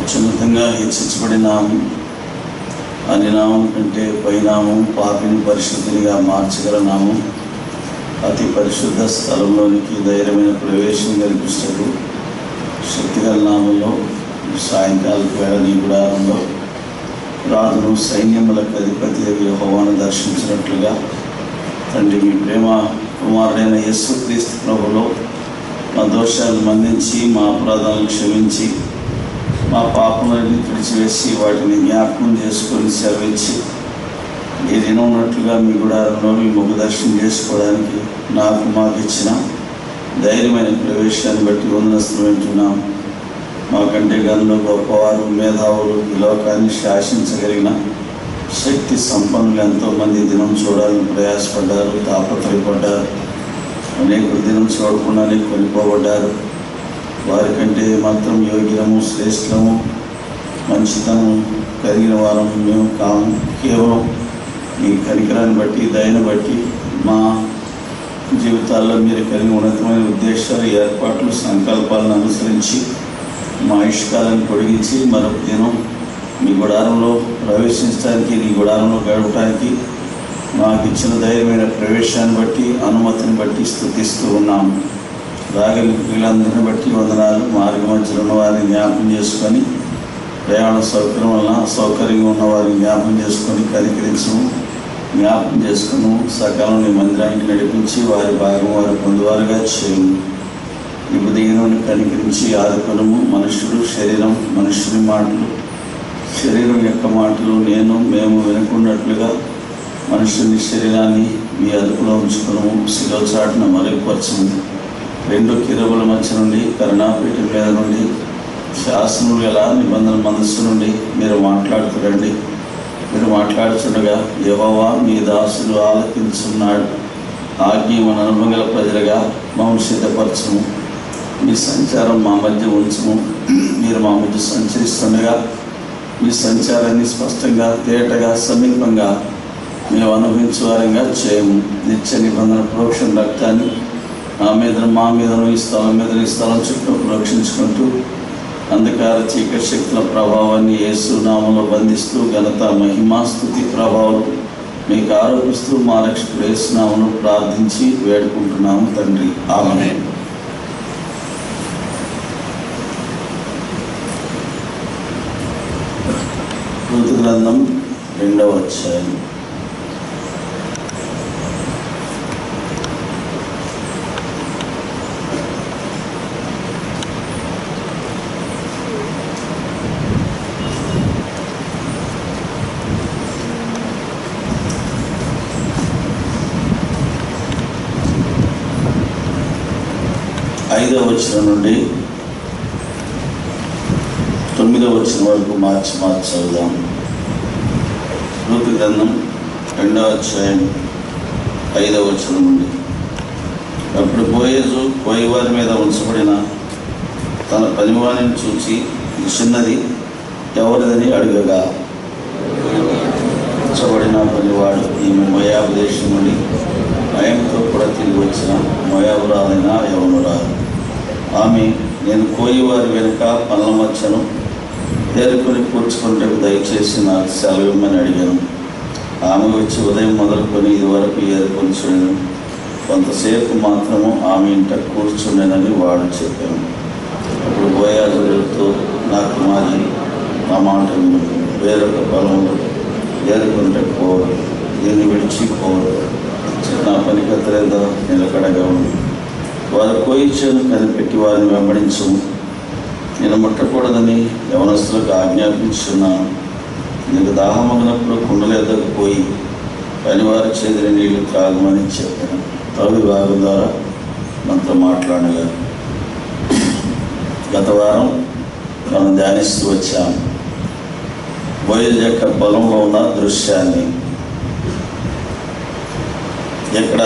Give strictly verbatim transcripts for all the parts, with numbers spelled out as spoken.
అత్యున్నతంగా హెచ్చించబడినాము. అని నామం కంటే పైనామం పాపిని పరిశుద్ధినిగా మార్చగల నామం. అతి పరిశుద్ధ స్థలంలోనికి ధైర్యమైన ప్రవేశం కల్పిస్తూ శక్తిగల నామంలో సాయంకాలం వేళ నీ గుడారంలో రాజును సైన్యములకు అధిపతి యెహోవాను దర్శించినట్లుగా తండ్రి మీ ప్రేమ కుమారుడైన యేసుక్రీస్తు ప్రభులో మా దోషాలను మన్నించి మా అపరాధాలను క్షమించి మా పాపములను తుడిచివేసి వాటిని జ్ఞాపకం చేసుకొని సెలవించి ఈ దినం ఉన్నట్లుగా మీ గుడారంలో మీ ముఖ దర్శనం చేసుకోవడానికి నాకు మాకు ఇచ్చిన ధైర్యమైన ప్రవేశాన్ని బట్టి వందనస్తులు వింటున్నాం. మాకంటే గనులు గొప్పవారు మేధావులు ఈ లోకాన్ని శాసించగలిగిన శక్తి సంపన్నులు ఎంతోమంది దినం చూడాలని ప్రయాసపడ్డారు, తాపత్రయపడ్డారు. అనేక దినం చూడకుండానే కొనిపోబడ్డారు. వారికంటే మాత్రం యోగ్యము శ్రేష్టము మంచితనం కలిగిన వారం మేము కాము. కేవలం మీ కనికరాన్ని బట్టి దయను బట్టి మా జీవితాల్లో మీరు కలిగిన ఉన్నతమైన ఉద్దేశాలు ఏర్పాట్లు సంకల్పాలను అనుసరించి మా ఇష్టాలను పొడిగించి మరొక దినం మీ గుడారంలో ప్రవేశించడానికి నీ గుడారంలో గడపడానికి మాకు ఇచ్చిన ధైర్యమైన ప్రవేశాన్ని బట్టి అనుమతిని బట్టి స్తుతిస్తూ ఉన్నాము. రాగలి వీళ్ళందరిని బట్టి వందనాలు. మార్గ మధ్యలో ఉన్న వారిని జ్ఞాపకం చేసుకొని ప్రయాణ సౌకర్యం వలన అసౌకర్యంగా ఉన్న వారిని జ్ఞాపకం చేసుకొని కనికరించము జ్ఞాపకం చేసుకును సకాలం నీ మందిరానికి నడిపించి వారి భాగం వారి పొందువారుగా చేయము. ఈ ఉదయం కనికరించి ఆదుకొనము. మనుష్యుడు శరీరం మనుష్యుని మాటలు శరీరం యొక్క మాటలు నేను మేము వినకున్నట్లుగా మనుషుని శరీరాన్ని మీ అదుపులో ఉంచుకును. శిలో చాటున మరుగుపరచము. రెండు కిరవుల మధ్య నుండి కరుణాపీఠ మీద నుండి శాసనములు ఎలా నిబంధన మనస్సు నుండి మీరు మాట్లాడుతురండి. మీరు మాట్లాడుతుండగా యెహోవా మీ దాసుడు ఆలకించున్నాడు. ఆజ్ఞ మన అనుభవగల ప్రజలుగా మమ్మల్ని సిద్ధపరచము. మీ సంచారం మా మధ్య ఉంచము. మీరు మా మధ్య సంచరిస్తుండగా మీ సంచారాన్ని స్పష్టంగా తేటగా సమీపంగా మేము అనుభవించే వారంగా చేయము. నిత్య నిబంధన ప్రోక్షణ రక్తాన్ని నా మీద మా మీదను ఈ స్థలం మీద ఈ స్థలం చుట్టూ ప్రోక్షించుకుంటూ అంధకార చీకటి శక్తుల ప్రభావాన్ని యేసు నామములో బంధిస్తూ ఘనత మహిమా స్తుతి ప్రభావం మీకు ఆరోపిస్తూ మా రక్షకుడు యేసు నామములో ప్రార్థించి వేడుకుంటున్నాము తండ్రి. ఆమేన్. రూతు గ్రంథం రెండవ అధ్యాయం. ఐదవ వచనం నుండి తొమ్మిదవ వచనం వరకు మార్చి మార్చి చదువుదాం. రూతు గ్రంథం రెండవ అధ్యాయం ఐదవ వచనం నుండి. అప్పుడు బోయేజు కోయివారి మీద ఉంచబడిన తన పనివాణిని చూచి ఈ చిన్నది ఎవరిదని అడుగగా ఉంచబడిన పనివాడు ఈమె మోయాబు దేశం నుండి భయంతో కూడా తిరిగి వచ్చిన మోయాబురాలైన యవనురాలు. ఆమె నేను కోయివారి వెనుక పనుల మధ్యను ఏరుకొని కూర్చుకుంటే దయచేసి నాకు సెలవు ఇమ్మని అడిగాను. ఆమె వచ్చి ఉదయం మొదలుకొని ఇదివరకు ఏరుకొని చూడను. కొంతసేపు మాత్రము ఆమె ఇంట కూర్చుండేనని వాడు చెప్పాను. అప్పుడు బోయాజు వెళుతూ నా కుమారి నా మాట వేరొక పొలంలో ఏరుకుంటే పోరు, దీన్ని విడిచిపోరు. నా పని కత్తలేదో నిలకడగా ఉంది. వారు కోయిచ్చేను కనిపెట్టి వారిని వెంబడించము. నేను ముట్టకూడదని యవనస్తులకు ఆజ్ఞాపించున్నాను. నీకు దాహమగినప్పుడు కుండలేదకు పోయి పనివారు చెదిరి నీళ్లు త్రాగమని చెప్పాను. తవి భాగం ద్వారా మనతో మాట్లాడగా గత వారం మనం ధ్యానిస్తూ వచ్చాము బోయజు యొక్క పొలంలో ఉన్న దృశ్యాన్ని. ఎక్కడ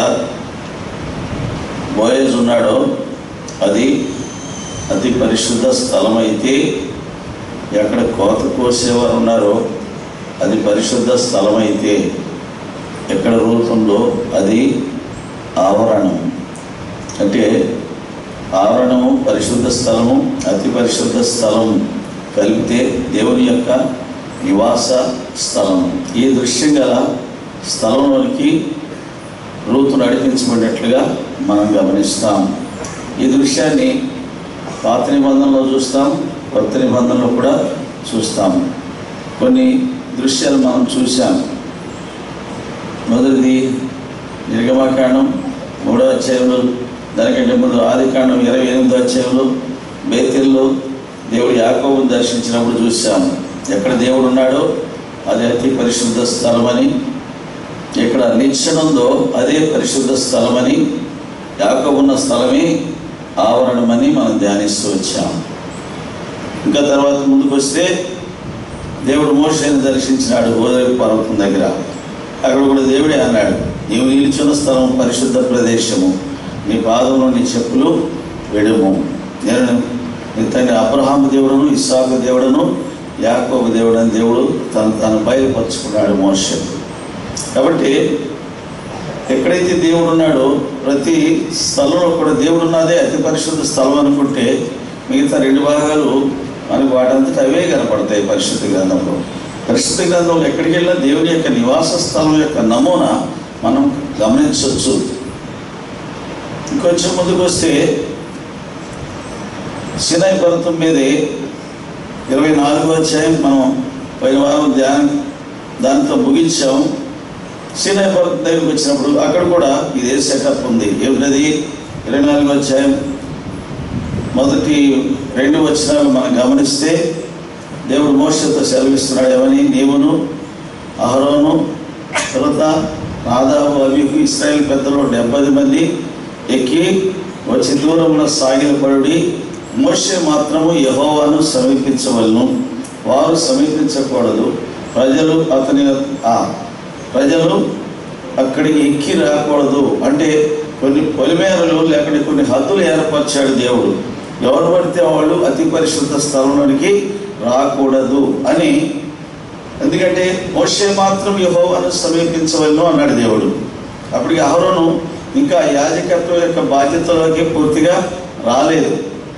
బోయజు ఉన్నాడో అది అతి పరిశుద్ధ స్థలం అయితే, ఎక్కడ కోత కోసేవారు ఉన్నారో అది పరిశుద్ధ స్థలం అయితే, ఎక్కడ రూతుందో అది ఆవరణం. అంటే ఆవరణము పరిశుద్ధ స్థలము, అతి పరిశుద్ధ స్థలం కలిపితే దేవుని యొక్క నివాస స్థలం. ఈ దృశ్యం గల స్థలంలోనికి రూతు నడిపించబడినట్లుగా మనం గమనిస్తాం. ఈ దృశ్యాన్ని పాత నిబంధనలో చూస్తాం, కొత్త నిబంధనలో కూడా చూస్తాం. కొన్ని దృశ్యాలు మనం చూసాం. మొదటిది నిర్గమకాండం మూడో అధ్యాయంలో, దానికంటే ముందు ఆదికాండం ఇరవై ఎనిమిదో అధ్యాయంలో బేతేల్లో దేవుడు యాకోబును దర్శించినప్పుడు చూశాం. ఎక్కడ దేవుడు ఉన్నాడో అది అతి పరిశుద్ధ స్థలమని, ఎక్కడ నిచ్చెన ఉందో అదే పరిశుద్ధ స్థలమని, యాకోబున్న స్థలమే ఆవరణమని మనం ధ్యానిస్తూ వచ్చాం. ఇంకా తర్వాత ముందుకు వస్తే దేవుడు మోషేని దర్శించినాడు హోరేబు పర్వతం దగ్గర. అక్కడ కూడా దేవుడే అన్నాడు, నీవు నిలుచున్న స్థలం పరిశుద్ధ ప్రదేశము, నీ పాదంలో నీ చెప్పులు విడుము. నేను నీ తండ్రి అబ్రహాము దేవుడును, ఇస్సాకు దేవుడును, యాకోబు దేవుడని దేవుడు తను తను బయలుపరుచుకున్నాడు మోషే. కాబట్టి ఎక్కడైతే దేవుడు ఉన్నాడో ప్రతి స్థలంలో కూడా దేవుడు ఉన్నదే అతి పరిశుద్ధ స్థలం అనుకుంటే మిగతా రెండు భాగాలు మనకు వాటంతటా అవే కనపడతాయి. పరిశుద్ధ గ్రంథంలో పరిశుద్ధ గ్రంథంలో ఎక్కడికి వెళ్ళినా దేవుని యొక్క నివాస స్థలం యొక్క నమూనా మనం గమనించవచ్చు. ఇంకొంచెం ముందుకు వస్తే సీనాయి పర్వతం మీదే ఇరవై నాలుగో అధ్యాయం మనం పైన వారం ధ్యానం దాంతో ముగించాం. సీనాయి పర్వతం దగ్గరికి వచ్చినప్పుడు అక్కడ కూడా ఇదే సెటప్ ఉంది. ఏమిటది? ఇరవై నాలుగో అధ్యాయం మొదటి రెండు వచనాలు మనం గమనిస్తే దేవుడు మోషేతో సెలవిస్తున్నాడు ఏమని, నీవును అహరోను తర్వాత నాదాబు అబీహు ఇశ్రాయేలు పెద్దలు డెబ్బై మంది ఎక్కి వచ్చి దూరంలో సాగిలపడి మోషే మాత్రము యెహోవాను సమీపించవలను, వారు సమీపించకూడదు. ప్రజలు అతని ఆ ప్రజలు అక్కడికి ఎక్కి రాకూడదు. అంటే కొన్ని పొలిమేరలు లేకపోతే కొన్ని హద్దులు ఏర్పరిచాడు దేవుడు. ఎవరు పడితే వాళ్ళు అతి పరిశుద్ధ స్థలంలోనికి రాకూడదు అని. ఎందుకంటే మోషే మాత్రం యెహోవాను సమీపించవలను అన్నాడు దేవుడు. అప్పటికి అహరోను ఇంకా యాజకత్వం యొక్క బాధ్యతలోకి పూర్తిగా రాలేదు.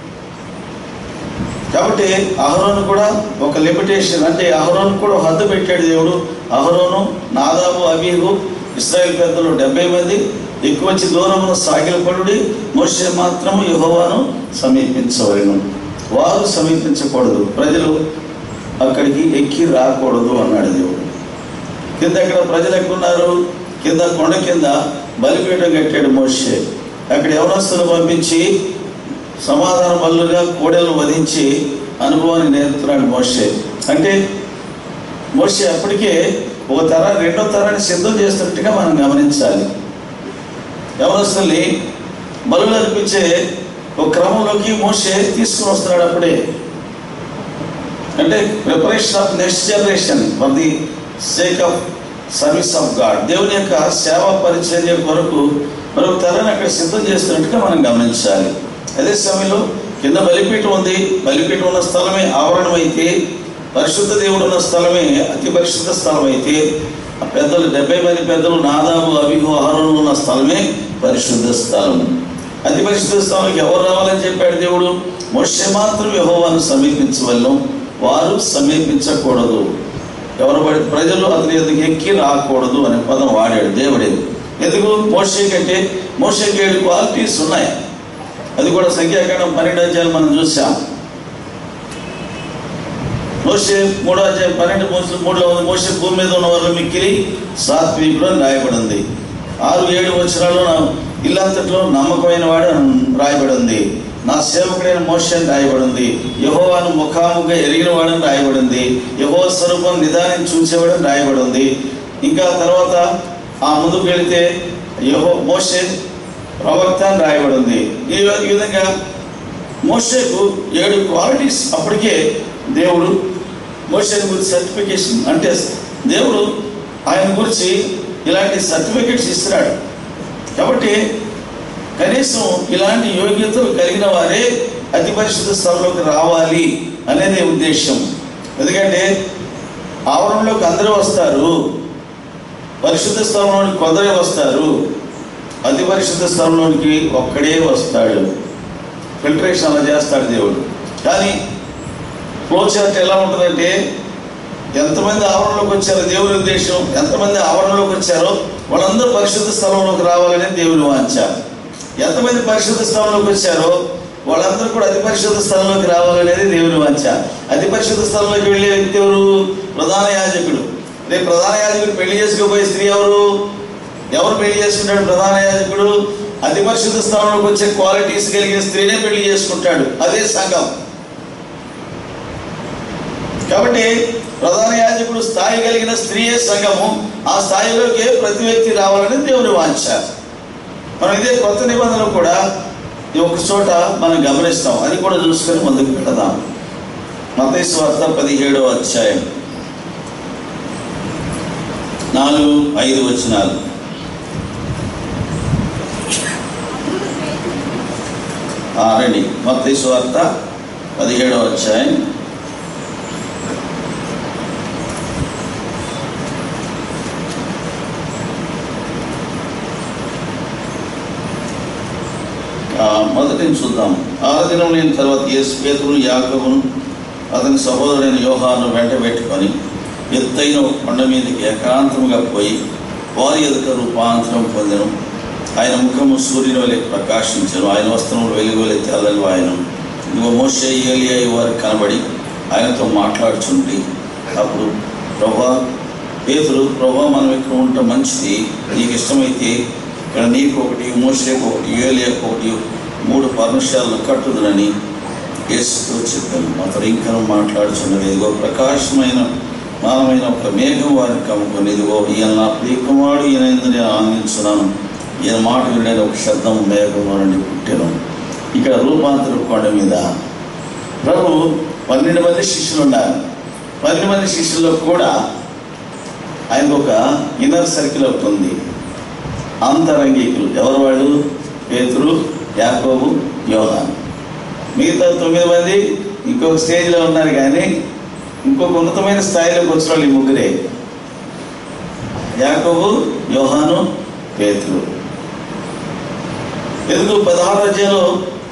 కాబట్టి అహరోను కూడా ఒక లిమిటేషన్, అంటే అహరోను కూడా హద్దు పెట్టాడు దేవుడు. అహరోను నాదాబు అబీహు ఇశ్రాయేలు పెద్దలు డెబ్బై మంది ఎక్కువ వచ్చి దూరంలో సాగిలపడి మోషే మాత్రము యెహోవాను సమీపించవలను, వారు సమీపించకూడదు, ప్రజలు అక్కడికి ఎక్కి రాకూడదు అన్నాడు దేవుడు. కింద అక్కడ ప్రజలు ఎక్కున్నారు, కింద కొండ కింద బలిపీఠం కట్టాడు మోషే. అక్కడ యవనస్తులు పంపించి సమాధాన బలులుగా కోడెలను వధించి అనుభవాన్ని నేర్పుతున్నాడు మోషే. అంటే మోషే అప్పటికే ఒక తర రెండో తరాన్ని సిద్ధం చేస్తున్నట్టుగా మనం గమనించాలి. యవనస్తుల్ని బలులు అర్పించే ఒక క్రమంలోకి మోషే తీసుకుని వస్తున్నాడు. అప్పుడే అంటే preparation of next generation for the sake of service of God, దేవుని యొక్క సేవా పరిచర్య కొరకు మరొక తరాన్ని అక్కడ సిద్ధం చేస్తున్నట్టుగా మనం గమనించాలి. అదే సమయంలో కింద బలిపీఠం ఉంది. బలిపీఠం ఉన్న స్థలమే ఆవరణం అయితే, పరిశుద్ధ దేవుడు ఉన్న స్థలమే అతి పరిశుద్ధ స్థలం అయితే, పెద్దలు డెబ్బై మంది పెద్దలు నాదాబు అబీహు అహరోను ఉన్న స్థలమే పరిశుద్ధ స్థలం. అతి పరిశుద్ధ స్థలంకి ఎవరు రావాలని చెప్పాడు దేవుడు? మోషే మాత్రం యెహోవాను సమీపించవలను, వారు సమీపించకూడదు. ఎవరు పడి ప్రజలు అతని ఎదుగు ఎక్కి రాకూడదు అనే పదం వాడాడు దేవుడే. ఎందుకు? మోషే కంటే మోషేకి ఏడు క్వాలిటీస్ ఉన్నాయి. అది కూడా సంఖ్యాకాండం పన్నెండు అధ్యాయాలు మనం చూసాం. మోషే మూడో అధ్యాయం పన్నెండు మూడులో ఉంది, మోషే భూమి మీద ఉన్న వాళ్ళు మిక్కిలి సాత్వికుడు అని రాయబడింది. ఆరు ఏడు వచనాల్లో ఇల్లంతట్లో నమ్మకమైన వాడు రాయబడి ఉంది. నా సేవకుడైన మోషే అని రాయబడింది. యెహోవాను ముఖాముఖిగా ఎరిగిన వాడని రాయబడింది. యెహోవా స్వరూపం నిదానం చూసేవాడని రాయబడింది. ఇంకా తర్వాత ఆ ముందుకు వెళితే యెహో మోషే ప్రవక్త అని రాయబడింది. ఈ విధంగా మోషేకు ఏడు క్వాలిటీస్ అప్పటికే దేవుడు మోషే గురించి సర్టిఫికేషన్, అంటే దేవుడు ఆయన గురించి ఇలాంటి సర్టిఫికేట్స్ ఇస్తున్నాడు. కాబట్టి కనీసం ఇలాంటి యోగ్యతలు కలిగిన వారే అతి పరిశుద్ధ స్థలంలోకి రావాలి అనేది ఉద్దేశం. ఎందుకంటే ఆవరణలోకి అందరూ వస్తారు, పరిశుద్ధ స్థలంలోనికి కొందరే వస్తారు, అతి పరిశుద్ధ స్థలంలోనికి ఒక్కడే వస్తాడు. ఫిల్టరేషన్ అలా చేస్తాడు దేవుడు. కానీ ఫ్లో చార్ట్ ఎలా ఉంటుందంటే ఎంతమంది ఆవరణలోకి వచ్చారో దేవుని ఉద్దేశం, ఎంతమంది ఆవరణలోకి వచ్చారో వాళ్ళందరూ పరిశుద్ధ స్థలంలోకి రావాలని దేవుని వాంఛ. ఎంతమంది పరిశుద్ధ స్థలంలోకి వచ్చారో వాళ్ళందరూ కూడా అతి పరిశుద్ధ స్థలంలోకి రావాలనేది దేవుని వాంఛ. అతి పరిశుద్ధ స్థలంలోకి వెళ్ళే వ్యక్తి ఎవరు? ప్రధాన యాజకుడు. రేపు ప్రధాన యాజకుడు పెళ్లి చేసుకోబోయే స్త్రీ ఎవరు? ఎవరు పెళ్లి చేసుకుంటాడు? ప్రధాన యాజకుడు. అతి పరిశుద్ధ స్థలంలోకి వచ్చే క్వాలిటీస్ కలిగిన స్త్రీనే పెళ్లి చేసుకుంటాడు, అదే సంఘం. కాబట్టి ప్రధాన యాజకుడు స్థాయి కలిగిన స్త్రీయే సంఘము. ఆ స్థాయిలోకి ప్రతి వ్యక్తి రావాలని దేవుని వాంఛ. మనం ఇదే కొత్త నిబంధనలు కూడా ఒక చోట మనం గమనిస్తాం, అది కూడా చూసుకొని ముందుకు పెడదాం. మత్తయి సువార్త పదిహేడవ అధ్యాయం నాలుగు ఐదు వచనాలు. రండి, మత్తయి సువార్త పదిహేడవ అధ్యాయం మొదటి చూద్దాం. ఆరు దినం లేని తర్వాత యేసు పేతురు, యాకోబును అతని సహోదరుడైన యోహాను వెంట పెట్టుకొని ఎత్తైన కొండ మీదకి ఏకాంతముగా పోయి వారి ఎదుట రూపాంతరం పొందెను. ఆయన ముఖము సూర్యుని వలె ప్రకాశించను, ఆయన వస్త్రములు వెలుగు వలె తెల్లని ఆయన. ఇదిగో మోషే, ఏలియా వారికి కనబడి ఆయనతో మాట్లాడుచుండి, అప్పుడు ప్రభా పేతురు, ప్రభా మనం ఇక్కడ ఉండటం మంచిది, నీకు ఇష్టమైతే ఇక్కడ నీకు ఒకటి, మోషేకు ఒకటి, ఏలియాకు ఒకటి మూడు పర్ణశాలను కట్టుదునని యేసుతో చెప్పాను. అతడు ఇంకా మాట్లాడుచున్నది, ఇదిగో ప్రకాశమైన మానమైన ఒక మేఘం వారిని కమ్ముకొని, ఇదిగో ఈయన నా ప్రియకుమారుడు, ఈయన ఎందుకు నేను ఆనందించున్నాను, ఈయన మాట వినే ఒక శబ్దం మేఘంలో నుండి పుట్టాను. ఇక్కడ రూపాంతర కొండ మీద ప్రభు పన్నెండు మంది శిష్యులు ఉన్నారు. పన్నెండు మంది శిష్యుల్లో కూడా ఆయనకు ఒక ఇన్నర్ సర్కిల్ ఒకటి ఉంది. అంతరంగికులు ఎవరు వాళ్ళు? పేతురు, యాకోబు, యోహాను. మిగతా తొమ్మిది మంది ఇంకొక స్టేజ్లో ఉన్నారు, కానీ ఇంకొక ఉన్నతమైన స్థాయిలోకి వచ్చిన వాళ్ళు ఈ ముగ్గురే, యాకోబు, యోహాను, పేతురు. ఎందుకు పదహారు అధ్యాయంలో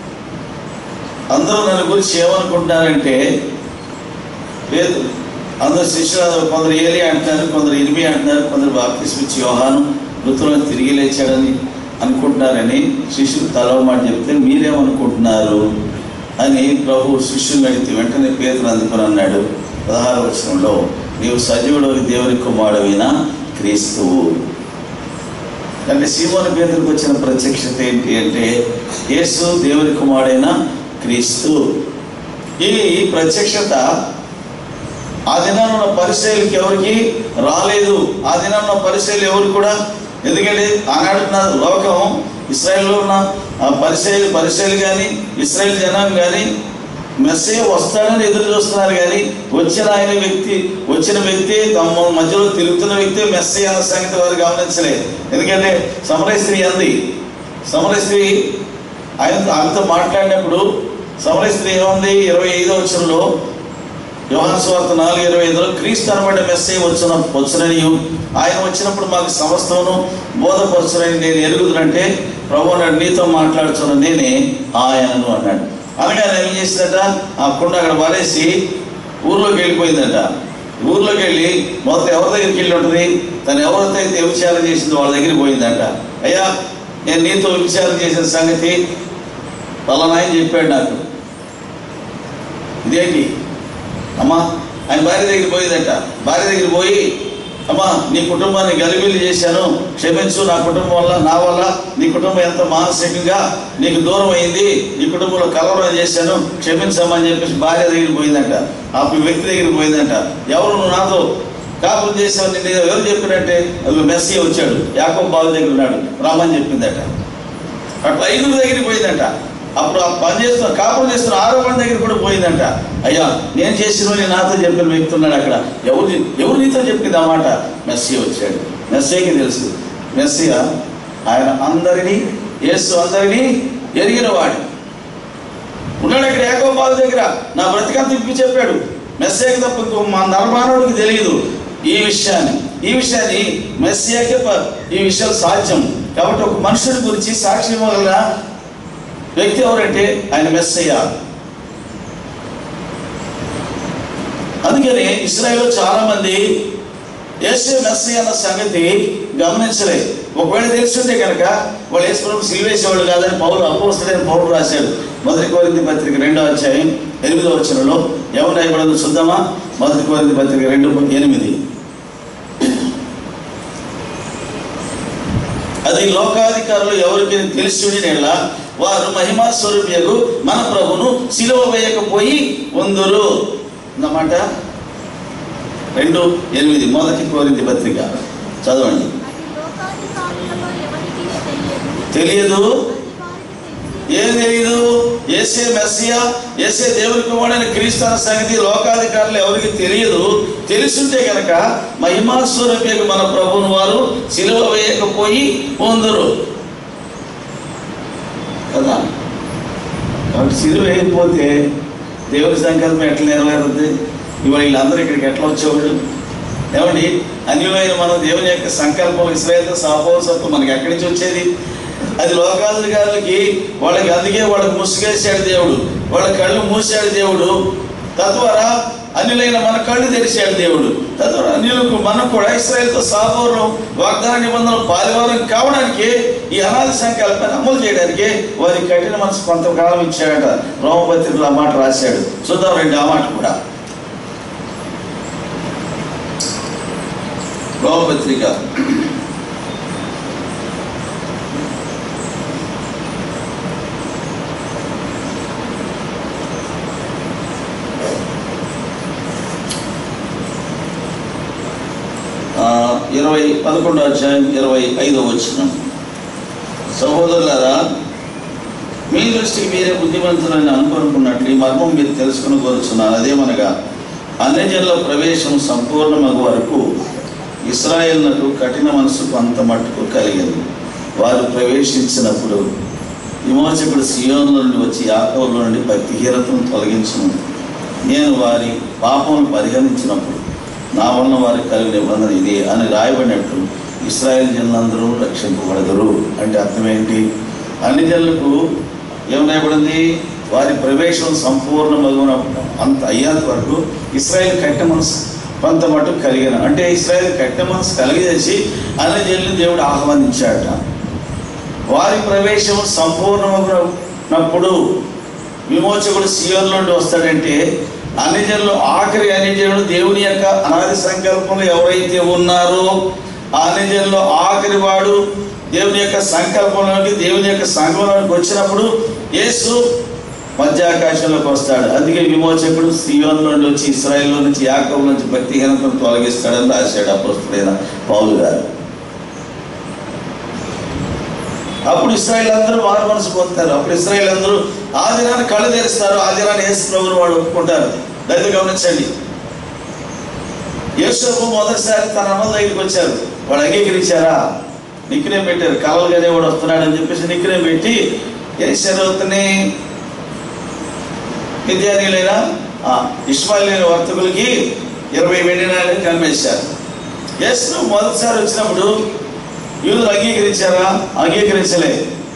అందరూ నన్ను గురించి ఏమనుకుంటున్నారంటే, పేతురు అందరు శిష్యులు, కొందరు ఏలియా అంటున్నారు, కొందరు ఇర్మియా అంటున్నారు, కొందరు బాప్తిస్మా ఇచ్చి యోహాను మృతులను తిరిగి లేచాడని అనుకుంటున్నారని శిష్యులు తలవ మాట చెప్తే మీరేమనుకుంటున్నారు అని ప్రభు శిష్యుని అడిగితే వెంటనే పేతురు అందుకొని అన్నాడు పదహారు వచనంలో, నీవు సజీవుడు దేవుని కుమారుడైన క్రీస్తువు. అంటే సీమోను పేతురుకు వచ్చిన ప్రత్యక్షత ఏంటి అంటే, యేసు దేవుని కుమారుడైన క్రీస్తు. ఈ ప్రత్యక్షత ఆ దినాన్న ఉన్న పరిచయులకి ఎవరికి రాలేదు. ఆ దినాన్న ఉన్న పరిచయులు ఎవరు కూడా, ఎందుకంటే ఆనాడున్న లోకం ఇశ్రాయేల్లో ఉన్న పరిచయులు పరిచయులు కానీ ఇశ్రాయేల్ జనం కానీ మెస్సయ్య వస్తాడని ఎదురు చూస్తున్నారు, కానీ వచ్చిన ఆయన వ్యక్తి వచ్చిన వ్యక్తి తమ మధ్యలో తిరుగుతున్న వ్యక్తి మెస్సయ్య అన్న సంగతి వారు గమనించలేదు. ఎందుకంటే సమరయ స్త్రీ అంది, సమరయ స్త్రీ ఆయనతో ఆమెతో మాట్లాడినప్పుడు సమరయ స్త్రీ ఏముంది? ఇరవై ఐదో వచనంలో యోహాను సువార్త నాలుగు ఇరవై ఐదులో క్రీస్తు అనబడిన మెస్సయ్య వచ్చిన వచ్చునని ఆయన వచ్చినప్పుడు మాకు సమస్తమును బోధపరచునని నేను ఎరుగుదునంటే ప్రభు నాడు నీతో మాట్లాడుతున్న నేనే ఆయనను అన్నాడు. అనగానే ఏం చేసిందట, ఆ కుండ అక్కడ పడేసి ఊర్లోకి వెళ్ళిపోయిందట. ఊర్లోకి వెళ్ళి మొదట ఎవరి దగ్గరికి వెళ్ళి ఉంటుంది, తను ఎవరితో అయితే వ్యభిచారం చేసిందో వాళ్ళ దగ్గరికి పోయిందంట. అయ్యా నేను నీతో వ్యభిచారం చేసిన సంగతి పలానాయని చెప్పాడు నాకు. ఇదేంటి అమ్మా? ఆయన భార్య దగ్గర పోయిందట. భార్య దగ్గర పోయి, అమ్మా నీ కుటుంబాన్ని గలిబిలి చేశాను, క్షమించు, నా కుటుంబం వల్ల నా వల్ల నీ కుటుంబం ఎంత మానసికంగా నీకు దూరం అయింది, నీ కుటుంబంలో కలవరం చేశాను, క్షమించమని చెప్పేసి భార్య దగ్గర పోయిందంట. ఆ వ్యక్తి దగ్గర పోయిందంట. ఎవరు నువ్వు నాతో కాపురం చేసావు, నేను ఎవరు చెప్పినట్టే అది మెస్సయ్య వచ్చాడు, యాకోబు బాబు దగ్గర ఉన్నాడు రామని చెప్పిందట. అట్లా ఐదుగురు దగ్గరికి పోయిందంట. అప్పుడు ఆ పని చేస్తున్న కాపురం చేస్తున్న ఆరోపణ దగ్గర కూడా పోయిందంట. అయ్యా నేను చేసిన నాతో చెప్పిన వ్యక్తి ఉన్నాడు అక్కడ, ఎవరు ఎవరు నీతో చెప్పింది ఆ మాట? మెస్సయ్య వచ్చాడు. మెస్సయ్యకి తెలుసు, మెస్సయ్య ఆయన అందరినీ, యేసు అందరినీ ఎరిగిన వాడు ఉన్నాడు అక్కడ యాకోబు బాబు దగ్గర. నా బ్రతికంత ఇప్పి చెప్పాడు. మెస్సయ్యకి తప్ప ఇంకో మా నరమానవుడికి తెలియదు ఈ విషయాన్ని. ఈ విషయాన్ని మెస్సయ్యకే ఈ విషయాలు సాధ్యం. కాబట్టి ఒక మనుషుడి గురించి సాక్షి ఇవ్వగల వ్యక్తి ఎవరంటే ఆయన మెస్సయ్య. అందుకని ఇశ్రాయేల్లో చాలా మంది యేసు మెస్సీ అన్న సంగతి గమనించలేదు. ఒకవేళ తెలుసుంటే కనుక వాళ్ళు యేసు ప్రభువును సిలువేసేవాళ్ళు కాదని పౌలు అపోస్తలుడైన పౌలు రాశాడు. మొదటి కొరింథీ పత్రిక రెండో అధ్యాయం ఎనిమిదో వచనంలో ఎవరు రాయబడిందో చూద్దామా? మొదటి కొరింథీ పత్రిక రెండు ఎనిమిది. అది లోకాధికారులు ఎవరికి తెలుసుడినేలా వారు మహిమా స్వరూపియగు మన ప్రభును సిలువ వేయకపోయి ఉందురు అన్నమాట. రెండు ఎనిమిది మొదటి కొరింథీ పత్రిక చదవండి. తెలియదు. ఏం తెలియదు? యేసే మెస్సియా, యేసే దేవుని కుమారుడైన క్రీస్తు అన్న సంగతి లోకాధికారులు ఎవరికి తెలియదు. తెలుసుంటే కనుక మహిమా స్వరూపియగు మన ప్రభువును వారు సిలువ వేయకపోయి ఉందురు కదా. కాబట్టి సిలువ వేయకపోతే దేవుని సంకల్పం ఎట్లా నెరవేరుతుంది? ఇవాళ వీళ్ళందరూ ఇక్కడికి ఎట్లా వచ్చేవాళ్ళు? ఏమండి, అన్యులైన మనం దేవుని యొక్క సంకల్పం ఇశ్రాయేలుతో సహపోసత్వం మనకి ఎక్కడి నుంచి వచ్చేది? అది లోకాధికారులకి వాళ్ళకి, అందుకే వాళ్ళకి ముసుగేసాడు దేవుడు, వాళ్ళ కళ్ళు మూసాడు దేవుడు. తద్వారా అన్యులైన మన కళ్ళు తెరిచాడు దేవుడు. తద్వారా అన్యులకు మనం కూడా ఇశ్రాయేలుతో సహపౌరం వాగ్దాన నిబంధనలు పాలివారం కావడానికి, ఈ అనాది సంకల్పాన్ని అమలు చేయడానికి వారి కఠిన మనసు కొంతకాలం ఇచ్చాడట. రోమపత్రికలో ఆ మాట రాశాడు. చూద్దాం రండి ఆ మాట కూడా. రోమపత్రిక ఇరవై పదకొండో అధ్యాయం ఇరవై ఐదో వచనం. సహోదరులారా, మీ దృష్టికి మీరే బుద్ధిమంతులని అనుకున్నట్లు ఈ మర్మం మీరు తెలుసుకుని కోరుచున్నారు. అదేమనగా అన్యజనుల ప్రవేశం సంపూర్ణమగు వరకు ఇశ్రాయేలునకు కఠిన మనసు కొంత మట్టుకు కలిగింది. వారు ప్రవేశించినప్పుడు విమోచకుడు సియోనులో నుండి వచ్చి యాకోబులో నుండి భక్తిహీనతను తొలగించును. నేను వారి పాపమును పరిగణించినప్పుడు నా వలన వారికి కలిగిన నిబంధన ఇది అని రాయబడినట్టు ఇశ్రాయేల్ జనులందరూ రక్షింపబడదురు. అంటే అర్థం ఏంటి? అన్ని జనులకు ఏం రాయబడింది? వారి ప్రవేశం సంపూర్ణమగున అంత అయ్యేంత వరకు ఇశ్రాయేల్ కఠిన మనసు కొంత మటుకు కలిగిన, అంటే ఇశ్రాయేల్ కఠిన మనసు కలిగేసి అన్ని జనులను దేవుడు ఆహ్వానించాడట. వారి ప్రవేశం సంపూర్ణమగునప్పుడు విమోచకుడు సియోను నుండి వస్తాడంటే అన్ని జనులు, ఆఖరి అన్ని జనులు దేవుని యొక్క అనాది సంకల్పంలో ఎవరైతే ఉన్నారో ఆ అన్ని జనులు ఆఖరి వాడు దేవుని యొక్క సంకల్పంలోకి, దేవుని యొక్క సంఘంలోకి వచ్చినప్పుడు యేసు మధ్యాకాశంలోకి వస్తాడు. అందుకే విమోచకుడు సియోను నుండి వచ్చి ఇశ్రాయేల్ నుంచి, యాకోబు నుంచి భక్తిహీనతను తొలగిస్తాడని రాశాడు అపోస్తలుడైన పౌలు గారు. అప్పుడు ఇశ్రాయేల్ అందరూ మారు మనసు పొందుతారు. అప్పుడు ఇశ్రాయేల్ అందరూ ఆ దినాన్ని కళ్ళు తెరుస్తారు. ఆ దినాన్ని యేసు ప్రభువును వాడు ఒప్పుకుంటారు. దయచేసి గమనించండి. యోసేపు మొదటిసారి తన అమ్మల దగ్గరికి వచ్చారు. వాడు అంగీకరించారా? నిక్నేం పెట్టారు. కలలుగానే వాడు వస్తున్నాడు అని చెప్పేసి నిక్నేం పెట్టి ఏసరవుతుని విద్యార్థులైనా ఇష్మాయిలీల వర్తకులకి ఇరవై వెండి నాణ్యాలు కనిపించారు. యేసు మొదటిసారి వచ్చినప్పుడు యూదులు అంగీకరించారా? అంగీకరించలే.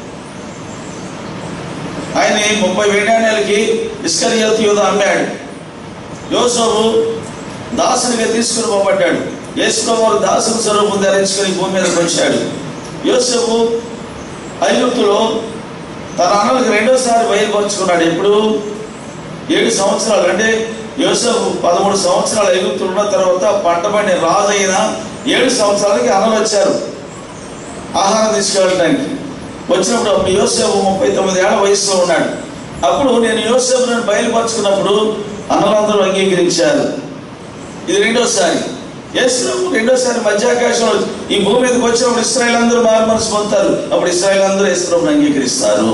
ఆయన ముప్పై వెండి నాణ్యాలకి ఇస్కరియోతు యూదా అమ్మాడు. యోసేపు దాసునిగా తీసుకుని పోబడ్డాడు. యేసు ప్రభువు దాసుని స్వరూపం ధరించుకొని భూమి మీదకి వచ్చాడు. యోసేపు ఐగుప్తులో తన అన్నలకు రెండోసారి బయలుపరుచుకున్నాడు. ఎప్పుడు? ఏడు సంవత్సరాలు. అంటే యోసేపు పదమూడు సంవత్సరాలు ఐగుప్తులు ఉన్న తర్వాత పట్టబడిన రాజు అయిన ఏడు సంవత్సరాలకి అన్నలు వచ్చారు ఆహారం తీసుకెళ్ళడానికి. వచ్చినప్పుడు అప్పుడు యోసేపు ముప్పై తొమ్మిది ఏళ్ల వయసులో ఉన్నాడు. అప్పుడు నేను యోసేపు నన్ను బయలుపరుచుకున్నప్పుడు అన్నలందరూ అంగీకరించారు. ఇది రెండోసారి. యేసు రెండోసారి మధ్యాకాశంలో ఈ భూమి మీదకి వచ్చినప్పుడు ఇశ్రాయేల్ అందరూ మారు మనసు పొందుతారు. అప్పుడు ఇశ్రాయేల్ అందరూ యేసు ప్రభువును అంగీకరిస్తారు.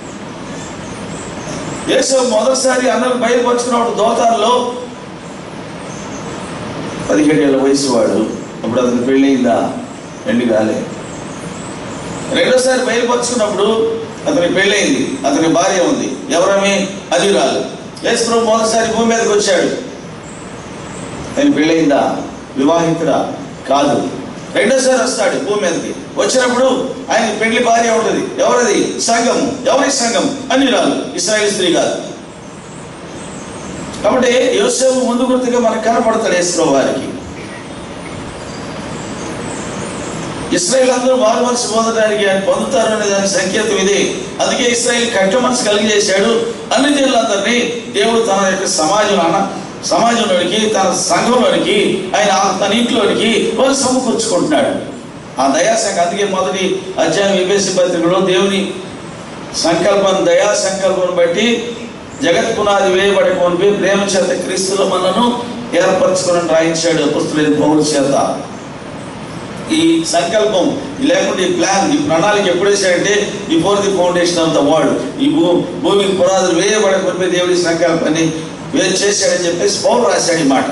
యేసు మొదటిసారి అన్నలు బయలుపరుచుకున్నప్పుడు దోతారులో పదిహేడు ఏళ్ళ వయసు వాడు. అప్పుడు అతను పెళ్ళయిందా? పెళ్లి కాలే. రెండోసారి బయలుపరుచుకున్నప్పుడు అతనికి పెళ్ళయింది. అతని భార్య ఉంది. ఎవరమే? అదిరాలు. యేసు ప్రభు మొదటిసారి భూమి మీదకి వచ్చాడు. ఆయన పెళ్ళయిందా? వివాహితుడా? కాదు. రెండోసారి వస్తాడు భూమి మీదకి. వచ్చినప్పుడు ఆయన పెళ్లి భార్య ఉంటుంది. ఎవరది? సంఘం. ఎవరి సంఘం? అన్యురాలు, ఇశ్రాయేలు స్త్రీ కాదు. కాబట్టి యోసేపు ముందు గుర్తుగా మనకు కనపడతాడు యేసు వారికి. ఇశ్రాయేల్ అందరూ మారు మనసు పొందడానికి ఆయన పొందుతారు అనే దానికి సంకేతం ఇది. అందుకే ఇశ్రాయేల్ కట్ట మనసు కలిగజేశాడు. అన్ని జనులందరినీ దేవుడు తన యొక్క సమాజం సమాజంలోనికి తన సంఘంలోనికి ఆయన తన ఇంట్లోనికి వాళ్ళు సమకూర్చుకుంటున్నాడు. ఆ దయా సంఘం, అందుకే మొదటి అధ్యాయం ఎఫెసీ పత్రికలో దేవుని సంకల్పం దయా సంకల్పం బట్టి జగత్ పునాది వేయబడకపోని ప్రేమ చేత క్రీస్తులో మనను ఏర్పరచుకుని రాయించాడు అపొస్తలుడైన పౌలు చేత. ఈ సంకల్పం లేకుంటే ఈ ప్లాన్, ఈ ప్రణాళిక ఎప్పుడు వేసాడంటే before the foundation of the world, ఈ భూ భూమి పునాదులు వేయబడకపోతే దేవుడి సంకల్పాన్ని వేరు చేశాడని చెప్పేసి పౌలు రాశాడు ఈ మాట.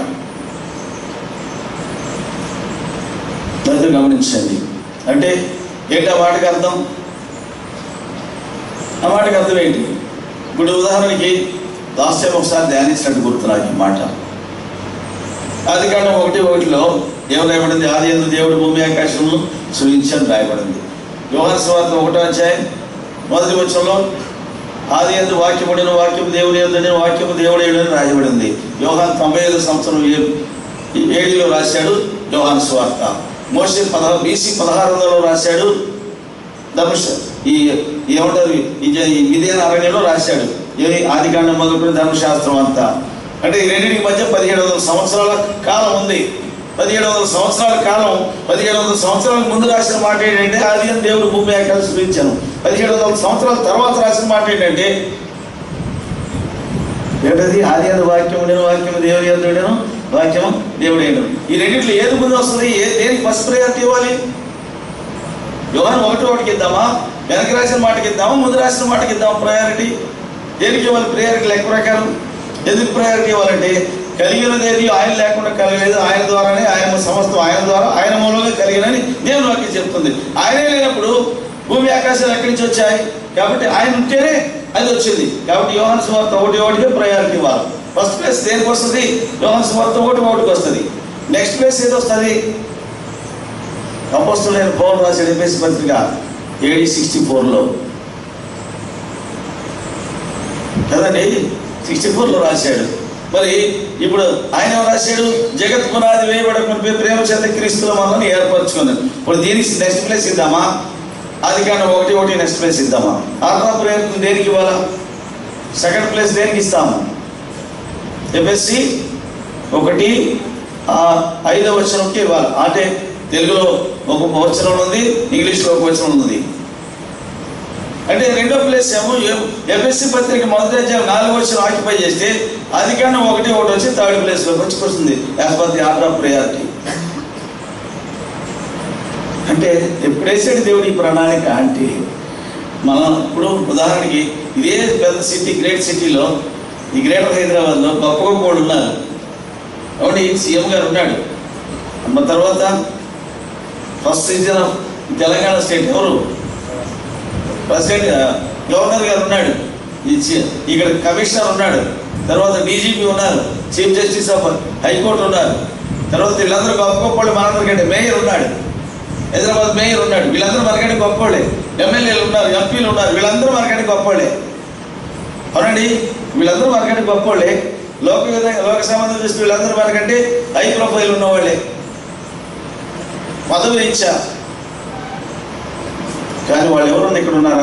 గమనించండి. అంటే ఏంటి ఆ మాటకి అర్థం? ఆ మాటకి అర్థం ఏంటి? ఇప్పుడు ఉదాహరణకి దాస్యం ఒకసారి ధ్యానించినట్టు గుర్తు నాకు ఈ మాట. ఆది కాండం ఒకటి ఒకటిలో ఏం రాయబడింది? ఆది యందు దేవుడు భూమి ఆకాశంలో సృజించని రాయబడింది. యోహాను సువార్త ఒకటో అధ్యాయం మొదటి వచనంలో ఆది యందు వాక్యము ఉండెను, వాక్యము దేవుని యందు, వాక్యము దేవుడు అని రాయబడింది. యోహాను తొంభై ఐదు సంవత్సరం ఏడులో రాశాడు యోహాను సువార్త. మోషే పదహారు బీసీ పదహారు వందలలో రాశాడు ధనుష ఈ ఏమంటారు ఈ మిదియాను అరణ్యంలో రాశాడు. ఏ ఆది కాండం మొదలుపెట్టిన ధర్మశాస్త్రం అంతా. అంటే ఈ రెండింటికి మధ్య పదిహేడు వందల సంవత్సరాల కాలం ఉంది. పదిహేడు వందల సంవత్సరాల కాలం పదిహేడు వందల సంవత్సరాల ముందు రాసిన మాట ఏంటంటే ఆది యందు దేవుడు భూమి ఆకాశం సృజించాను. పదిహేడు వందల సంవత్సరాల తర్వాత రాసిన మాట ఏంటంటే ఏంటది? ఆది యందు వాక్యం ఉండేను, వాక్యము దేవుని యందు ఉండెను, వాక్యము దేవుడేను. ఈ రెండింటిలో ఏది ముందు వస్తుంది? ఏ దేనికి ఫస్ట్ ప్రయారిటీ ఇవ్వాలి? యోహాను ఒకటి ఒకటికి ఇద్దామా, వెనక్కి రాసిన మాటకి ఇద్దామా, ముందు రాసిన మాటకి ఇద్దామా ప్రయారిటీ? దేనికి ఇవ్వాలి ప్రయారిటీ లెక్క ప్రకారం? ఎందుకు ప్రయారిటీ ఇవ్వాలంటే కలిగినదేది ఆయన లేకుండా కలగలేదు, ఆయన ద్వారానే, ఆయన సమస్తం ఆయన ద్వారా, ఆయన మూలంగా కలిగినని దేవుని వాక్యం చెప్తుంది. ఆయనే లేనప్పుడు భూమి ఆకాశాలు ఎక్కడి నుంచి వచ్చాయి? కాబట్టి ఆయన ఉంటేనే అది వచ్చింది. కాబట్టి యోహాను సువార్త ఒకటి ఒకటికే ప్రయారిటీ ఇవ్వాలి. ఫస్ట్ ప్లేస్ దేనికి వస్తుంది? యోహాను సువార్త ఒకటి ఒకటికి వస్తుంది. నెక్స్ట్ ప్లేస్ ఏది వస్తుంది? అపొస్తలుడైన పౌలు రాశాడు ఎఫెసీ పత్రిక ఏడి సిక్స్టీ ఫోర్లో కదండి, సిక్స్టీ ఫోర్లో రాశాడు. మరి ఇప్పుడు ఆయన రాశాడు జగత్ పునాది వేయబడకుండా ప్రేమ చేత క్రీస్తులో మనల్ని ఏర్పరచుకున్నాడు. ఇప్పుడు దీనికి నెక్స్ట్ ప్లేస్ ఇద్దామా? ఆది కాండం ఒకటి ఒకటి నెక్స్ట్ ప్లేస్ ఇద్దామా? ఆత్మ ప్రయత్నం దేనికి ఇవ్వాలా? సెకండ్ ప్లేస్ దేనికి ఇస్తాము? ఎఫెసీ ఒకటి ఐదవ వచనంకి ఇవ్వాలి. అంటే తెలుగులో ఒక వచనం ఉంది, ఇంగ్లీష్లో ఒక వచనం ఉంది. అంటే రెండో ప్లేస్ ఏమో ఎఫెసీ పత్రిక మొదటి అధ్యాయం నాలుగో వచనం ఆక్యుపై చేస్తే ఆది కాండం ఒకటి ఒకటి వచ్చి థర్డ్ ప్లేస్లోకి వచ్చి వస్తుంది as per the order of priority. అంటే ఎప్పుడు వేసాడు దేవుడు ఈ ప్రణాళిక అంటే మనం ఇప్పుడు ఉదాహరణకి ఇదే పెద్ద సిటీ, గ్రేట్ సిటీలో, ఈ గ్రేటర్ హైదరాబాద్లో గొప్ప గొప్ప వాళ్ళు ఉన్నారు. అవును, సీఎం గారు ఉన్నాడు. అమ్మ తర్వాత first season of Telangana state ఎవరు? ప్రెసిడెంట్ గవర్నర్ గారు ఉన్నాడు, ఇక్కడ కమిషనర్ ఉన్నాడు, తర్వాత డీజీపీ ఉన్నారు, చీఫ్ జస్టిస్ ఆఫ్ హైకోర్టు ఉన్నారు, తర్వాత వీళ్ళందరూ గొప్ప గొప్ప వాళ్ళు. మనందరికంటే మేయర్ ఉన్నాడు, హైదరాబాద్ మేయర్ ఉన్నాడు, వీళ్ళందరూ మనకంటే గొప్ప వాళ్ళే. ఎమ్మెల్యేలు ఉన్నారు, ఎంపీలు ఉన్నారు, వీళ్ళందరూ మనకంటే గొప్ప వాళ్ళే. అవునండి, వీళ్ళందరూ మనకంటే గొప్ప వాళ్ళే. లోక విధంగా లోక సంబంధం చూస్తే వీళ్ళందరూ మనకంటే హై ప్రొఫైల్ ఉన్నవాళ్ళే, పదవి రీత్యా. కానీ వాళ్ళు ఎవరన్నా ఇక్కడ ఉన్నారా?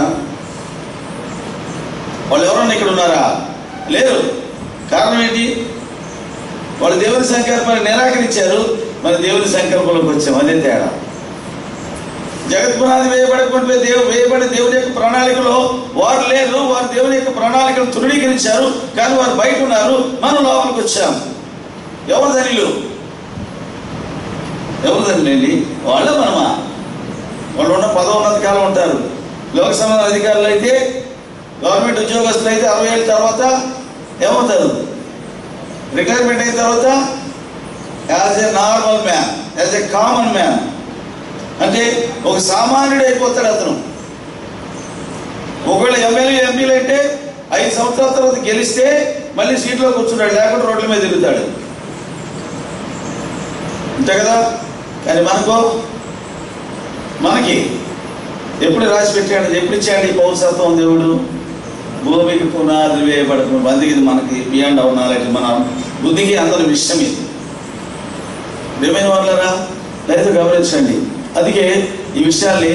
వాళ్ళు ఎవరన్నా ఇక్కడ ఉన్నారా? లేరు. కారణం ఏంటి? వాళ్ళు దేవుని సంకల్పాన్ని నిరాకరించారు, మన దేవుని సంకల్పంలోకి వచ్చాం. అదే తేడా. జగత్ పునాది వేయబడకుండా దేవు వేయబడి దేవుని యొక్క ప్రణాళికలో వారు లేరు. వారు దేవుని యొక్క ప్రణాళికను తృణీకరించారు, కానీ వారు బయట ఉన్నారు, మనం లోపలికి వచ్చాం. ఎవరు ధనిలు? ఎవరు ధనిలేండి? వాళ్ళే మనమా? వాళ్ళు ఉన్న పదోన్నత కాలం ఉంటారు. లోక సంబంధ అధికారులు అయితే, గవర్నమెంట్ ఉద్యోగస్తులు అయితే అరవై ఏళ్ళ తర్వాత ఏమవుతారు? రిటైర్మెంట్ అయిన తర్వాత as a normal man, as a common man, అంటే ఒక సామాన్యుడు అయిపోతాడు అతను. ఒకవేళ ఎమ్మెల్యే ఎంపీలు అయితే ఐదు సంవత్సరాల తర్వాత గెలిస్తే మళ్ళీ సీట్లో కూర్చున్నాడు, లేకుంటే రోడ్ల మీద తిరుగుతాడు. అంతే కదా? కానీ మనకో మనకి ఎప్పుడు రాసి పెట్టాడు? ఎప్పుడు ఇచ్చాడు ఈ పౌరసత్వం దేవుడు? భూమికి పునాది వేయబడుతుంది. అందుకే ఇది మనకి బియాండ్ అవర్ నాలెడ్జ్, మన బుద్ధికి అందరి విషయం ఇది. ఏమైనా వాళ్ళరా లేదా గమనించండి. అందుకే ఈ విషయాల్ని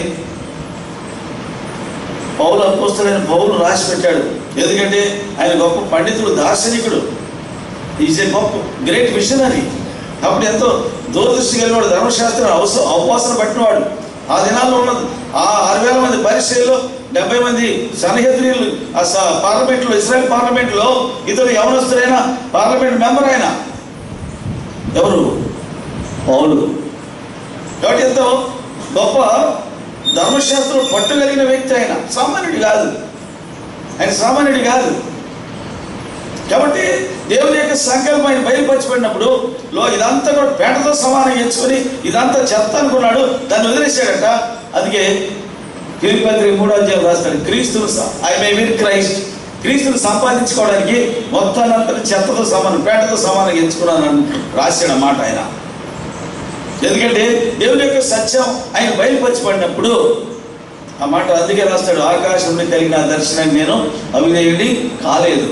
పౌలు అపోస్తలుడైన పౌలు రాసి పెట్టాడు. ఎందుకంటే ఆయన గొప్ప పండితుడు, దార్శనికుడు, ఈజ్ ఏ గొప్ప గ్రేట్ మిషనరీ. అప్పుడు ఎంతో దూరదృష్టి కలిగినవాడు, ధర్మశాస్త్రం అవస అవపాసన పట్టినవాడు. ఆ దినాల్లో ఉన్నది ఆ ఆరు వేల మంది పరిచయలో డెబ్బై మంది సన్హెద్రీయులు ఆ పార్లమెంట్లో, ఇజ్రాయెల్ పార్లమెంట్లో ఇతడు యవనస్తుడైన పార్లమెంట్ మెంబర్ ఆయన ఎవరు? పౌలు. కాబట్టి ఎంతో గొప్ప ధర్మశాస్త్రం పట్టుగలిగిన వ్యక్తి ఆయన. సామాన్యుడి కాదు ఆయన, సామాన్యుడి కాదు. కాబట్టి దేవుని యొక్క సంకల్పం ఆయన బయలుపరచబడినప్పుడు లో ఇదంతా కూడా పేటతో సమానం ఎంచుకొని ఇదంతా చెత్త అనుకున్నాడు, దాన్ని వదిలేశాడట. అందుకే ఫిలిప్పీ పత్రిక మూడో అధ్యాయం రాస్తాడు, క్రీస్తును ఐ మే విన్ క్రైస్ట్, క్రీస్తును సంపాదించుకోవడానికి మొత్తాన్ని చెత్తతో సమానం, పేటతో సమానం ఎంచుకున్నానని రాశాడు అన్నమాట ఆయన. ఎందుకంటే దేవుని యొక్క సత్యం ఆయన బయలుపరచబడినప్పుడు ఆ మాట అందుకే రాస్తాడు, ఆకాశంలో కలిగిన దర్శనాన్ని నేను అవిధేయుడి కాలేదు.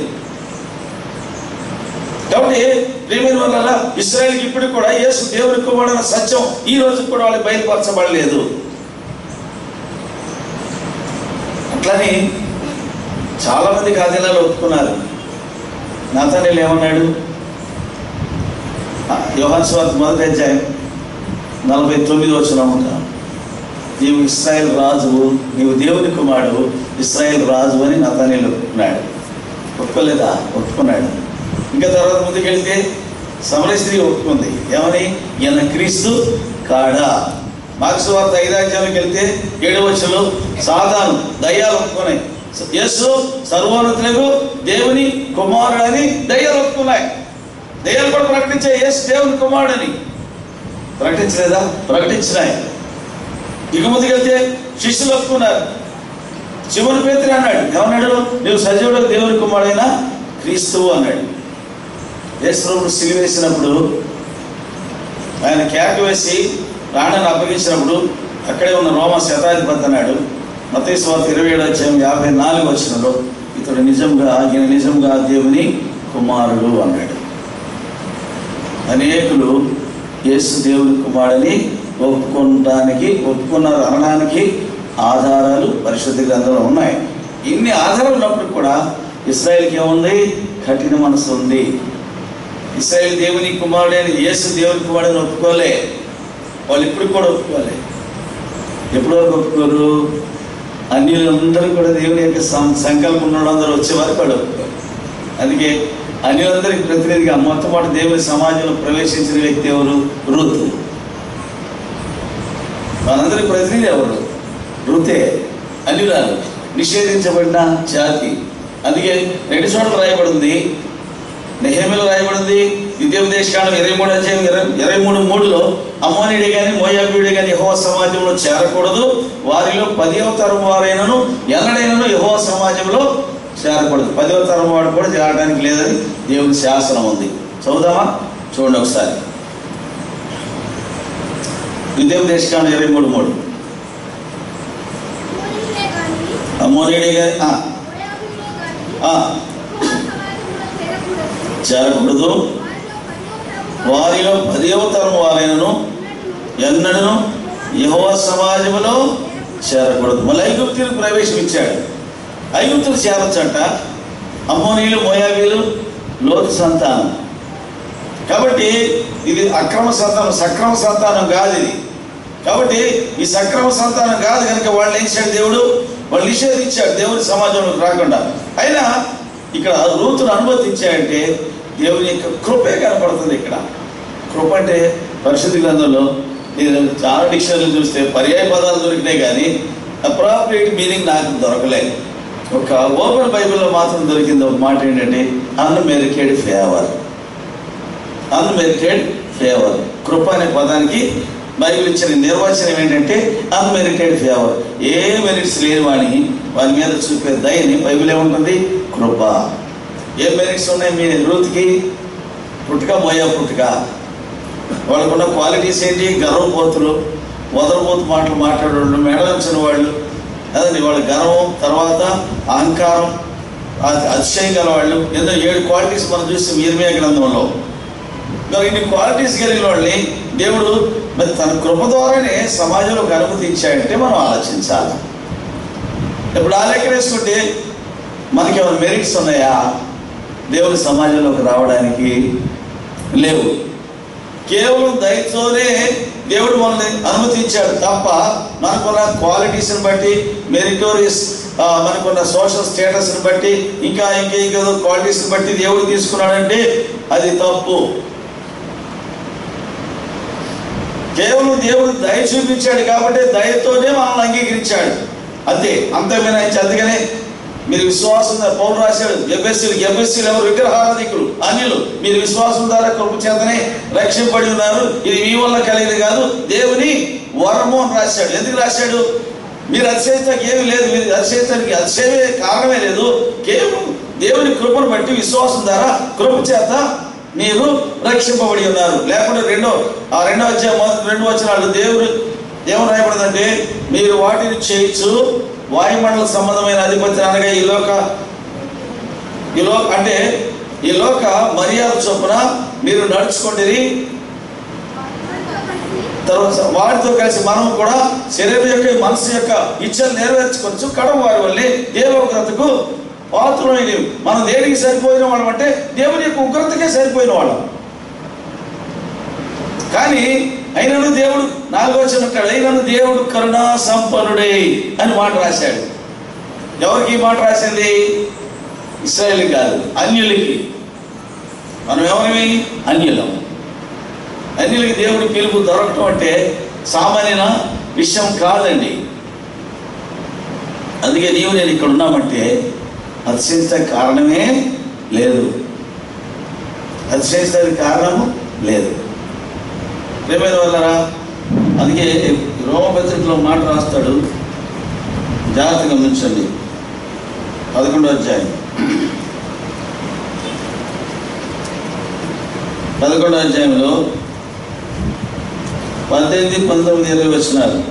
కాబట్టి ప్రియమైన వల్ల ఇశ్రాయేలుకి ఇప్పటికి కూడా యేసు దేవుని కుమారుడైన సత్యం ఈ రోజు కూడా వాళ్ళకి బయలుపరచబడలేదు. అట్లని చాలా మంది కాదినాలు ఒప్పుకున్నారు. నాతానేలు ఏమన్నాడు? యోహాను సువార్త మొదటి అధ్యాయం నలభై తొమ్మిది వచనం ఉంటాను, నీవు ఇశ్రాయేలు రాజువు, నీవు దేవుని కుమారుడు, ఇశ్రాయేలు రాజు అని నాతానేలు ఒప్పుకున్నాడు. ఒప్పుకోలేదా? ఒప్పుకున్నాడు. ఇంకా తర్వాత ముందుకెళ్తే సమరయ స్త్రీ ఒప్పుకుంది. ఏమని? ఈయన క్రీస్తు కాడా. మార్క్సు వార్త ఐదో అధ్యాయంలోకి వెళ్తే ఏడవ వచనంలో సాతాను దయ్యాలు ఒప్పుకున్నాయి, యేసు సర్వోన్నతులకు దేవుని కుమారుడు అని దయ్యాలు ఒప్పుకున్నాయి. దయ్యాలు కూడా ప్రకటించే యేసు దేవుని కుమారుడు అని ప్రకటించలేదా? ప్రకటించినాయి. ఇక ముందుకెళ్తే శిష్యులు ఒప్పుకున్నారు. సిమోను పేతురు అన్నాడు, ఏమన్నాడు? నువ్వు సజీవుడు దేవుని కుమారుడైన క్రీస్తువు అన్నాడు. యేసు ప్రభువును సిలువేసినప్పుడు ఆయన కేక వేసి ప్రాణాన్ని అప్పగించినప్పుడు అక్కడే ఉన్న రోమా శతాధిపతి అన్నాడు, మత్తయి సువార్త ఇరవై ఏడు అధ్యాయం యాభై నాలుగు వచనంలో, ఇతడు నిజంగా ఈయన నిజంగా దేవుని కుమారుడు అన్నాడు. అనేకులు యేసు దేవుని కుమారుడని ఒప్పుకోవడానికి ఒప్పుకున్నారు అనడానికి ఆధారాలు పరిశుద్ధ గ్రంథంలో ఉన్నాయి. ఇన్ని ఆధారాలు ఉన్నప్పుడు కూడా ఇశ్రాయేలుకి ఏముంది? కఠిన మనసు ఉంది. ఇశ్రాయేలు దేవుని కుమారుడైన యేసు దేవుని కుమారుడని ఒప్పుకోలే. వాళ్ళు ఇప్పుడు కూడా ఒప్పుకోలే. ఎప్పుడు వరకు ఒప్పుకోరు? అన్యులందరూ కూడా దేవుని యొక్క సంకల్పం ఉన్న అందరూ వచ్చేవారు కూడా ఒప్పుకోరు. అందుకే అన్యులందరికీ ప్రతినిధిగా మొట్టమొదటి దేవుని సమాజంలో ప్రవేశించిన వ్యక్తి ఎవరు? రూతు. మనందరి ప్రతినిధి ఎవరు? రూతే. అన్యురాలు, నిషేధించబడిన జాతి. అందుకే రెండు చోట్ల రాయబడింది, నెహెమీయాలో రాయబడింది, ద్వితీయోపదేశకాండం ఇరవై మూడు అధ్యాయం ఇరవై ఇరవై మూడు మూడులో అమ్మోనీయుడే కానీ మోయాబీయుడే కానీ యెహోవా సమాజంలో చేరకూడదు, వారిలో పదివ తరం వారైనను ఎన్నడైనను యెహోవా సమాజంలో చేరకూడదు. పదివ తరం వాడు కూడా చేరడానికి లేదని దేవుని శాసనం ఉంది. చదువుదామా? చూడండి ఒకసారి. ద్వితీయోపదేశకాండం ఇరవై మూడు మూడు అమ్మోనీయుడే కానీ చేరకూడదు, వారిలో పదివ తరం వారైనను ఎన్నడను యెహోవా సమాజంలో చేరకూడదు. మళ్ళీ ఐగుప్తులకు ప్రవేశం ఇచ్చాడు. ఐగుప్తులు చేరొచ్చంట. అమ్మోనీయులు, మోయాబీలు లోతు సంతానం. కాబట్టి ఇది అక్రమ సంతానం, సక్రమ సంతానం కాదు ఇది. కాబట్టి ఈ సక్రమ సంతానం కాదు కనుక వాళ్ళు ఏం చేశాడు? దేవుడు వాళ్ళు నిషేధించాడు దేవుని సమాజంలోకి రాకుండా. అయినా ఇక్కడ రూతును అనుమతించాడంటే దేవుని యొక్క కృపే కనపడుతుంది. ఇక్కడ కృప అంటే పరిశుద్ధ గ్రంథంలో నేను చాలా డిక్షనరీలు చూస్తే పర్యాయ పదాలు దొరికినాయి కానీ అప్రాప్రియేట్ మీనింగ్ నాకు దొరకలేదు. ఒక ఓపెన్ బైబిల్లో మాత్రం దొరికింది ఒక మాట ఏంటంటే అన్మెరిటెడ్ ఫేవర్. Unmerited favour. కృప అనే పదానికి బైబిల్ ఇచ్చిన నిర్వచనం ఏంటంటే అన్మెరిటెడ్ ఫేవర్. ఏ మెరిట్స్ లేని వాడిని వారి మీద చూపే దయని బైబిల్ ఏముంటుంది? కృప. ఏ మెరిట్స్ ఉన్నాయి మీ రూత్కి? పుట్టుక, మోయా పుట్టుక. వాళ్ళకున్న క్వాలిటీస్ ఏంటి? గర్వపోతులు, వదరపోతు మాటలు మాట్లాడేవాళ్ళు, మెడలంచిన వాళ్ళు, అదండి వాళ్ళ గర్వం, తర్వాత అహంకారం, అతిశయం గల వాళ్ళు, ఏదో ఏడు క్వాలిటీస్ మనం చూస్తాం ఇర్మియా గ్రంథంలో. మరి ఇన్ని క్వాలిటీస్ కలిగిన వాళ్ళని దేవుడు మరి తన కృప ద్వారానే సమాజంలోకి అనుమతించాడంటే మనం ఆలోచించాలి. ఇప్పుడు ఆ లెక్క వేసుకుంటే మనకి ఏమైనా మెరిట్స్ ఉన్నాయా? దేవుని సమాజంలోకి రావడానికి లేవు. కేవలం దయతోనే దేవుడు మనల్ని అనుమతించాడు తప్ప మనకున్న క్వాలిటీస్ని బట్టి, మెరిటోరియస్ మనకున్న సోషల్ స్టేటస్ని బట్టి, ఇంకా ఇంకా ఇంకా క్వాలిటీస్ని బట్టి దేవుడు తీసుకున్నాడంటే అది తప్పు. కేవలం దేవుడు దయ చూపించాడు కాబట్టి దయతోనే మనల్ని అంగీకరించాడు అంతే, అంతే మినహాయించి. అందుకనే మీరు విశ్వాసం పౌలు రాశాడు, ఎఫెసీలు ఎఫెసీలు ఎవరు? విగ్రహారాధికులు, అన్యులు. మీరు విశ్వాసం ద్వారా కృప చేతనే రక్షింపబడి ఉన్నారు, ఇది మీ వల్ల కలిగింది కాదు, దేవుని వరము అని రాశాడు. ఎందుకు రాశాడు? మీరు అతిశయించడానికి ఏమీ లేదు, మీరు అతిశయించడానికి అతిశయమే కారణమే లేదు. కేవలం దేవుని కృపను బట్టి విశ్వాసం ద్వారా కృప చేత మీరు రక్షింపబడి ఉన్నారు. లేకుంటే రెండో ఆ రెండో అధ్యాయం రెండు వచనాలు దేవుడు ఏమని రాయబడిందంటే, మీరు వాటిని చేయొచ్చు వాయుమండల సంబంధమైన అధిపతి అనగా ఈ లోక ఈ లోక అంటే ఈ లోక మర్యాద చొప్పున మీరు నడుచుకుంటేది. తర్వాత వాటితో కలిసి మనం కూడా శరీరం యొక్క మనసు యొక్క ఇచ్చలు నెరవేర్చుకోవచ్చు. కడవ వారి వల్లే దేవోగ్రతకు పాత్రమైనవి. మనం దేనికి సరిపోయిన వాళ్ళం అంటే దేవుని యొక్క ఉగ్రతకే సరిపోయిన వాళ్ళం. కానీ అయినను దేవుడు నాలుగో వచనం అయినను దేవుడు కరుణా సంపన్నుడే అని మాట రాశాడు. ఎవరికి ఈ మాట రాసింది? ఇశ్రాయేలుకి కాదు, అన్యులకి. మనం ఎవరివి? అన్యులం. అన్యులకి దేవుడి పిలుపు దొరకటం అంటే సామాన్య విషయం కాదండి. అందుకే నీవు నేను ఇక్కడ ఉన్నామంటే అతిశయించడానికి కారణమే లేదు, అతిశయించడానికి కారణము లేదు. ప్రేమైన వాళ్ళరా, అందుకే రోమపత్రికలో మాట రాస్తాడు, జాగ్రత్తగా గమనించండి. పదకొండో అధ్యాయం పదకొండో అధ్యాయంలో పద్దెనిమిది పంతొమ్మిది ఇరవై వచనాలు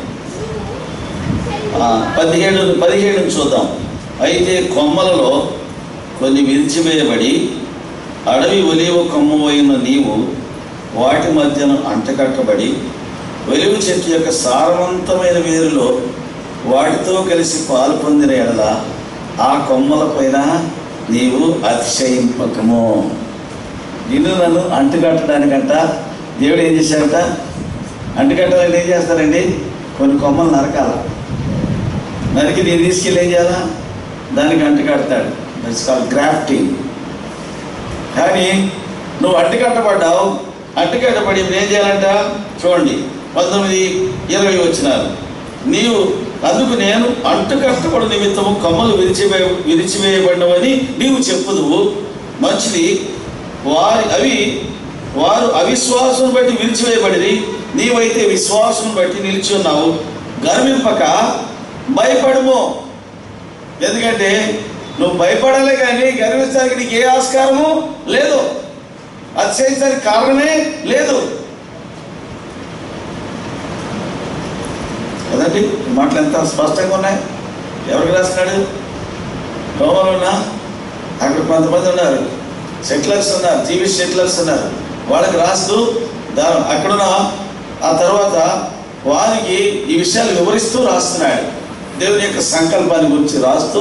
పదిహేడు పదిహేడు చూద్దాం. అయితే కొమ్మలలో కొన్ని విరిచివేయబడి అడవి ఒలీవ కొమ్మ అయిన నీవు వాటి మధ్యన అంటకట్టబడి ఒలీవ చెట్టు యొక్క సారవంతమైన వేరులో వాటితో కలిసి పాలు పొందిన ఎడల ఆ కొమ్మల పైన నీవు అతిశయింపకము. నిన్ను నన్ను అంటుకట్టడానికంట దేవుడు ఏం చేశాడంట? అంటుకట్టాలని ఏం చేస్తారండి? కొన్ని కొమ్మలు నరకాల, నరికి నేను తీసుకెళ్ళి ఏం చేయాలా? దానికి అంటుకడతాడు. That's called grafting. కానీ నువ్వు అంటుకట్టబడ్డావు, అంటుకట్టబడి ఇప్పుడు ఏం చేయాలంట? చూడండి పంతొమ్మిది ఇరవై వచ్చినారు. నీవు అందుకు నేను అంటుకట్టబడు నిమిత్తము కొమ్మలు విరిచివే విరిచివేయబడినవని నీవు చెప్పుదువు. మంచిది. వారి అవి వారు అవిశ్వాసం బట్టి విరిచివేయబడి, నీవైతే విశ్వాసం బట్టి నిలిచి ఉన్నావు. గర్వింపక భయపడము. ఎందుకంటే నువ్వు భయపడాలే కానీ గర్వించడానికి నీకు ఏ ఆస్కారము లేదు, అతిశయించడానికి కారణమే లేదు కదండి. మాటలు ఎంత స్పష్టంగా ఉన్నాయి. ఎవరికి రాస్తున్నాడు? రోమలో ఉన్నా అక్కడ కొంతమంది ఉన్నారు, సెటిలర్స్ ఉన్నారు, టీవీ సెటిలర్స్ ఉన్నారు. వాళ్ళకి రాస్తూ దా అక్కడున్న ఆ తర్వాత వారికి ఈ విషయాలు వివరిస్తూ రాస్తున్నాడు. దేవుని యొక్క సంకల్పాన్ని గురించి రాస్తూ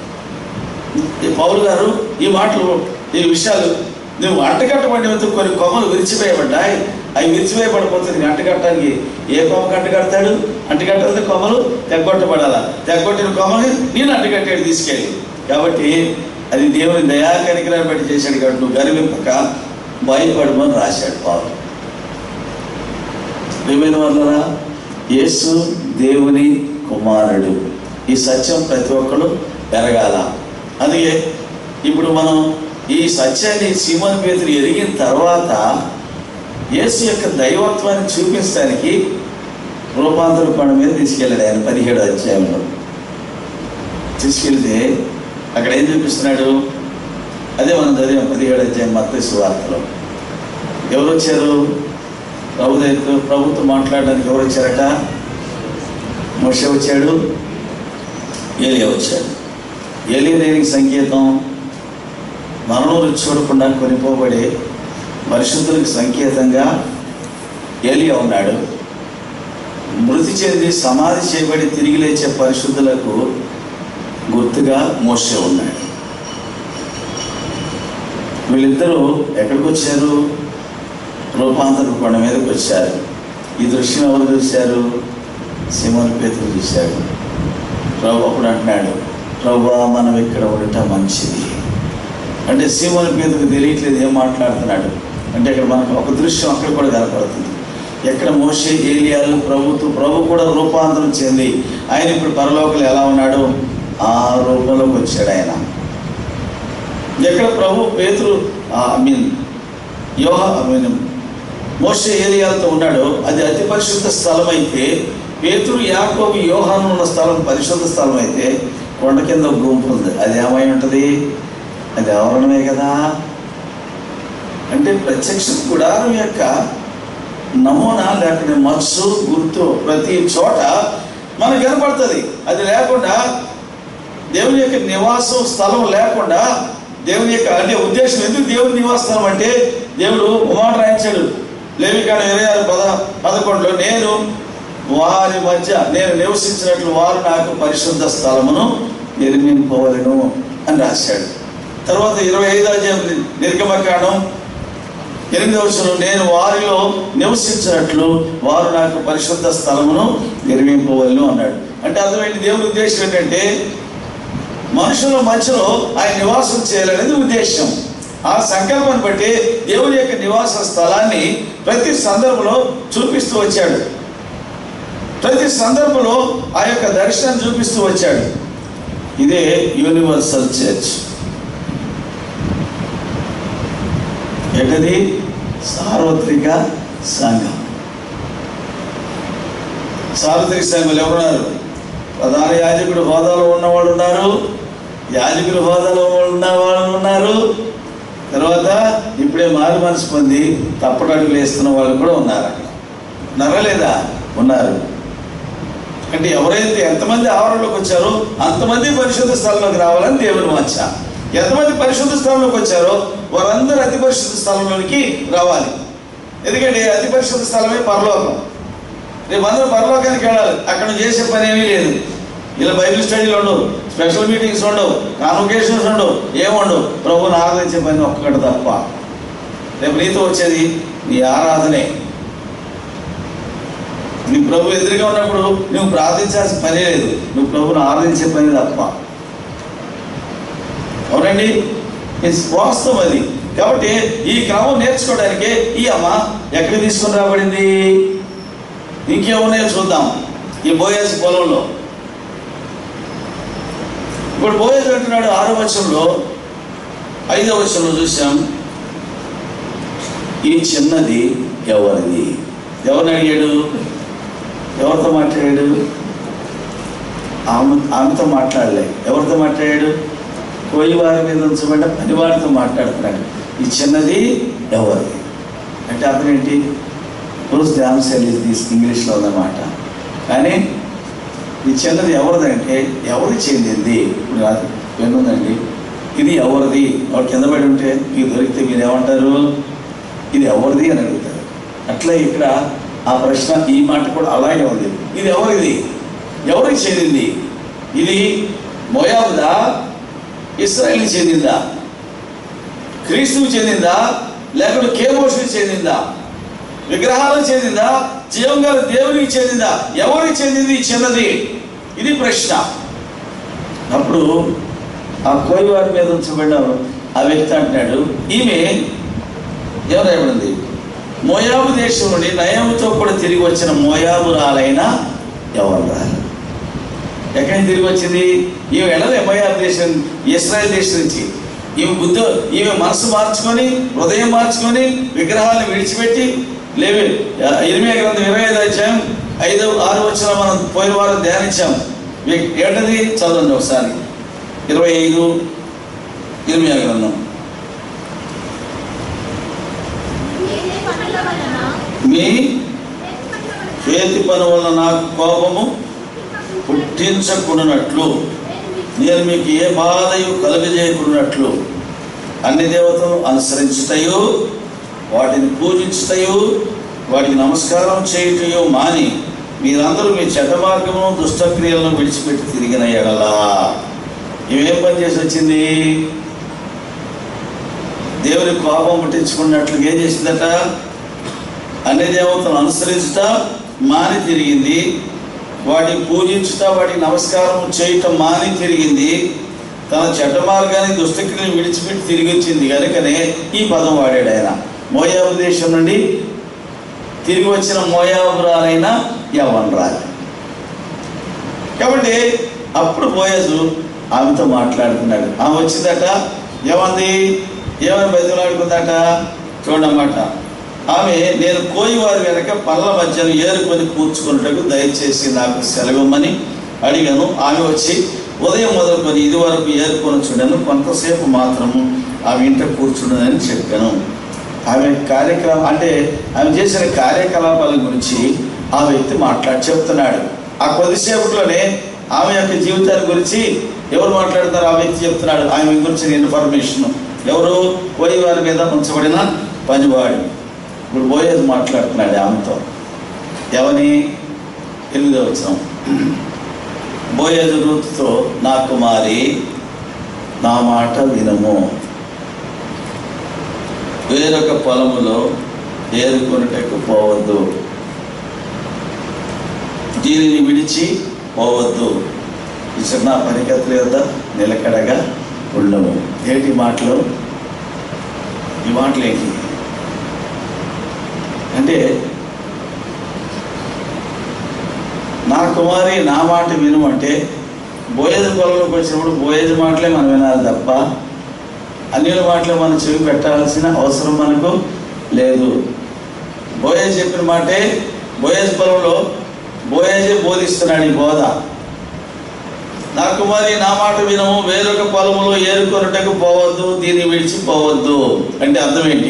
పౌలు గారు ఈ మాటలు ఈ విషయాలు నువ్వు అంటకట్టబడి కొన్ని కొమ్మలు విరిచివేయబడ్డాయి, అవి విరిచివేయబడిపోతే నీకు అంటకట్టడానికి ఏ కొమ్మకు అంటకడతాడు? అంటకట్టాలంటే కొమ్మలు తెగ్గొట్టబడాలా, తెగ్గొట్టిన కొమ్మని నేను అంటకట్టాడు తీసుకెళ్ళి. కాబట్టి అది దేవుని దయా కనికరాన్ని బట్టి చేశాడు. కాబట్టి నువ్వు గర్వింపక భయపడమని రాశాడు పౌలు. ప్రియమైన వాళ్ళరా, యేసు దేవుని కుమారుడు. ఈ సత్యం ప్రతి ఒక్కరు ఎరగాల. అందుకే ఇప్పుడు మనం ఈ సత్యాన్ని సీమోను పేతురు ఎరిగిన తర్వాత యేసు యొక్క దైవత్వాన్ని చూపించడానికి రూపాంతర కొండ మీద తీసుకెళ్ళాడు ఆయన. పదిహేడు అధ్యాయంలో తీసుకెళ్తే అక్కడ ఏం చూపిస్తున్నాడు? అదే మనం చదివాం పదిహేడు అధ్యాయం మత్తయి సువార్తలో. ఎవరు వచ్చారు? ప్రభు దగ్గర ప్రభుత్వం మాట్లాడడానికి ఎవరు వచ్చారట? మోషే వచ్చాడు, ఏలియా వచ్చాడు. ఏలీ దేనికి సంకేతం? మరణం రుచి చూడకుండా కొనిపోబడే పరిశుద్ధులకు సంకేతంగా ఏలియా ఉన్నాడు. మృతి చెంది సమాధి చేయబడి తిరిగి లేచే పరిశుద్ధులకు గుర్తుగా మోషే ఉన్నాడు. వీళ్ళిద్దరూ ఎక్కడికి వచ్చారు? రూపాంతర కొండ మీదకి వచ్చారు. ఈ దృశ్యం ఎవరు చూశారు? సీమోను పేతురు చూశాడు. ప్రభు అప్పుడు అంటున్నాడు, ప్రభువా మనం ఇక్కడ ఉండటం మంచిది అంటే సీమోను పేతురుకు తెలియట్లేదు ఏం మాట్లాడుతున్నాడు అంటే. ఇక్కడ మనకు ఒక దృశ్యం అక్కడ కూడా కనపడుతుంది. ఎక్కడ మోషే ఏలియాలు ప్రభుత్వ ప్రభు కూడా రూపాంతరం చెంది ఆయన ఇప్పుడు పరలోకంలో ఎలా ఉన్నాడు? ఆ రూపంలోకి వచ్చాడు ఆయన. ఎక్కడ ప్రభు పేతురు ఐ మీన్ యోహ ఐ మీన్ మోషే ఏలియాలతో ఉన్నాడు, అది అతి పరిశుద్ధ స్థలం అయితే, పేతురు యాకోబు యోహాను ఉన్న స్థలం పరిశుద్ధ స్థలం అయితే, కొండ కింద ఒక గుంపు ఉంది. అది ఏమై ఉంటుంది? అది ఆవరణమే కదా. అంటే ప్రత్యక్ష గుడారం యొక్క నమూనా లేకపోతే మత్సు గుర్తు ప్రతి చోట మనకు కనపడుతుంది. అది లేకుండా దేవుని యొక్క నివాసం స్థలం లేకుండా దేవుని యొక్క అంటే ఉద్దేశం ఎందుకు దేవుని నివాస స్థలం అంటే, దేవుడు ఉమాట రాయించాడు లేవికాండం ఇరవై ఆరు పద పదకొండులో నేను వారి మధ్య నేను నివసించినట్లు వారు నాకు పరిశుద్ధ స్థలమును నిర్మింపవలెను అని రాశాడు. తర్వాత ఇరవై ఐదో అధ్యాయం నిర్గమకాండం ఎనిమిదవ వచనం నేను వారిలో నివసించినట్లు వారు నాకు పరిశుద్ధ స్థలమును నిర్మింపవలెను అన్నాడు. అంటే అర్థమైంది దేవుని ఉద్దేశం ఏంటంటే మనుషుల మధ్యలో ఆయన నివాసం చేయాలనేది ఉద్దేశం. ఆ సంకల్పాన్ని బట్టి దేవుని యొక్క నివాస స్థలాన్ని ప్రతి సందర్భంలో చూపిస్తూ వచ్చాడు. ప్రతి సందర్భంలో ఆ యొక్క దర్శనాన్ని చూపిస్తూ వచ్చాడు. ఇదే యూనివర్సల్ చర్చ్. ఏంటది? సార్వత్రిక సంఘం. సార్వత్రిక సంఘంలో ఎవరున్నారు? ప్రధాన యాజకుడు హోదాలో ఉన్నవాళ్ళు ఉన్నారు, యాజకుల హోదాలో ఉన్న వాళ్ళు ఉన్నారు, తర్వాత ఇప్పుడే మారు మనసు పొంది తప్పటడుగులు వేస్తున్న వాళ్ళు కూడా ఉన్నారు. అక్కడ ఉన్నారా లేదా? ఉన్నారు. అంటే ఎవరైతే ఎంతమంది ఆవరణలోకి వచ్చారో అంతమంది పరిశుద్ధ స్థలంలోకి రావాలని దేవుని వాంఛ. ఎంతమంది పరిశుద్ధ స్థలంలోకి వచ్చారో వారందరూ అతి పరిశుద్ధ స్థలంలోనికి రావాలి. ఎందుకంటే అతి పరిశుద్ధ స్థలమే పరలోకం. రేపు అందరూ పరలోకానికి వెళ్ళాలి. అక్కడ చేసే పని ఏమీ లేదు. ఇలా బైబిల్ స్టడీలు ఉండవు, స్పెషల్ మీటింగ్స్ ఉండవు, కాన్వకేషన్స్ ఉండవు, ఏముండవు. ప్రభువుని ఆరాధించే పని ఒక్కటి తప్ప. రేపు నీతో వచ్చేది నీ ఆరాధనే. నీ ప్రభు ఎదురుగా ఉన్నప్పుడు నువ్వు ప్రార్థించాల్సిన పని లేదు, నువ్వు ప్రభువుని ఆరాధించే పని తప్ప. అవునండి, వాస్తవం అది. కాబట్టి ఈ క్రమం నేర్చుకోవడానికే ఈ అమ్మ ఎక్కడికి తీసుకొని రాబడింది. ఇంకేమున్నాయో చూద్దాం. ఈ బోయస్ పొలంలో ఇప్పుడు బోయస్ అంటున్నాడు ఆరో వచనంలో, ఐదో వచనంలో చూసాం, ఈ చిన్నది ఎవరిది? ఎవరిని అడిగాడు? ఎవరితో మాట్లాడాడు? ఆమె ఆమెతో మాట్లాడలే. ఎవరితో మాట్లాడాడు? కోయి వారి మీద ఉంచబడ్డ పనివాడితో మాట్లాడుతున్నాడు. ఈ చిన్నది ఎవరిది అంటే అర్థం ఏంటి? రోజు ధ్యానశైలి తీసి ఇంగ్లీష్లో ఉందన్నమాట. కానీ ఈ చిన్నది ఎవరిదంటే ఎవరికి చెందింది. ఇప్పుడు వినుందండి, ఇది ఎవరిది? వాడు కింద పడి ఉంటే మీకు దొరికితే మీరు ఏమంటారు? ఇది ఎవరిది అని అడుగుతారు. అట్లా ఇక్కడ ఆ ప్రశ్న ఈ మాట కూడా అలాగే ఉంది. ఇది ఎవరిది? ఎవరికి చెందింది? ఇది మోయాబుదా? ఇశ్రాయేలుకి చెందిందా? క్రీస్తుకు చెందిందా? లేకపోతే కేమోషుకి చెందిందా? విగ్రహాలకు చెందిందా? జీవం గల దేవునికి చెందిందా? ఎవరికి చెందింది ఈ చిన్నది? ఇది ప్రశ్న. అప్పుడు ఆ కోయి వారి మీద ఉంచబడిన ఆ వ్యక్తి అంటున్నాడు, ఈమె ఎవరు ఏమైంది? మోయాబు దేశం నుండి నయముతో కూడా తిరిగి వచ్చిన మోయాబురాలైన ఎవరు రాలి. ఎక్కడి నుంచి తిరిగి వచ్చింది? ఈమె వెళ్ళలే మోయాబు దేశం, ఇశ్రాయేల్ దేశం నుంచి. ఈమె బుద్ధి ఈమె మనసు మార్చుకొని హృదయం మార్చుకొని విగ్రహాలను విడిచిపెట్టి లేవి ఇర్మియా గ్రంథం ఇరవై ఐదు అధ్యాయం ఐదు ఆరు వచ్చిన మనం పోయిన వారం ధ్యానించాం. ఏంటది? చదవండి ఒకసారి. ఇరవై ఐదు ఇర్మియా గ్రంథం. మీ చేతి పని వలన నాకు కోపము పుట్టించకున్నట్లు నేను మీకు ఏ బాధయు కలుగజేయకున్నట్లు అన్ని దేవతలు అనుసరించుటయు వాటిని పూజించుటయు వాటికి నమస్కారం చేయుటయు మాని మీరందరూ మీ చెడ్డ మార్గమును దుష్టక్రియలను విడిచిపెట్టి తిరిగిన ఎడలా. ఇవేం పని చేసి వచ్చింది? దేవుని కోపం పుట్టించుకున్నట్లుగా ఏం చేసిందట? అన్ని దేవతలను అనుసరించుట మాని తిరిగింది, వాటిని పూజించుట వాటికి నమస్కారం చేయటం మాని తిరిగింది, తన చెడ్డ మార్గాన్ని దుష్టక్రియలను విడిచిపెట్టి తిరిగి వచ్చింది. కనుకనే ఈ పదం వాడాడు ఆయన. మోయాబు దేశం నుండి తిరిగి వచ్చిన మోయాబురాలైన యవ్వనురాలు. కాబట్టి అప్పుడు బోయజు ఆమెతో మాట్లాడుతున్నాడు. ఆమె వచ్చిందట, ఏమంది? ఏమని బతిలాడుకుందట? చూడమాట. ఆమె నేను కోయి వారి వెనక పళ్ళ మధ్యను ఏరుకొని కూర్చుకున్నట్టుకు దయచేసి నాకు సెలవిమ్మని అడిగాను. ఆమె వచ్చి ఉదయం మొదలుకొని ఇది వరకు ఏరుకొని చూడాను, కొంతసేపు మాత్రము ఆమె ఇంట కూర్చుండదని చెప్పాను. ఆమె కార్యక్రమం అంటే ఆమె చేసిన కార్యకలాపాల గురించి ఆ వ్యక్తి మాట్లాడి చెప్తున్నాడు. ఆ కొద్దిసేపట్లోనే ఆమె యొక్క జీవితాన్ని గురించి ఎవరు మాట్లాడుతారు? ఆ వ్యక్తి చెప్తున్నాడు ఆమె గురించిన ఇన్ఫర్మేషన్. ఎవరు? కోయి వారి మీద ఉంచబడిన పనివాడు. ఇప్పుడు బోయజు మాట్లాడుతున్నాడు ఆమెతో. ఎవని? ఎనిమిదో వచనం. బోయజు రూతుతో, నా కుమారి, నా మాట వినము, వేరొక పొలములో ఏరుకొనుటకు పోవద్దు, దీనిని విడిచి పోవద్దు, ఇచ్చిన నా పరిగెత్తుల యొద్ద నిలకడగా ఉండము. ఏంటి మాటలు? ఈ మాటలు ఏంటి అంటే, నా కుమారి నా మాట విను అంటే బోయజు పొలంలోకి వచ్చినప్పుడు బోయజు మాటలే మనం వినాలి తప్ప అన్యుల మాటలే మనం చెవి పెట్టాల్సిన అవసరం మనకు లేదు. బోయజు చెప్పిన మాటే బోయజు పొలంలో బోయజే బోధిస్తున్నాడు ఈ బోధ. నా కుమారి నా మాట వినము, వేరొక పొలములో ఏరుకొనుటకు పోవద్దు, దీన్ని విడిచిపోవద్దు. అంటే అర్థం ఏంటి?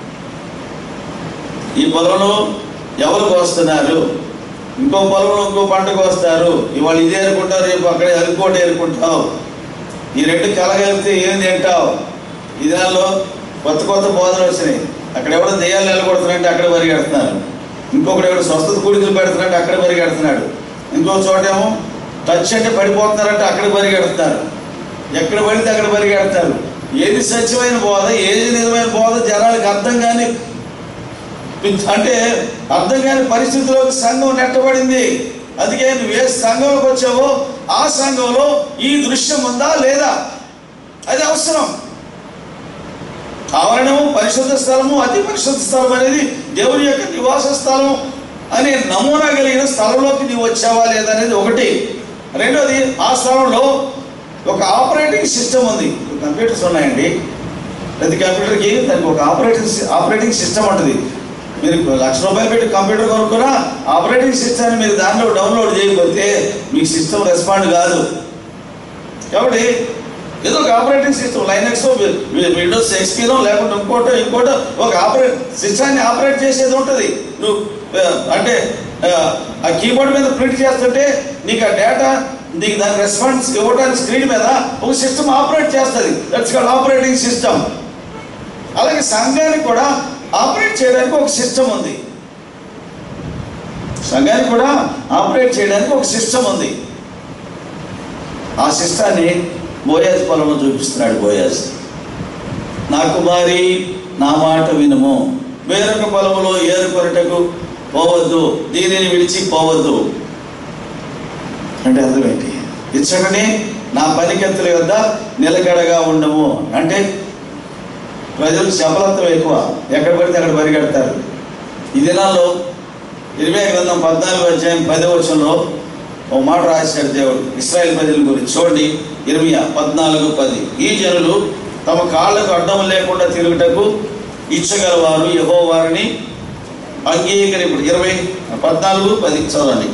ఈ పొలంలో ఎవరు కోస్తున్నారు? ఇంకో పొలంలో ఇంకో పంట కోస్తారు. ఇవాళ ఇది ఏరుకుంటావు, రేపు అక్కడ ఇంకోటి ఏరుకుంటావు. ఈ రెండు కలగలిపితే ఏం తింటావు? ఈ దినాల్లో కొత్త కొత్త బోధనలు వచ్చినాయి. అక్కడ ఎవడో దెయ్యాలు నిలబడుతున్నారంటే అక్కడ పరిగెడుతున్నారు. ఇంకొకటి ఎవడో స్వస్థత కూడికలు పెడుతున్నారంటే అక్కడ పరిగెడుతున్నాడు. ఇంకో చోటేమో టచ్ అంటే పడిపోతున్నారంటే అక్కడ పరిగెడుతున్నారు. ఎక్కడ పడితే అక్కడ పరిగెడతారు. ఏది సత్యమైన బోధ, ఏది నిజమైన బోధ జనాలకు అర్థం కాని అంటే అర్థం కాని పరిస్థితుల్లోకి సంఘం నెట్టబడింది. అందుకే నువ్వు ఏ సంఘంలోకి వచ్చావో ఆ సంఘంలో ఈ దృశ్యం ఉందా లేదా అది అవసరం. ఆవరణము, పరిశుద్ధ స్థలము, అతి పరిశుద్ధ స్థలం అనేది దేవుని యొక్క నివాస స్థలం అనే నమూనా కలిగిన స్థలంలోకి నీవు వచ్చావా లేదనేది ఒకటి. రెండోది, ఆ స్థలంలో ఒక ఆపరేటింగ్ సిస్టమ్ ఉంది. కంప్యూటర్స్ ఉన్నాయండి. ప్రతి కంప్యూటర్కి దానికి ఒక ఆపరేటింగ్ ఆపరేటింగ్ సిస్టమ్ ఉంటుంది. మీరు లక్ష రూపాయలు పెట్టి కంప్యూటర్ కొనుక్కున్నా ఆపరేటింగ్ సిస్టమ్ని మీరు దాంట్లో డౌన్లోడ్ చేయకపోతే మీ సిస్టమ్ రెస్పాండ్ కాదు. కాబట్టి ఏదో ఒక ఆపరేటింగ్ సిస్టమ్, లైనక్స్, విండోస్ ఎక్స్పీనో లేకుంటే ఇంకోటో ఇంకోటో ఒక ఆపరేట్ సిస్టాన్ని ఆపరేట్ చేసేది ఉంటుంది. నువ్వు అంటే ఆ కీబోర్డ్ మీద ప్రింట్ చేస్తుంటే నీకు ఆ డేటా నీకు దాని రెస్పాన్స్ ఇవ్వడానికి స్క్రీన్ మీద ఒక సిస్టమ్ ఆపరేట్ చేస్తుంది. That's called operating system. అలాగే సంఘానికి కూడా ఆపరేట్ చేయడానికి ఒక సిస్టమ్ ఉంది. సంఘానికి కూడా ఆపరేట్ చేయడానికి ఒక సిస్టమ్ ఉంది. ఆ సిస్టాన్ని బోయాజు పొలంలో చూపిస్తున్నాడు. బోయాజు, నా కుమారి నా మాట వినుము, వేరొక పొలములో ఏరుకొనుటకు పోవద్దు, దీనిని విడిచి పోవద్దు. అంటే అర్థం ఏంటి? ఇచ్చటనే నా పనికెత్తుల వద్ద నిలకడగా ఉండము. అంటే ప్రజలు చపలత్వం ఎక్కువ, ఎక్కడ పడితే అక్కడ పరిగెడతారు. ఈ దినాల్లో ఇరవై గ్రంథం పద్నాలుగు అధ్యాయం పదో వచనంలో ఒక మాట రాశాడు దేవుడు ఇశ్రాయేల్ ప్రజల గురించి. చూడండి, ఇర్మియా పద్నాలుగు పది. ఈ జనులు తమ కాళ్ళకు అడ్డం లేకుండా తిరుగుటకు ఇచ్చగలవారు యెహోవా వారిని అంగీకరింపుడు. ఇరవై పద్నాలుగు పది చదవండి.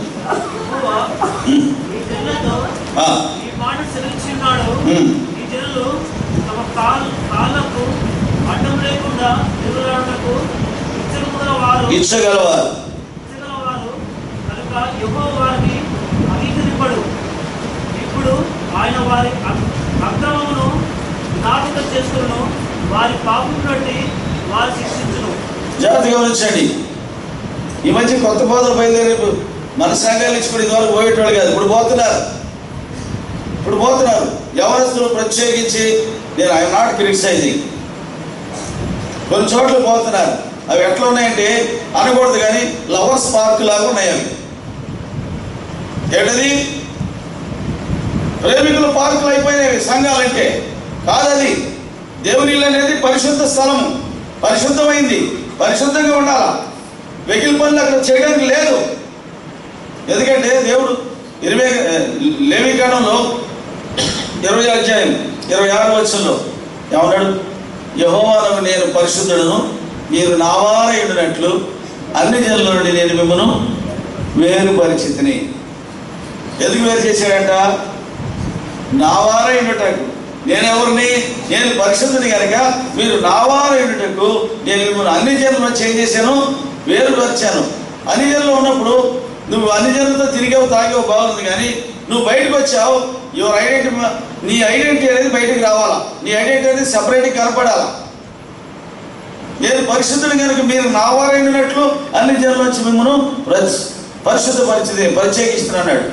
ఇచ్చగలవారు ఇప్పుడు ఆ ఆయన వారి అక్రమమును జ్ఞాపక చేసుకును, వారి పాపం నుండి వారు శిక్షించును. జాగ్రత్తగా గమనించండి. ఈ మధ్య కొత్త బోధ బయలుదేరి మన సంఘాలు ఇచ్చుకుని ఇదివరకు పోయేటోళ్ళు కాదు, ఇప్పుడు పోతున్నారు. ఇప్పుడు పోతున్నారు యవనస్తులు ప్రత్యేకించి. నేను ఐఎమ్ నాట్ క్రిటిసైజింగ్. కొన్ని చోట్ల పోతున్నారు. అవి ఎట్లా ఉన్నాయంటే అనకూడదు కానీ లవర్స్ పార్క్ లాగా ఉన్నాయి. అవి ఏంటది? ప్రేమికుల పార్కులు అయిపోయినవి సంఘాలంటే. కాదది. దేవుని ఇల్లు అనేది పరిశుద్ధ స్థలము, పరిశుద్ధమైంది, పరిశుద్ధంగా ఉండాలా. వెకిలి పనులు అక్కడ చేయడానికి లేదు. ఎందుకంటే దేవుడు ఇరవై లేవికాండంలో ఇరవై అధ్యాయం ఇరవై ఆరు వచనంలో ఏమన్నాడు? యెహోవాను నేను పరిశుద్ధుడును, మీరు నా వారై ఉండినట్లు అన్ని జనుల నుండి నేను మిమ్మల్ని వేరుపరిచితిని. ఎందుకు వేరు చేశాడంట? నా వారై ఉండుటకు. నేనెవరిని? నేను పరిశుద్ధుని కనుక మీరు నా వారై ఉండుటకు నేను మిమ్మల్ని అన్ని జనులను చేంజ్ చేశాను, వేరుపరిచాను. అన్ని జనులు ఉన్నప్పుడు నువ్వు అన్ని జనులతో తిరిగావు, తాగావు, బాగుంది. కానీ నువ్వు బయటకు వచ్చావు, యువర్ ఐడెంటిటీ, నీ ఐడెంటిటీ అనేది బయటకు రావాలా. నీ ఐడెంటిటీ అనేది సపరేట్గా కనపడాలా. నేను పరిశుద్ధుని కనుక మీరు నా వారైనట్లు అన్ని జనుల నుంచి మిమ్మల్ని పరిశుద్ధ పరిస్థితి ప్రత్యేకిస్తున్నాడు.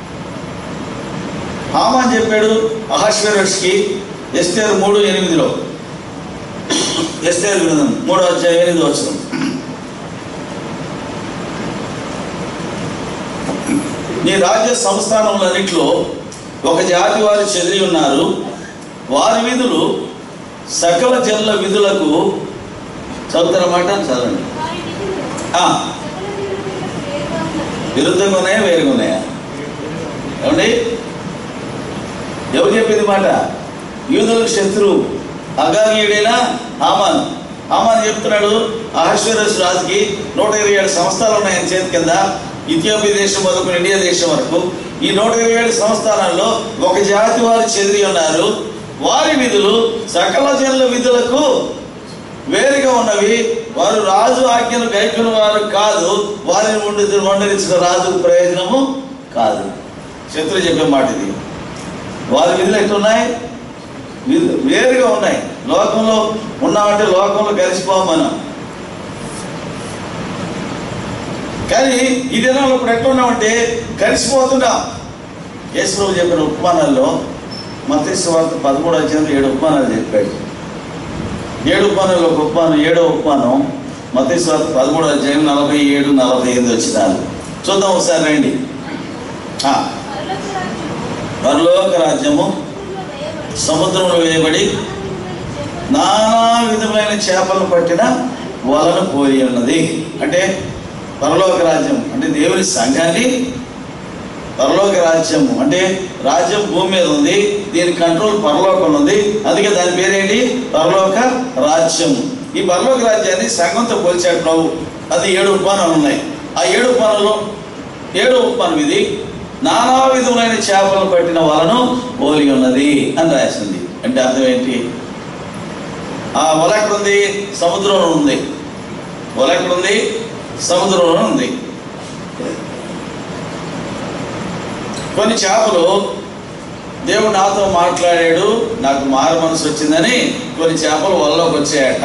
హామాన్ చెప్పాడు అహష్వేరోష్కి ఎస్తేరు మూడు ఎనిమిదిలో, ఎస్తేరు గ్రంథం మూడో అధ్యాయం ఎనిమిది వచనం. నీ రాజ్య సంస్థానములన్నింటిలో ఒక జాతి వారు చెదిరి ఉన్నారు, వారి విధులు సకల జనుల విధులకు. చదువుతారన్నమాట, చదవండి. విరుద్ధంగా ఉన్నాయా, వేరుగా ఉన్నాయా? ఏమండి? ఎవరు చెప్పింది మాట? యూదులకు శత్రువు అగాగీయుడైనా హామాన్. హామాన్ చెప్తున్నాడు అహష్వేరోషు రాజుకి నూట ఇరవై ఏడు సంస్థానాలు ఉన్నాయని చేతి కింద, ఇథియోపియా దేశం మొదలుకొని ఇండియా దేశం వరకు ఈ నూట ఇరవై ఏడు సంస్థానాల్లో ఒక జాతి వారు చెదిరి ఉన్నారు, వారి విధులు సకల జనుల విధులకు వేరుగా ఉన్నవి. వారు రాజు ఆజ్ఞను గైకొన్న వారు కాదు, వారిని ఉండి వండరించిన రాజుకు ప్రయోజనము కాదు. శత్రువు చెప్పే మాట ఇది. వారి విధులు ఎట్లున్నాయి? విధులు వేరుగా ఉన్నాయి. లోకంలో ఉన్నామంటే లోకంలో కలిసిపోం మనం. కానీ ఈ దినాల్లో ఇప్పుడు ఎట్లున్నామంటే కలిసిపోతున్నాం. యేసు ప్రభు చెప్పిన ఉపమానాల్లో మత్తయి సువార్త పదమూడు అధ్యాయంలో ఏడు ఉపమానాలు చెప్పాడు. ఏడు ఉపమానాలు ఒక ఉపమానం, ఏడో ఉపమానం మత్తయి సువార్త పదమూడు అధ్యాయం నలభై ఏడు నలభై ఎనిమిది వచ్చినారు. చూద్దాం ఒకసారి రండి. పరలోక రాజ్యము సముద్రంలో వేయబడి నానా విధములైన చేపలు పట్టిన వలను పోలి ఉన్నది. అంటే పరలోక రాజ్యం అంటే దేవుని సంఘాన్ని, పరలోక రాజ్యము అంటే రాజ్యం భూమి మీద ఉంది, దీని కంట్రోల్ పరలోకం ఉంది. అందుకే దాని పేరేంటి? పరలోక రాజ్యము. ఈ పరలోక రాజ్యాన్ని సంఘంతో పోల్చాడు ప్రభు. అది ఏడు ఉపమానాలు ఉన్నాయి. ఆ ఏడు ఉపమానంలో ఏడో ఉపమానం ఇది. నానా విధములైన చేపలు పట్టిన వలను పోలి ఉన్నది అని రాసింది. అంటే అర్థం ఏంటి? ఆ వల ఎక్కడుంది? సముద్రంలో ఉంది. వల ఎక్కడుంది? సముద్రంలో ఉంది. కొన్ని చేపలు దేవుడు నాతో మాట్లాడాడు, నాకు మారు మనసు వచ్చిందని కొన్ని చేపలు వలలోకి వచ్చాయట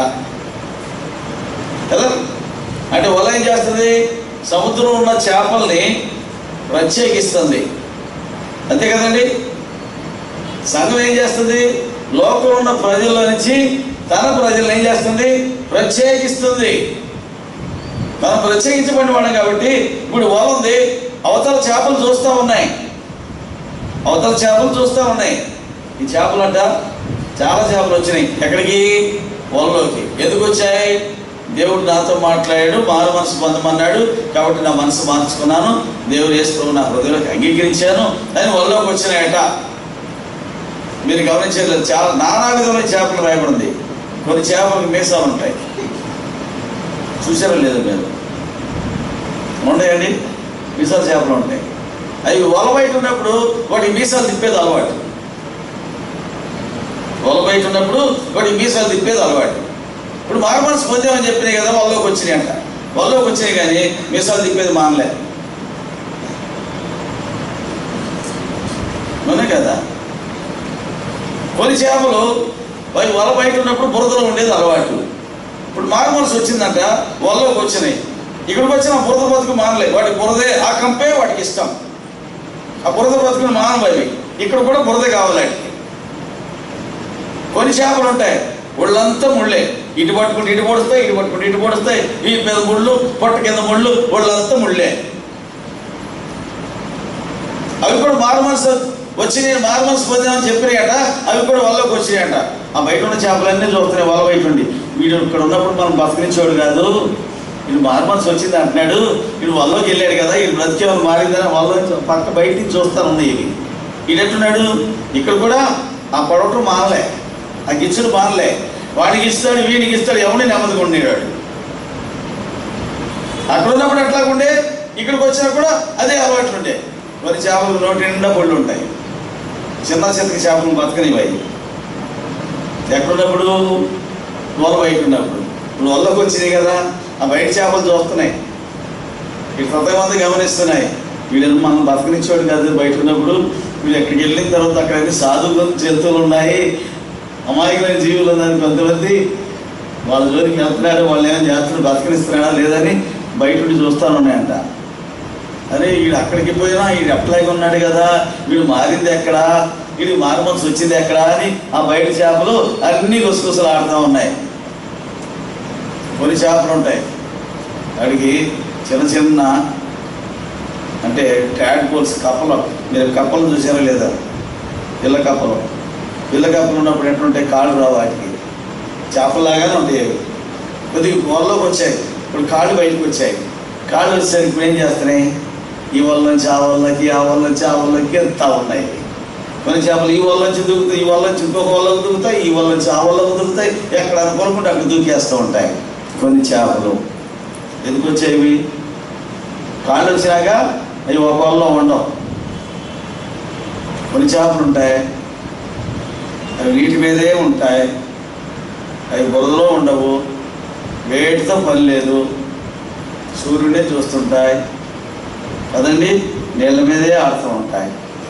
కదా. అంటే వల ఏం చేస్తుంది? సముద్రంలో ఉన్న చేపల్ని ప్రత్యేకిస్తుంది, అంతే కదండి. సంఘం ఏం చేస్తుంది? లోకంలో ఉన్న ప్రజల నుంచి తన ప్రజలను ఏం చేస్తుంది? ప్రత్యేకిస్తుంది. మనం ప్రత్యేకించబడిన వాళ్ళం కాబట్టి ఇప్పుడు వల ఉంది, అవతల చేపలు చూస్తూ ఉన్నాయి, అవతల చేపలు చూస్తూ ఉన్నాయి. ఈ చేపలు అంట చాలా చేపలు వచ్చినాయి. ఎక్కడికి? వలలోకి. ఎందుకు వచ్చాయి? దేవుడు నాతో మాట్లాడాడు, మారు మనసు పొందమన్నాడు, కాబట్టి నా మనసు మార్చుకున్నాను, దేవుడు యేసు ప్రభువు నా హృదయంలోకి అంగీకరించాను అని వలలోకి వచ్చినాయట. మీరు గమనించలేదు, చాలా నానా విధమైన చేపలు రాయబడింది. కొన్ని చేపలకు మీసాలు ఉంటాయి, చూసారో లేదో మీరు? ఉన్నాయండి, మీసాలు చేపలు ఉంటాయి. అవి వల బయట ఉన్నప్పుడు వాటి మీసాలు తిప్పేది అలవాటు. వల బయట ఉన్నప్పుడు వాటి మీసాలు తిప్పేది అలవాటు. ఇప్పుడు మారు మనసు పొందామని చెప్పినాయి కదా, వాళ్ళలోకి వచ్చినాయి అంట. వాళ్ళలోకి వచ్చినాయి కానీ మీసాలు తిప్పేది మానలే, అవునే కదా. కొన్ని చేపలు అవి వల బయట ఉన్నప్పుడు బురదలో ఉండేది అలవాటు. ఇప్పుడు మారు మనసు వచ్చిందంట, వలలోకి వచ్చినాయి. ఇక్కడికి వచ్చిన బురద బతుకు మానలే, వాటి బురదే ఆ కంపే వాటికి ఇష్టం. ఆ బురద బతుకుని మానవి, ఇక్కడ కూడా బురదే కావాలి. కొన్ని చేపలు ఉంటాయి ఒళ్ళంతా ముళ్ళే, ఇటు పట్టుకుంటే ఇటు పొడుస్తాయి, ఇటు పట్టుకుంటే ఇటు పొడుస్తాయి, ఈ మీద ముళ్ళు, పొట్ట కింద ముళ్ళు, ఒళ్ళంతా ముళ్ళే. అవి కూడా మారు మనసు వచ్చి నేను మారు మనసు పొందామని చెప్పినాయట, అవి కూడా వలలోకి వచ్చినాయట. ఆ బయట ఉన్న చేపలన్నీ చూస్తున్నాయి వల బయట ఉండి. వీడు ఇక్కడ ఉన్నప్పుడు మనం బతికించేవాడు కాదు, వీడు మారు మనసు వచ్చింది అంటున్నాడు, వీడు వలలోకి వెళ్ళాడు కదా, వీడు బ్రతికేవాళ్ళు మారిందని వల్ల పక్క బయట నుంచి చూస్తాను ఉన్నాయి ఇవి. వీడెట్టున్నాడు, ఇక్కడ కూడా ఆ పొడవటం మానలే, ఆ గిచ్చుడు మానలే, వాడికి ఇస్తాడు వీడికి ఇస్తాడు, ఎవరిని నెమ్మదిగా ఉండేవాడు. అక్కడ ఉన్నప్పుడు ఎట్లాగుండే, ఇక్కడికి వచ్చినా కూడా అదే అలవాట్లు ఉండే. మరి చేపలు నోటి నిండా పళ్ళు ఉంటాయి, చిన్న చితక చేపలు బతకనివ్వాలి. ఎక్కడున్నప్పుడు వల బయట ఉన్నప్పుడు. ఇప్పుడు వల్లకి వచ్చినాయి కదా, ఆ బయట చేపలు చూస్తున్నాయి, ఇటు కొంతమంది గమనిస్తున్నాయి. వీళ్ళని మనం బతకనిచ్చేవాడు కాదు బయట ఉన్నప్పుడు. వీళ్ళు ఎక్కడికి వెళ్ళిన తర్వాత అక్కడైతే సాధువులు జంతువులు ఉన్నాయి, అమాయకమైన జీవులు ఉన్నాయి. కొంతమంది వాళ్ళ జోలికి వెళ్తున్నాడు, వాళ్ళు ఏమైనా చేస్తున్నాడు, బతకనిస్తున్నాడా లేదని బయట ఉండి చూస్తాను ఉన్నాయంట. అరే వీడు అక్కడికి పోయినా వీడు అట్లాగే ఉన్నాడు కదా, వీడు మారింది ఎక్కడా, వీడికి మారు మనసు వచ్చింది ఎక్కడా అని ఆ బయట చేపలు అన్నీ గుసగుసలు ఆడుతూ ఉన్నాయి. కొన్ని చేపలు ఉంటాయి వాడికి చిన్న చిన్న అంటే ట్యాడ్పోల్స్ కప్పలు, మీరు కప్పలు చూసారా లేదా, పిల్ల కప్పలు. పిల్ల కప్పలు ఉన్నప్పుడు ఎట్లుంటాయి, కాళ్ళు రావు వాటికి, చేపల్లాగానే ఉంటాయి. కొద్దిగా వలలోకి వచ్చాయి, ఇప్పుడు కాళ్ళు బయటకు వచ్చాయి. కాళ్ళు వచ్చేసరికి ఇప్పుడు ఏం చేస్తున్నాయి, ఈ వల్ల నుంచి ఆ వల్లకి, ఆ వల్ల నుంచి ఆ వల్లకి వెళ్తా ఉన్నాయి. కొన్ని చేపలు ఈ వల్ల నుంచి దూకుతాయి, ఈ వల్ల నుంచి ఇంకొక వల్లకు దూకుతాయి, ఈ వల్ల నుంచి ఆ వల్లకు దూకుతాయి, ఎక్కడ అనుకోనుకుంటే అక్కడ దూకేస్తూ ఉంటాయి. కొన్ని చేపలు ఎందుకు వచ్చేవి, కాళ్ళు వచ్చినాక అవి ఒక వల్ల ఉండవు. కొన్ని చేపలు ఉంటాయి అవి నీటి మీదే ఉంటాయి, అవి బురదలో ఉండవు, వేటితో పని లేదు, సూర్యుడే చూస్తుంటాయి కదండి, నీళ్ళ మీదే ఆడుతూ ఉంటాయి.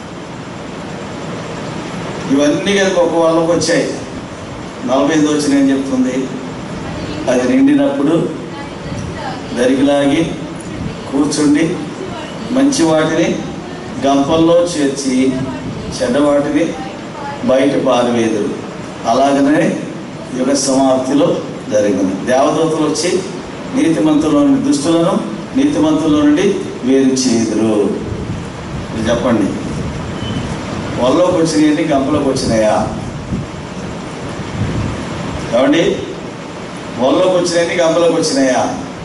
ఇవన్నీ కలిపి ఒక వాళ్ళకి వచ్చాయి. నలభై ఐదు వచ్చి నేను చెప్తుంది, అది నిండినప్పుడు దరికిలాగి కూర్చుండి మంచి వాటిని గంపల్లో చేర్చి చెడ్డ వాటిని బయట పారవేదురు. అలాగనే యుగ సమాప్తిలో జరిగింది. దేవదూతలు వచ్చి నీతిమంతుల నుండి దుష్టులను నీతిమంతుల నుండి వేరు చేదురు. చెప్పండి, వల్లోకి వచ్చినాయండి గంపలోకి వచ్చినాయా? ఏమండి, వల్లోకి వచ్చినాయండి గంపలోకి వచ్చినాయా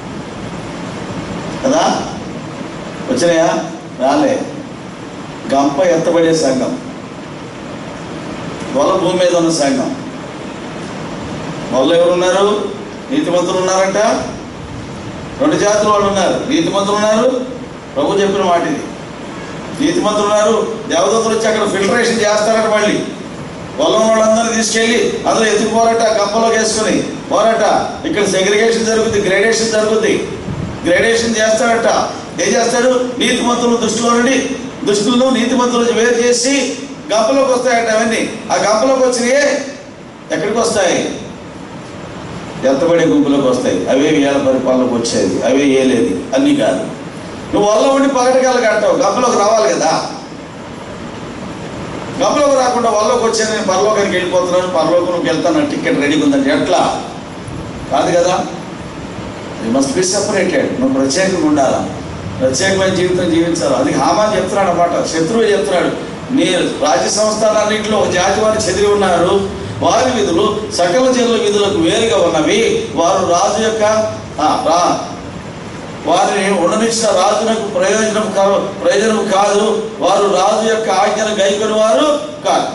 కదా? వచ్చినాయా? రాలే. గంప ఎత్తబడే సంఘం, వల భూమి మీద ఉన్న సంఘం. వల్ల ఎవరున్నారు? నీతిమంతులు ఉన్నారంట. రెండు జాతులు వాళ్ళు ఉన్నారు, నీతిమంతులు ఉన్నారు, ప్రభు చెప్పిన వాటిది. నీతిమంతులు ఉన్నారు, దేవదూతలు వచ్చి అక్కడ ఫిల్టరేషన్ చేస్తారట. మళ్ళీ పొలం వాళ్ళందరూ తీసుకెళ్ళి అందులో ఎత్తుకుపోరట, గంపలోకి వేసుకుని పోరట. ఇక్కడ సెగ్రిగేషన్ జరుగుతుంది, గ్రేడేషన్ జరుగుతుంది. గ్రేడేషన్ చేస్తాడట. ఏం చేస్తాడు? నీతిమంతులు దుష్టుల నుండి దుష్టులను నీతిమంతులు వేరు చేసి గంపలోకి వస్తాయట. అవన్నీ ఆ గంపలోకి వచ్చినాయే ఎక్కడికి వస్తాయి? ఎత్తబడే గుంపులోకి వస్తాయి. అవే ఏళ్ళ పరిపాలనకు వచ్చేది, అవే ఏలేది అన్నీ కాదు. నువ్వు వల్ల ఉండి పగటికల్లా కట్టావు, గంపలోకి రావాలి కదా. గంపలోకి రాకుండా వల్లలోకి వచ్చాను, నేను పరలోకానికి వెళ్ళిపోతున్నాను, పరలోకంలోకి వెళ్తాను, టికెట్ రెడీగా ఉందంటే ఎట్లా? కాదు కదా. You must be separated. నువ్వు ప్రత్యేకంగా ఉండాలా, ప్రత్యేకమైన జీవితం జీవించాలి. అది హామాన్ చెప్తున్నాడు అన్నమాట. శత్రువు చెప్తున్నాడు, నీ రాజ్య సంస్థానాన్నింటిలో ఒక జాతి వారు చెదిరి ఉన్నారు, వారి విధులు సకల జనుల విధులకు వేరుగా ఉన్నవి. వారు రాజు యొక్క రా వారిని ఉండనిచ్చిన రాజునకు ప్రయోజనం ప్రయోజనం కాదు, వారు రాజు యొక్క ఆజ్ఞను గైకొని వారు కాదు.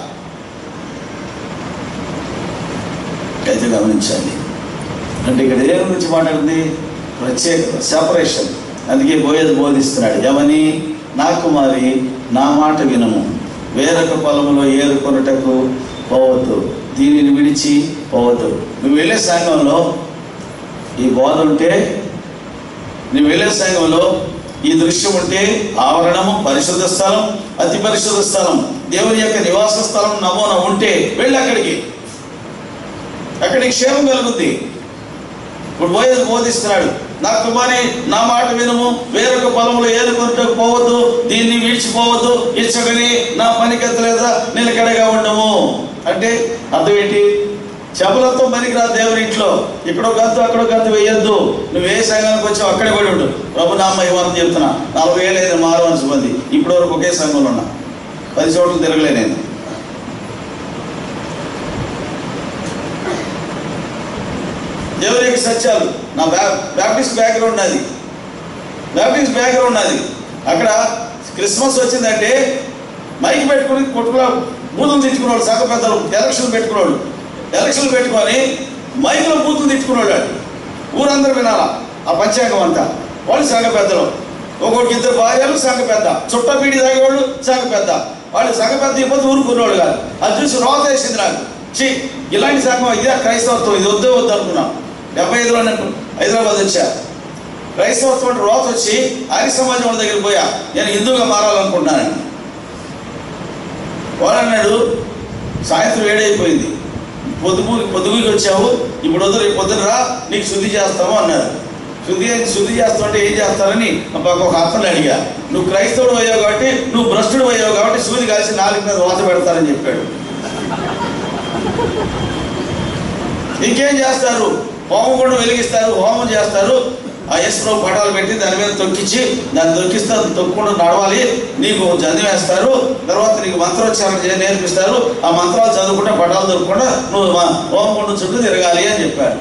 అయితే గమనించండి, అంటే ఇక్కడ ఏ గురించి మాట్లాడుతుంది? ప్రత్యేకత, సెపరేషన్. అందుకే బోయేది బోధిస్తున్నాడు, ఏమని? నా కుమారి నా మాట వినము, వేరొక పొలములో ఏరుకొనుటకు పోవద్దు, దీనిని విడిచి పోవద్దు. నువ్వు వెళ్ళే సంఘంలో ఈ బోధ ఉంటే, నువ్వు వెళ్ళే సంఘంలో ఈ దృశ్యం ఉంటే ఆవరణము, పరిశుద్ధ స్థలం, అతి పరిశుద్ధ స్థలం, దేవుని యొక్క నివాస స్థలం నమూనా ఉంటే వెళ్ళి అక్కడికి అక్కడికి క్షేమం కలుగుద్ది. ఇప్పుడు పోయేది బోధిస్తున్నాడు, నా కుమారి నా మాట వినుము, వేరొక పొలంలో ఏరుకొనుటకు పోవద్దు, దీన్ని విడిచిపోవద్దు, ఇచ్చకని నా పనికెత్తలేదా నిలకడగా ఉండము అంటే అర్థం ఏంటి? చెబలతో పనికిరాదు దేవుని ఇంట్లో. ఇక్కడో గంతు అక్కడో గంతు వేయొద్దు. నువ్వు ఏ సంఘానికి వచ్చావు అక్కడే పడి ఉండు. ప్రభు నా మహిమని చెప్తున్నా. నలభై ఏళ్ళు అయితే మారు మనసు మంది ఇప్పటి వరకు ఒకే సంఘంలో ఉన్నా, పది చోట్ల తిరగలే నేను. దేవుని యొక్క సత్యాలు. నా బ్యా బ్యాప్టిస్ట్ బ్యాక్గ్రౌండ్ అది, బ్యాప్టిస్ట్ బ్యాక్గ్రౌండ్ అది. అక్కడ క్రిస్మస్ వచ్చిందంటే మైక్ పెట్టుకుని కొట్టుకున్న బూతులు తెచ్చుకున్నాడు సంఘ పెద్దలు. ఎలక్షన్ పెట్టుకున్నాడు, ఎలక్షన్లు పెట్టుకొని మైకులో బూతులు తెచ్చుకున్నాడు. ఊరందరూ వినాలా ఆ పంచాంగం అంతా. వాళ్ళు సంఘ పెద్దలు. ఒక్కొక్కటి ఇద్దరు భార్యలు సంఘ పెద్ద, చుట్ట పీడి తాగేవాళ్ళు సంఘ పెద్ద. వాళ్ళు సంఘ పెద్ద ఇబ్బంది ఊరుకునేవాళ్ళు కాదు. అది చూసి రోత వేసింది నాకు. చి ఇలాంటి సంఘం ఇదే క్రైస్తవత్వం, ఇది వద్దే వద్దు అనుకున్నాం. డెబ్బై ఐదులో నేను హైదరాబాద్ వచ్చా. క్రైస్తవత్వం అంటే రోత వచ్చి ఆర్య సమాజం వాళ్ళ దగ్గరికి పోయా, నేను హిందూగా మారాలనుకుంటున్నానని. వాడు అన్నాడు, సాయంత్రం ఏడైపోయింది, పొద్దుగు పొద్దుగుకి వచ్చావు, ఇప్పుడు వద్దు రేపు పొద్దున రా, నీకు శుద్ధి చేస్తాము అన్నారు. శుద్ధి శుద్ధి చేస్తామంటే ఏం చేస్తారని ఒక అతను అడిగా. నువ్వు క్రైస్తవుడు అయ్యావు కాబట్టి, నువ్వు భ్రష్టుడు అయ్యావు కాబట్టి శుద్ధి కలిసి నాలుగు మీద వాత పెడతారని చెప్పాడు. ఇంకేం చేస్తారు? హోమం కూడా వెలిగిస్తారు, హోమం చేస్తారు. ఆ యేసు పటాలు పెట్టి దాని మీద తొక్కించి దాన్ని తొక్కిస్తే తొక్కకుండా నడవాలి, నీకు జంది వేస్తారు, తర్వాత నీకు మంత్రోచ్చారణ నేర్పిస్తారు. ఆ మంత్రాలు చదువుకుంటే పటాలు దొరకకుండా నువ్వు హోమకుండ చుట్టూ తిరగాలి అని చెప్పారు.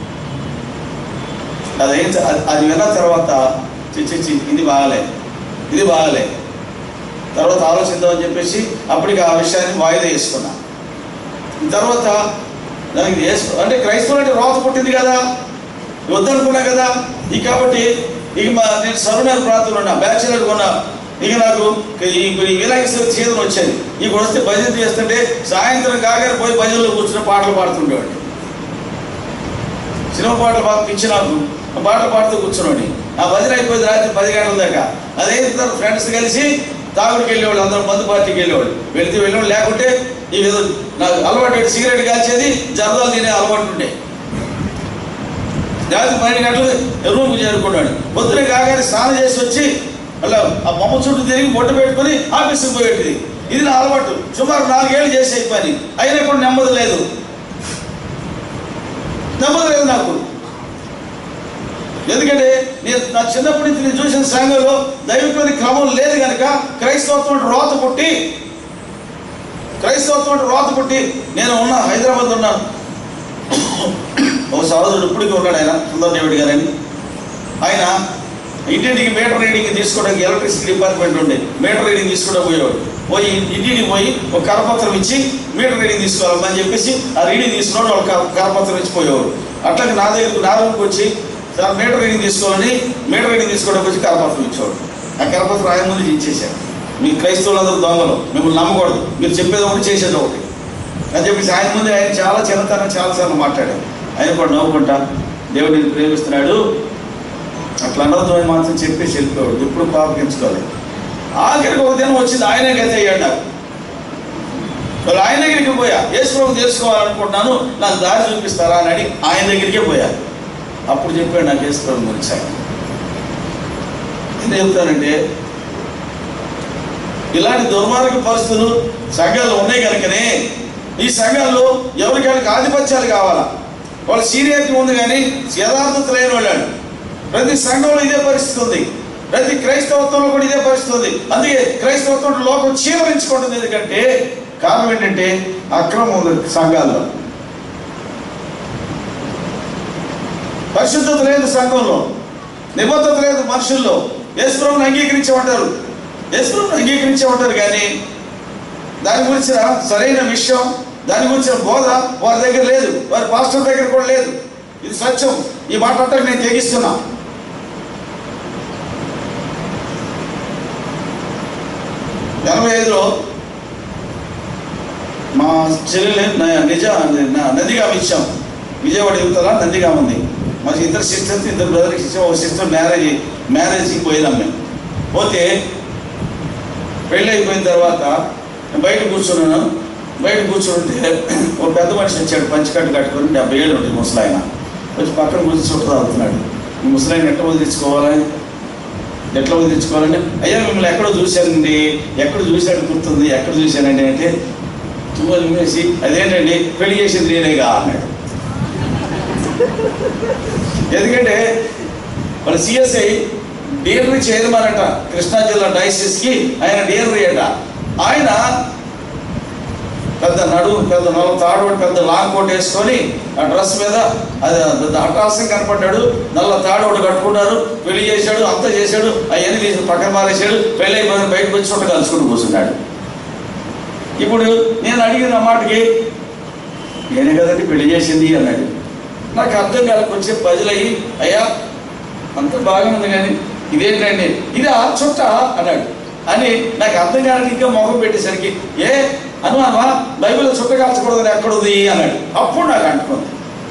అదేం అది విన్న తర్వాత చిచ్చి ఇది బాగలే, ఇది బాగలే, తర్వాత ఆలోచిద్దామని చెప్పేసి అప్పటికి ఆ విషయాన్ని వాయిదా వేసుకున్నా. తర్వాత దానికి వేసు అంటే క్రైస్తవులు అంటే రోత పుట్టింది కదా, వద్దనుకున్నా కదా. ఇక కాబట్టి ఇక మా నేను సర్వనాలు ప్రాంతంలో ఉన్నా, బ్యాచులర్ ఉన్నా. ఇక నాకు ఈ వినాయక సీజన్ వచ్చేది. ఇక వస్తే భజన చేస్తుంటే సాయంత్రం కాగానే పోయి భజనలో కూర్చుని పాటలు పాడుతుండేవాడిని. సినిమా పాటలు బాగా పిచ్చి నాకు, పాటలు పాడుతూ కూర్చున్నాడు. ఆ భజన అయిపోయింది రాత్రి పది గంటల దాకా. అదైన తర్వాత ఫ్రెండ్స్ కలిసి తాగుడికి వెళ్ళేవాళ్ళు, అందరూ మందు పార్టీకి వెళ్ళేవాళ్ళు. వెళితే వెళ్ళేవాళ్ళు, లేకుంటే ఈ ఏదో నాకు అలవాటు సిగరెట్ కాల్చేది, జర్దాలు తినే అలవాటు ఉండే. రాత్రి పన్నెండు గంటలు రూమ్కి చేరుకున్నాడు. పొద్దున కాగానే స్నానం చేసి వచ్చి అలా ఆ బొమ్మ చుట్టూ తిరిగి బొట్టు పెట్టుకుని ఆఫీస్కి పోయేది. ఇది నా అలవాటు. సుమారు నాలుగేళ్ళు చేసే పని అయినా కూడా నెమ్మది లేదు, నెమ్మది లేదు నాకు. ఎందుకంటే నేను నా చిన్నప్పటి నుంచి నేను చూసిన సంఘంలో దైవికమైన క్రమం లేదు కనుక క్రైస్తవత్వం రోత పుట్టి క్రైస్తవత్వం రోత పుట్టి నేను ఉన్న హైదరాబాద్ ఉన్నాను. ఒక సహోదరుడు ఇప్పటికీ ఉన్నాడు, ఆయన సుందర్ డేవిడ్ గారని. ఆయన ఇంటింటికి మీటర్ రీడింగ్ తీసుకోవడానికి ఎలక్ట్రిసిటీ డిపార్ట్మెంట్ ఉండే, మీటర్ రీడింగ్ తీసుకోవడం పోయేవాడు. పోయి ఇంటికి పోయి ఒక కరపత్రం ఇచ్చి మీటర్ రీడింగ్ తీసుకోవాలని చెప్పేసి ఆ రీడింగ్ తీసుకున్నాడు, ఒక కరపత్రం ఇచ్చి పోయేవాడు. అట్లాగే నా దగ్గరకు నా రూమ్కి వచ్చి సార్ మీటర్ రీడింగ్ తీసుకోవాలని మీటర్ రీడింగ్ తీసుకోవడానికి వచ్చి కరపత్రం ఇచ్చేవాడు. ఆ కరపత్రం ఆయన ముందు ఇచ్చేసాడు. మీ క్రైస్తవులందరూ దొంగలు, మిమ్మల్ని నమ్మకూడదు, మీరు చెప్పేది ఒకటి చేసేది ఒకటి అని చెప్పేసి ఆయన ముందు ఆయన చాలా చిన్నతనం చాలాసార్లు మాట్లాడాడు. ఆయన కూడా నవ్వుకుంటా దేవుడిని ప్రేమిస్తున్నాడు అట్లా అనవద్దు అని మాత్రం చెప్పేసి వెళ్ళిపోయాడు. ఎప్పుడు పాపగించుకోవాలి. ఆఖరికి ఒక దినం వచ్చింది, ఆయనే గతి అయ్యాడు నాకు. వాళ్ళు ఆయన దగ్గరికి పోయా, యేసు ప్రభు తెలుసుకోవాలనుకుంటున్నాను, నాకు దారి చూపిస్తారా అని అడిగి ఆయన దగ్గరికే పోయా. అప్పుడు చెప్పాడు నాకు యేసు ప్రభు గురించి. ఆయన ఎందుకు చెప్తానంటే ఇలాంటి దుర్మార్గ పరిస్థితులు సంఘాలు ఉన్నాయి కనుకనే ఈ సంఘాల్లో ఎవరికైనా ఆధిపత్యాలు కావాలా, వాళ్ళ సీనియారిటీ ఉంది కానీ యథార్థత లేని వాళ్ళాడు. ప్రతి సంఘంలో ఇదే పరిస్థితి ఉంది, ప్రతి క్రైస్తవత్వంలో కూడా ఇదే పరిస్థితి ఉంది. అందుకే క్రైస్తవత్వం లోకం చీవరించుకుంటుంది. ఎందుకంటే కారణం ఏంటంటే అక్రమం ఉంది సంఘాల్లో, పరిశుద్ధత లేదు సంఘంలో, నిబద్ధత లేదు మనుషుల్లో. యేసు ప్రభువుని అంగీకరించమంటారు, యేసు ప్రభువుని అంగీకరించమంటారు కానీ దాని గురించిన సరైన విషయం, దాని గురించిన బోధ వారి దగ్గర లేదు, వారి పాస్టర్ దగ్గర కూడా లేదు. ఇది సత్యం. ఈ మాట అంటే నేను తెగిస్తున్నా. ఎనభై ఐదులో మా చెల్లెలు నిజ నందిగామ ఇచ్చాం. విజయవాడ యువతల నందిగామ ఉంది. మా ఇద్దరు సిస్టర్స్, ఇద్దరు బ్రదర్కి ఇచ్చాం. ఒక సిస్టర్ మ్యారేజ్ మ్యారేజ్కి పోయినాం మేము. పోతే పెళ్ళి అయిపోయిన తర్వాత బయట కూర్చున్నాను. బయట కూర్చుంటే ఒక పెద్ద మనిషి వచ్చాడు, పంచికట్టు కట్టుకొని, డెబ్బై ఏళ్ళు ఉంటుంది ముసలాయన. వచ్చి పక్కన కూర్చొని చుట్టూ తాగుతున్నాడు. ఈ ముసలాయన ఎట్లా వదిలించుకోవాలని ఎట్లా వదిలించుకోవాలని అయ్యా మిమ్మల్ని ఎక్కడో చూశానండి, ఎక్కడ చూశాడు గుర్తుంది, ఎక్కడ చూశానండి అంటే తుమ్మలు వేసి అదేంటండి పెళ్లి చేసింది నేనేగా అన్నాడు. ఎందుకంటే వాళ్ళ సిఎస్ఐ డిఎన్రీ చైర్మన్ అంట, కృష్ణా జిల్లా డైసిస్కి ఆయన డిఎన్రీ అంట. ఆయన పెద్ద నడుము, పెద్ద నల్ల తాడు, పెద్ద లాంగ్ కోట్ వేసుకొని ఆ డ్రెస్ మీద అది పెద్ద అట్రాసం కనపడ్డాడు. నల్ల తాడు ఒకటి కట్టుకున్నారు, పెళ్లి చేశాడు, అంతా చేశాడు, అవన్నీ తీసి పక్కన మారేశాడు. పెళ్ళి అయిపోయిన బయటకు వచ్చి చుట్ట కలుసుకుంటూ కూర్చున్నాడు. ఇప్పుడు నేను అడిగిన మాటకి నేనే కదండి పెళ్లి చేసింది అన్నాడు. నాకు అర్థం కాలకు వచ్చే పజిలయ్యి అయ్యా అంత బాగా ఉంది కానీ ఇదేంటండి ఇది ఆ చుట్ట అన్నాడు. అని నాకు అర్థం కాలని ఇంకా మొహం పెట్టేసరికి ఏ అనుమానమా బైబిల్లో చుట్ట కాల్చకూడదని ఎక్కడుంది అన్నాడు. అప్పుడు నాకు అంటుకుంది,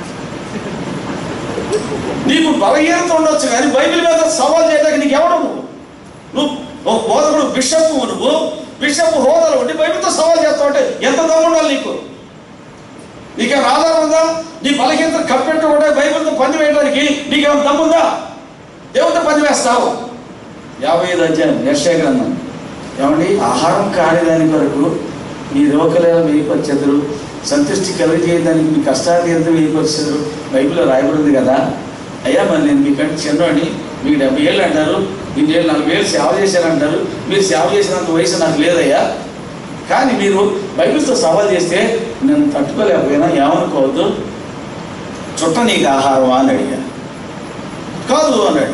నీకు బలహీనత ఉండొచ్చు కానీ బైబిల్ మీద సవాల్ చేయడానికి నీకు ఎవడు? నువ్వు నువ్వు ఓ బోధకుడు, బిషప్, నువ్వు బిషప్ హోదాలో ఉండి బైబిల్తో సవాల్ చేస్తావు అంటే ఎంత దమ్ము ఉండాలి నీకు? నీకేం ఆధారం ఉందా? నీ బలహీనత కప్పెట్టుకుంటే బైబిల్తో పని వేయడానికి నీకేమైనా దమ్ముందా? దేవుడితో పని వేస్తావు. యాభై ఐదు అధ్యాయం యెషయా గ్రంథం. ఏమండి, ఆహారం కానిదాని కొరకు మీ రోకలను వేయపరిచెదరు, సంతృష్టి కలిగజేయడానికి మీ కష్టాన్ని ఎంత వేయపరిచెదరు బైబిల్లో రాయబడింది కదా. అయ్యా మరి నేను మీకంటే చిన్నవాడిని, మీకు డెబ్బై ఏళ్ళు అంటారు, మీరు ఏళ్ళు నలభై ఏళ్ళు సేవ చేశారంటారు, మీరు సేవ చేసినంత వయసు నాకు లేదయ్యా. కానీ మీరు బైబిల్తో సవాల్ చేస్తే నేను తట్టుకోలేకపోయినా ఏమనుకోవద్దు, చుట్ట నీకు ఆహారమా అని అడిగా. కాదు అన్నాడు.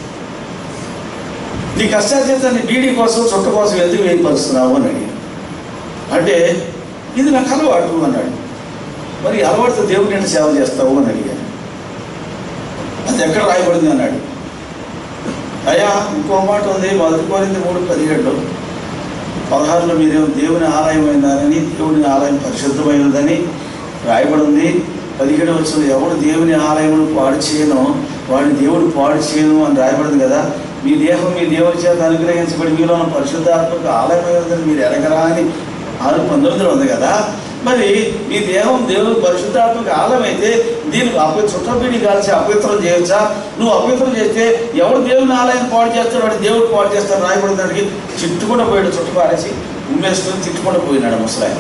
నీ కష్టార్జితాన్ని బీడీ కోసం చుట్ట కోసం ఎందుకు వేయపరుస్తున్నావు అని అడిగాను. అంటే ఇది నాకు అలవాటు అన్నాడు. మరి అలవాటుతో దేవుడిని ఎంత సేవ చేస్తావు అని అడిగాను. అది ఎక్కడ రాయబడింది అన్నాడు. అయ్యా ఇంకో మాట ఉంది, మొదటి కొరింథీ మూడు పదిహేడులో పదహారులో మీరేమో దేవుని ఆలయమైందని, దేవుని ఆలయం పరిశుద్ధమైనదని రాయబడింది. పదిహేడు వచ్చిన ఎవడు దేవుని ఆలయమును పాడు చేయను వాడిని దేవుడు పాడు చేయను అని రాయబడింది కదా. మీ దేహం మీ దేవుని చేత అనుగ్రహించబడి మీలో పరిశుద్ధాత్మక ఆలయమైనదని మీరు ఎరగరా అని ఆరు పంతొమ్మిదిలో ఉంది కదా. మరి మీ దేహం దేవుని పరిశుద్ధాత్మక ఆలయం అయితే దీనికి అప చుట్టబీడి కాల్చి అపవిత్రం చేయొచ్చా? నువ్వు అపవిత్రం చేస్తే ఎవడు దేవుని ఆలయం పాడు చేస్తాడు, వాడు దేవుడు పాడు చేస్తాడు రాయబడిందానికి చిట్టుకుండా పోయాడు. చుట్టు పారేసి ఉమ్మేసుకొని తిట్టుకుండా పోయినాడు ముసలాయన.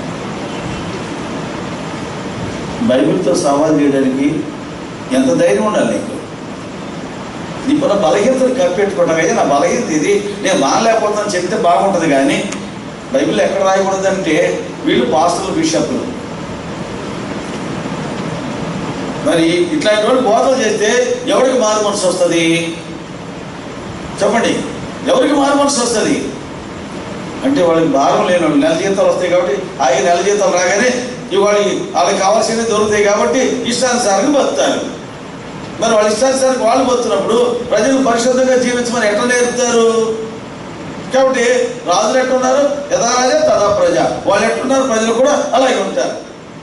బైబిల్తో సవాల్ చేయడానికి ఎంత ధైర్యం ఉండాలి నీకు? నీకున్న బలహీనతను కప్పెట్టుకుంటావు కదా, నా బలహీనత ఇది, నేను మానలేకపోతాను చెప్తే బాగుంటుంది. కానీ బైబిల్ ఎక్కడ రాయకూడదంటే వీళ్ళు పాస్టర్లు, బిషప్లు. మరి ఇట్లాంటి వాళ్ళు బోధలు చేస్తే ఎవరికి మారు మనసు వస్తుంది చెప్పండి? ఎవరికి మారు మనసు వస్తుంది అంటే వాళ్ళకి భారం లేని వాళ్ళు నెల జీతాలు వస్తాయి కాబట్టి ఆ నెల జీతాలు రాగానే ఇవాళ వాళ్ళకి కావాల్సినవి దొరుకుతాయి కాబట్టి ఇష్టానుసారంగా బతుకుతారు. మరి వాళ్ళ ఇష్టానుసారంగా వాళ్ళు బతుకున్నప్పుడు ప్రజలు పరిశుద్ధంగా జీవించమని ఎట్లా నేర్పుతారు? కాబట్టి రాజులు ఎట్టున్నారు, యథా రాజా తదా ప్రజ, వాళ్ళు ఎట్టున్నారు ప్రజలు కూడా అలాగే ఉంటారు.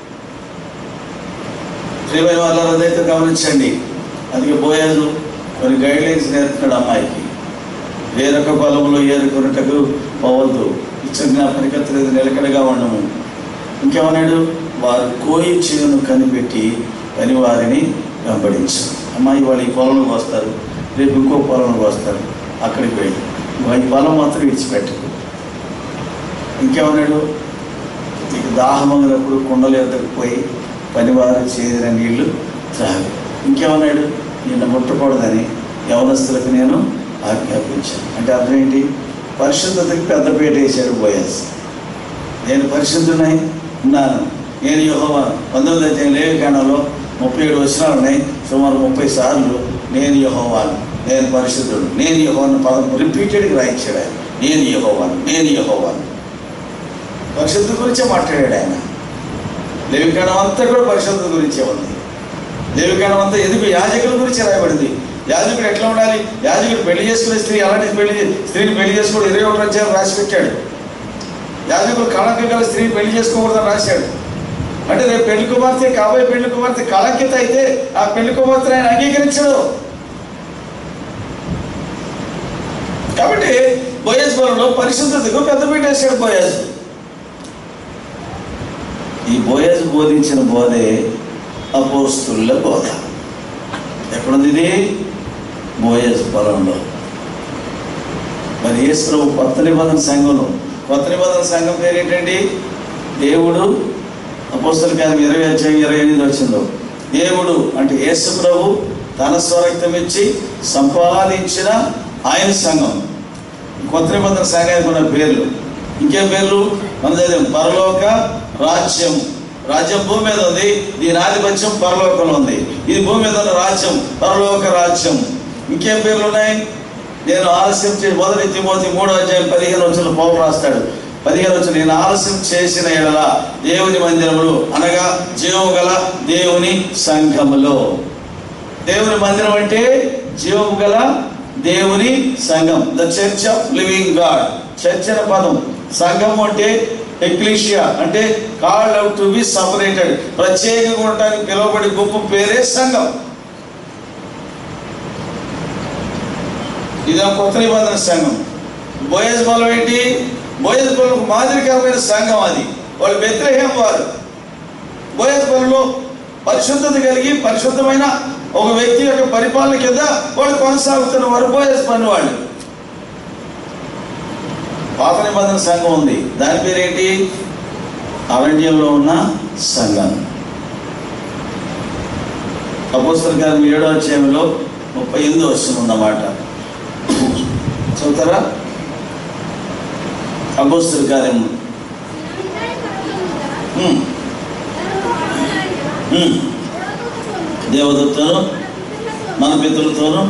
శ్రీమైన వాళ్ళ అదైతే గమనించండి. అందుకే బోయాజు కొన్ని గైడ్ లైన్స్ నేర్పుతున్నాడు అమ్మాయికి. వేరొక పొలంలో ఏరుకొనుటకు పోవద్దు, ఇచ్చిన జ్ఞాపకత్లేదు, నిలకడగా ఉండము. ఇంకేమన్నాడు? వారు కోయి చేను కనిపెట్టి పని వారిని వెంబడించు. అమ్మాయి వాళ్ళు ఈ పొలంలోకి వస్తారు, రేపు ఇంకో పొలంలోకి వస్తారు, అక్కడికి వెళ్ళి ఈ పొలం మాత్రం విడిచిపెట్టకు. ఇంకేమన్నాడు? నీకు దాహమైనప్పుడు కుండలు ఎద్దకపోయి పనివారు చేరిన నీళ్లు త్రాగు. ఇంకేమన్నాడు? నిన్ను ముట్టకూడదని యవనస్తులకు నేను ఆజ్ఞాపించాను. అంటే అర్థం ఏంటి? పరిశుద్ధతకి పెద్దపీట వేశాడు బోయాజ్. నేను పరిశుద్ధునై ఉన్నాను, నేను యెహోవా. పంతొమ్మిది అధ్యాయం లేవికాండంలో ముప్పై ఏడు వచనాలు ఉన్నాయి. సుమారు ముప్పై సార్లు నేను యెహోవాను, నేను పరిశుద్ధుడు, నేను యెహోవాను పదం రిపీటెడ్గా రాయించాడు ఆయన. నేను యెహోవాను, నేను యెహోవాను. పరిశుద్ధి గురించే మాట్లాడాడు ఆయన. లేవికాండం అంతా కూడా పరిశుద్ధత గురించే ఉంది. లేవికాండం అంతా ఎందుకు యాజకుల గురించి రాయబడింది. యాజకుడు ఎట్లా ఉండాలి, యాజకుడు పెళ్లి చేసుకునే స్త్రీ అలాంటి పెళ్లి స్త్రీని పెళ్లి చేసుకోవడం ఇరవై ఒకటి అధ్యాయం రాసి పెట్టాడు. యాజకుడు కళంక గల స్త్రీని పెళ్లి చేసుకోకూడదని రాశాడు. అంటే రేపు పెళ్లి కుమార్తె, కాబోయే పెళ్లి కుమార్తె కళంకిత అయితే ఆ పెళ్లి కుమార్తె ఆయన అంగీకరించడు. కాబట్టి బోయజ్ బలంలో పరిశుద్ధతకు పెద్దపీట వేసాడు బోయజ్. ఈ బోయజ్ బోధించిన బోధే అపోస్తుల బోధ. ఎక్కడుంది ఇది? బోయజ్ బలంలో. మరి యేసు ప్రభు కొత్త నిబంధన సంఘంలో, కొత్త నిబంధన సంఘం పేరు ఏంటండి? దేవుడు, అపోస్తల కార్యం ఇరవై అధ్యాయం ఇరవై ఎనిమిది వచ్చిందో, దేవుడు అంటే యేసు ప్రభు తన స్వరక్తం ఇచ్చి సంపాదించిన ఆయన సంఘం. కొత్త నిబంధన సంఘానికి ఉన్న పేర్లు ఇంకేం పేర్లు మన చదివాం. పరలోక రాజ్యం. రాజ్యం భూమి మీద ఉంది, దీని ఆధిపత్యం పరలోకంలో ఉంది. ఇది భూమి మీద ఉన్న రాజ్యం పరలోక రాజ్యం. ఇంకేం పేర్లు ఉన్నాయి? నేను ఆలస్యం చేసి మొదటి తిమోతి మూడో అధ్యాయం పదిహేను వచ్చిన పౌలు రాస్తాడు. పదిహేను వచ్చిన నేను ఆలస్యం చేసిన ఎడల దేవుని మందిరములు అనగా జీవము గల దేవుని సంఘములో. దేవుని మందిరం అంటే జీవము గల దేవుని సంఘం, the church of living God. Church అనే పదం, సంఘం అంటే ఎక్లీషియా అంటే called out to be separated, ప్రత్యేకంగా ఉండటానికి పిలువబడి గుంపు పేరే సంఘం. ఇది కొత్త నిబంధన సంఘం. బోయజ్ బలం ఏంటి? బోయజ్ బలం మాదిరికరమైన సంఘం అది. వాళ్ళు బెత్లెహేం వారు. బోయజ్ బలంలో పరిశుద్ధత కలిగి పరిశుద్ధమైన ఒక వ్యక్తి యొక్క పరిపాలన కింద వాళ్ళు కొనసాగుతున్న వారు బోయజ్ పని వాళ్ళు. పాత నిబంధన సంఘం ఉంది, దాని పేరేంటి? అరణ్యంలో ఉన్న సంఘం. అపోస్తల కార్యం ఏడో అధ్యాయంలో ముప్పై ఎనిమిది వస్తుందన్నమాట. చదువుతారా? అపోస్తల కార్యం దేవదూతను మన పితరులతోనూ.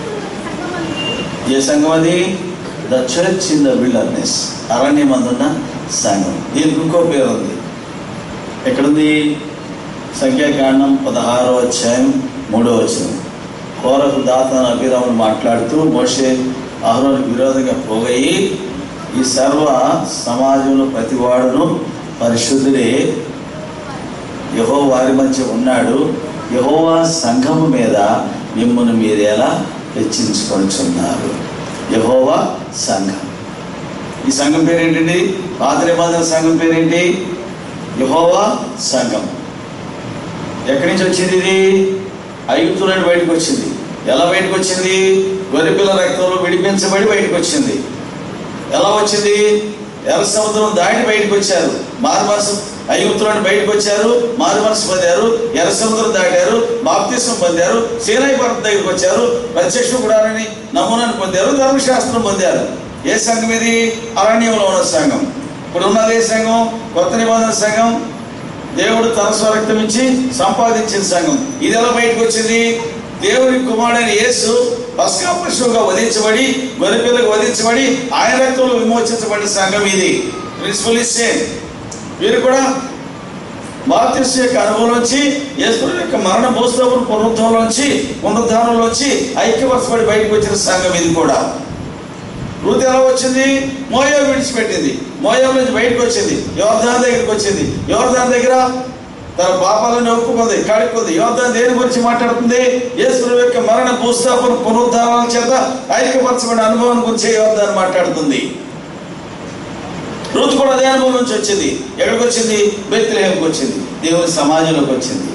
ఏ సంఘం అది? The church in the wilderness, అరణ్యమందున్న సంఘం. దీనికి ఇంకో పేరు ఉంది. ఎక్కడుంది? సంఖ్యాకాండం పదహారో అధ్యాయం మూడో వచనం. కోరకు దాతాను అభిరాములు మాట్లాడుతూ మోషే అహరోనుకు విరోధంగా పోగయి, ఈ సర్వ సమాజంలో ప్రతివాడును పరిశుద్ధుడే, యెహోవా వారి మధ్య ఉన్నాడు, యెహోవా సంఘము మీద మిమ్మును మీరేలా హెచ్చించుకొనుచున్నారు. యెహోవా సంఘం. ఈ సంఘం పేరేంటండి? పాత నిబంధన సంఘం పేరేంటి? యెహోవా సంఘం. ఎక్కడి నుంచి వచ్చింది ఇది? ఐగుప్తు నుండి బయటకు వచ్చింది. ఎలా బయటకు వచ్చింది? గొర్రెపిల్ల రక్తంలో విడిపించబడి బయటకు వచ్చింది. ఎలా వచ్చింది? ఎర్ర సముద్రం దాటి బయటకు వచ్చారు. మారు మనసు ఐగుప్తు నుండి బయటకు వచ్చారు, మారు మనసు పొందారు, ఎర్ర సముద్రం దాటారు, బాప్తిస్మం పొందారు, సీనాయి పర్వతం దగ్గరికి వచ్చారు, ప్రత్యక్ష గుడారాన్ని నమూనాను పొందారు, ధర్మశాస్త్రం పొందారు. ఏ సంఘం ఇది? అరణ్యంలో ఉన్న సంఘం. ఇప్పుడు ఉన్నది ఏ సంఘం? కొత్త నిబంధన సంఘం. దేవుడు తన స్వరక్తం ఇచ్చి సంపాదించిన సంఘం. ఇది ఎలా బయటకు వచ్చింది? దేవుని కుమారుడైన యేసు పస్కా పశువుగా వధించబడి, గొర్రెపిల్లకు వధించబడి ఆయన రక్తంలో విమోచించబడిన సంఘం ఇది. Principle is same. వీరు కూడా బాప్తిస్మం యొక్క అనుభవంలోంచి, యేసు యొక్క మరణ భూస్థాపన పునరుద్ధరణలోంచి, పునరుద్ధానంలోంచి ఐక్యపరచబడి బయటకు వచ్చిన సంఘం ఇది కూడా. రూతు ఎలా వచ్చింది? మోయాబు విడిచిపెట్టింది, మోయాబు నుంచి బయటకు వచ్చింది, యోర్దాను దగ్గరికి వచ్చింది. యోర్దాను దగ్గర తన పాపాలను ఒప్పుకుంది, కడుక్కుంది. యోర్దాను దేని గురించి మాట్లాడుతుంది? యేసు యొక్క మరణ భూస్థాపన పునరుద్ధానాల చేత ఐక్యపరచబడిన అనుభవం గురించి యోర్దాను మాట్లాడుతుంది. రూతు కూడా అదే అనుభవం నుంచి వచ్చింది. ఎక్కడికి వచ్చింది? బెత్లెహేంకి వచ్చింది, దేవుని సమాజంలోకి వచ్చింది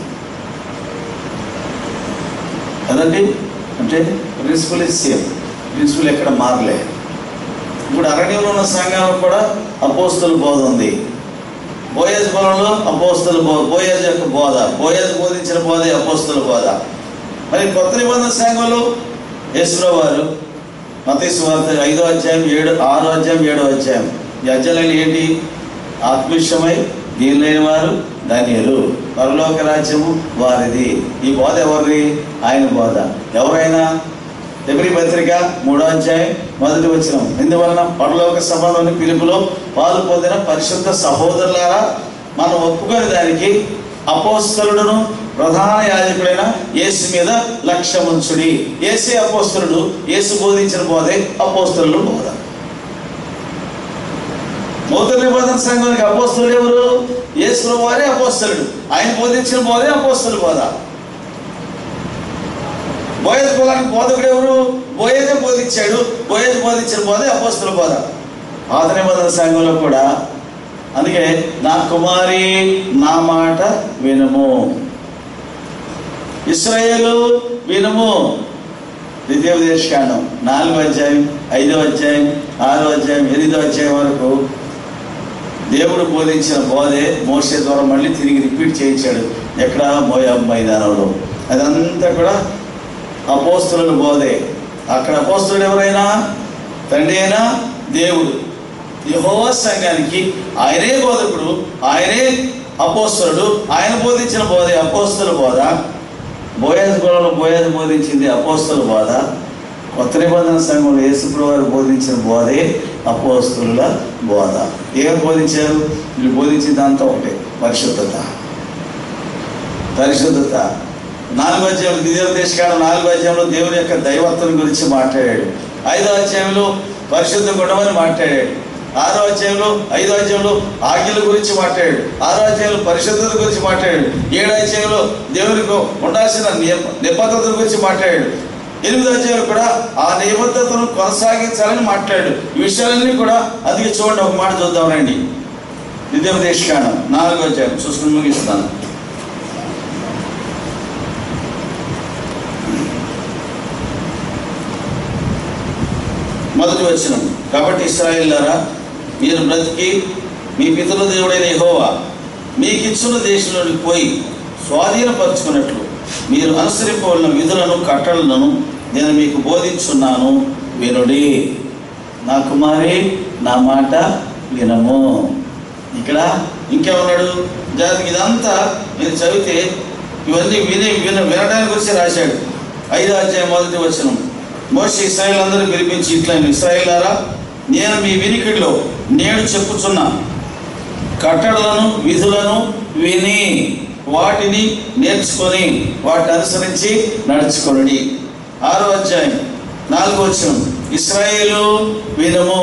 కదండి. అంటే ప్రిన్సిపల్ ఇస్ సేమ్, ప్రిన్సిపల్ ఎక్కడ మారలే. ఇప్పుడు అరణ్యంలో ఉన్న సంఘాలకు కూడా అపోస్తల బోధ ఉంది. బోయజ్ బలంలో అపోస్తల బోధ, బోయజ్ యొక్క బోధ, బోయజ్ బోధించిన బోధే అపోస్తల బోధ. మరి కొత్త నిబంధన సంఘంలో యేసుప్రభువు వారు మత్తయి సువార్త ఐదో అధ్యాయం ఏడు ఆరో అధ్యాయం ఏడో అధ్యాయం ఈ అధ్యాయాలు ఏంటి? ఆత్మీయమై దీనులైన వారు ధన్యులు, పరలోక రాజ్యము వారిది. ఈ బోధ ఎవరిది? ఆయన బోధ. ఎవరైనా? ఎబ్రీ పత్రిక మూడో అధ్యాయం మొదటి వచనం. ఇందువలన పరలోక సభలోని పిలుపులో పాలు పొందిన పరిశుద్ధ సహోదరులారా, మనం ఒప్పుకొని దానికి అపోస్తలుడును ప్రధాన యాజకుడైన యేసు మీద లక్ష్యముంచుడి. యేసే అపోస్తలుడు, యేసు బోధించిన బోధే అపోస్తలుడు బోధ. నూతన నిబంధన సంఘానికి అపోస్తలుడు ఎవరు? యేసు వారే అపోస్తలుడు, ఆయన బోధించిన బోధే అపోస్తలుడు బోధ. బోయజు కులానికి బోధకుడు ఎవరు? బోయజే బోధించాడు. బోయజు బోధించిన బోధే అపోస్తల బోధ. పాత నిబంధన సంఘంలో కూడా అందుకే నా కుమారి నా మాట వినుము, ఇశ్రాయేలు వినుము. ద్వితీయోపదేశకాండం నాలుగో అధ్యాయం, ఐదో అధ్యాయం, ఆరో అధ్యాయం, ఎనిమిదో అధ్యాయం వరకు దేవుడు బోధించిన బోధే మోషే ద్వారా మళ్ళీ తిరిగి రిపీట్ చేయించాడు. ఎక్కడ? మోయాబు మైదానంలో. అదంతా కూడా అపోస్తలుల బోధే. అక్కడ అపోస్తలుడు ఎవరైనా తండ్రి అయినా దేవుడు. యెహోవా సంఘానికి ఆయనే బోధకుడు, ఆయనే అపోస్తలుడు. ఆయన బోధించిన బోధే అపోస్తల బోధ. బోయజు కులంలో బోయజు బోధించింది అపోస్తల బోధ. కొత్త నిబంధన సంఘంలో యేసుప్రభువు వారు బోధించిన బోధే అపోస్తలుల బోధ. ఏం బోధించారు? వీళ్ళు బోధించింది అంతా ఒకటే, పరిశుద్ధత. పరిశుద్ధత నాలుగో అధ్యాయంలో ద్వితీయోపదేశకాండం నాలుగో అధ్యాయంలో దేవుని యొక్క దైవత్వం గురించి మాట్లాడాడు. ఐదో అధ్యాయంలో పరిశుద్ధ గుణమని మాట్లాడాడు. ఆరో అధ్యాయంలో ఐదో అధ్యాయంలో ఆజ్ఞల గురించి మాట్లాడాడు. ఆరో అధ్యాయంలో పరిశుద్ధత గురించి మాట్లాడాడు. ఏడో అధ్యాయంలో దేవునికి ఉండాల్సిన నిబద్ధతల గురించి మాట్లాడాడు. ఎనిమిదో అధ్యాయంలో కూడా ఆ నిబద్ధతను కొనసాగించాలని మాట్లాడాడు. ఈ విషయాలన్నీ కూడా అందుకే చూడండి, ఒక మాట చూద్దాం రండి. ద్వితీయోపదేశకాండం నాలుగో అధ్యాయం చూసుకుని ముగిస్తున్నాను. మొదటి వచనం. కాబట్టి ఇశ్రాయేలులారా, మీరు బ్రతికి మీ పితరుల దేవుడైన యెహోవా మీకు ఇచ్చిన దేశంలోకి పోయి స్వాధీనపరుచుకున్నట్లు మీరు అనుసరింపవలన విధులను కట్టడలను నేను మీకు బోధించున్నాను, వినుడి. నా కుమారి నా మాట వినము. ఇక్కడ ఇంకేమన్నాడు? జాతికి ఇదంతా మీరు చదివితే ఇవన్నీ విని విన వినడానికి గురించి రాశాడు. ఐదో అధ్యాయం మొదటి వచనం. మోషే ఇశ్రాయేలులందరూ పిలిపించి ఇట్లా, ఇశ్రాయేలులారా, నేను మీ వినికిడిలో నేడు చెప్పుచున్న కట్టడలను విధులను విని వాటిని నేర్చుకొని వాటిని అనుసరించి నడుచుకొనుడి. ఆరో అధ్యాయం నాలుగో వచనం. ఇశ్రాయేలు వినుము.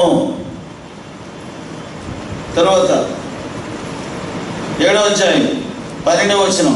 తర్వాత ఏడో అధ్యాయం పన్నెండవ వచనం.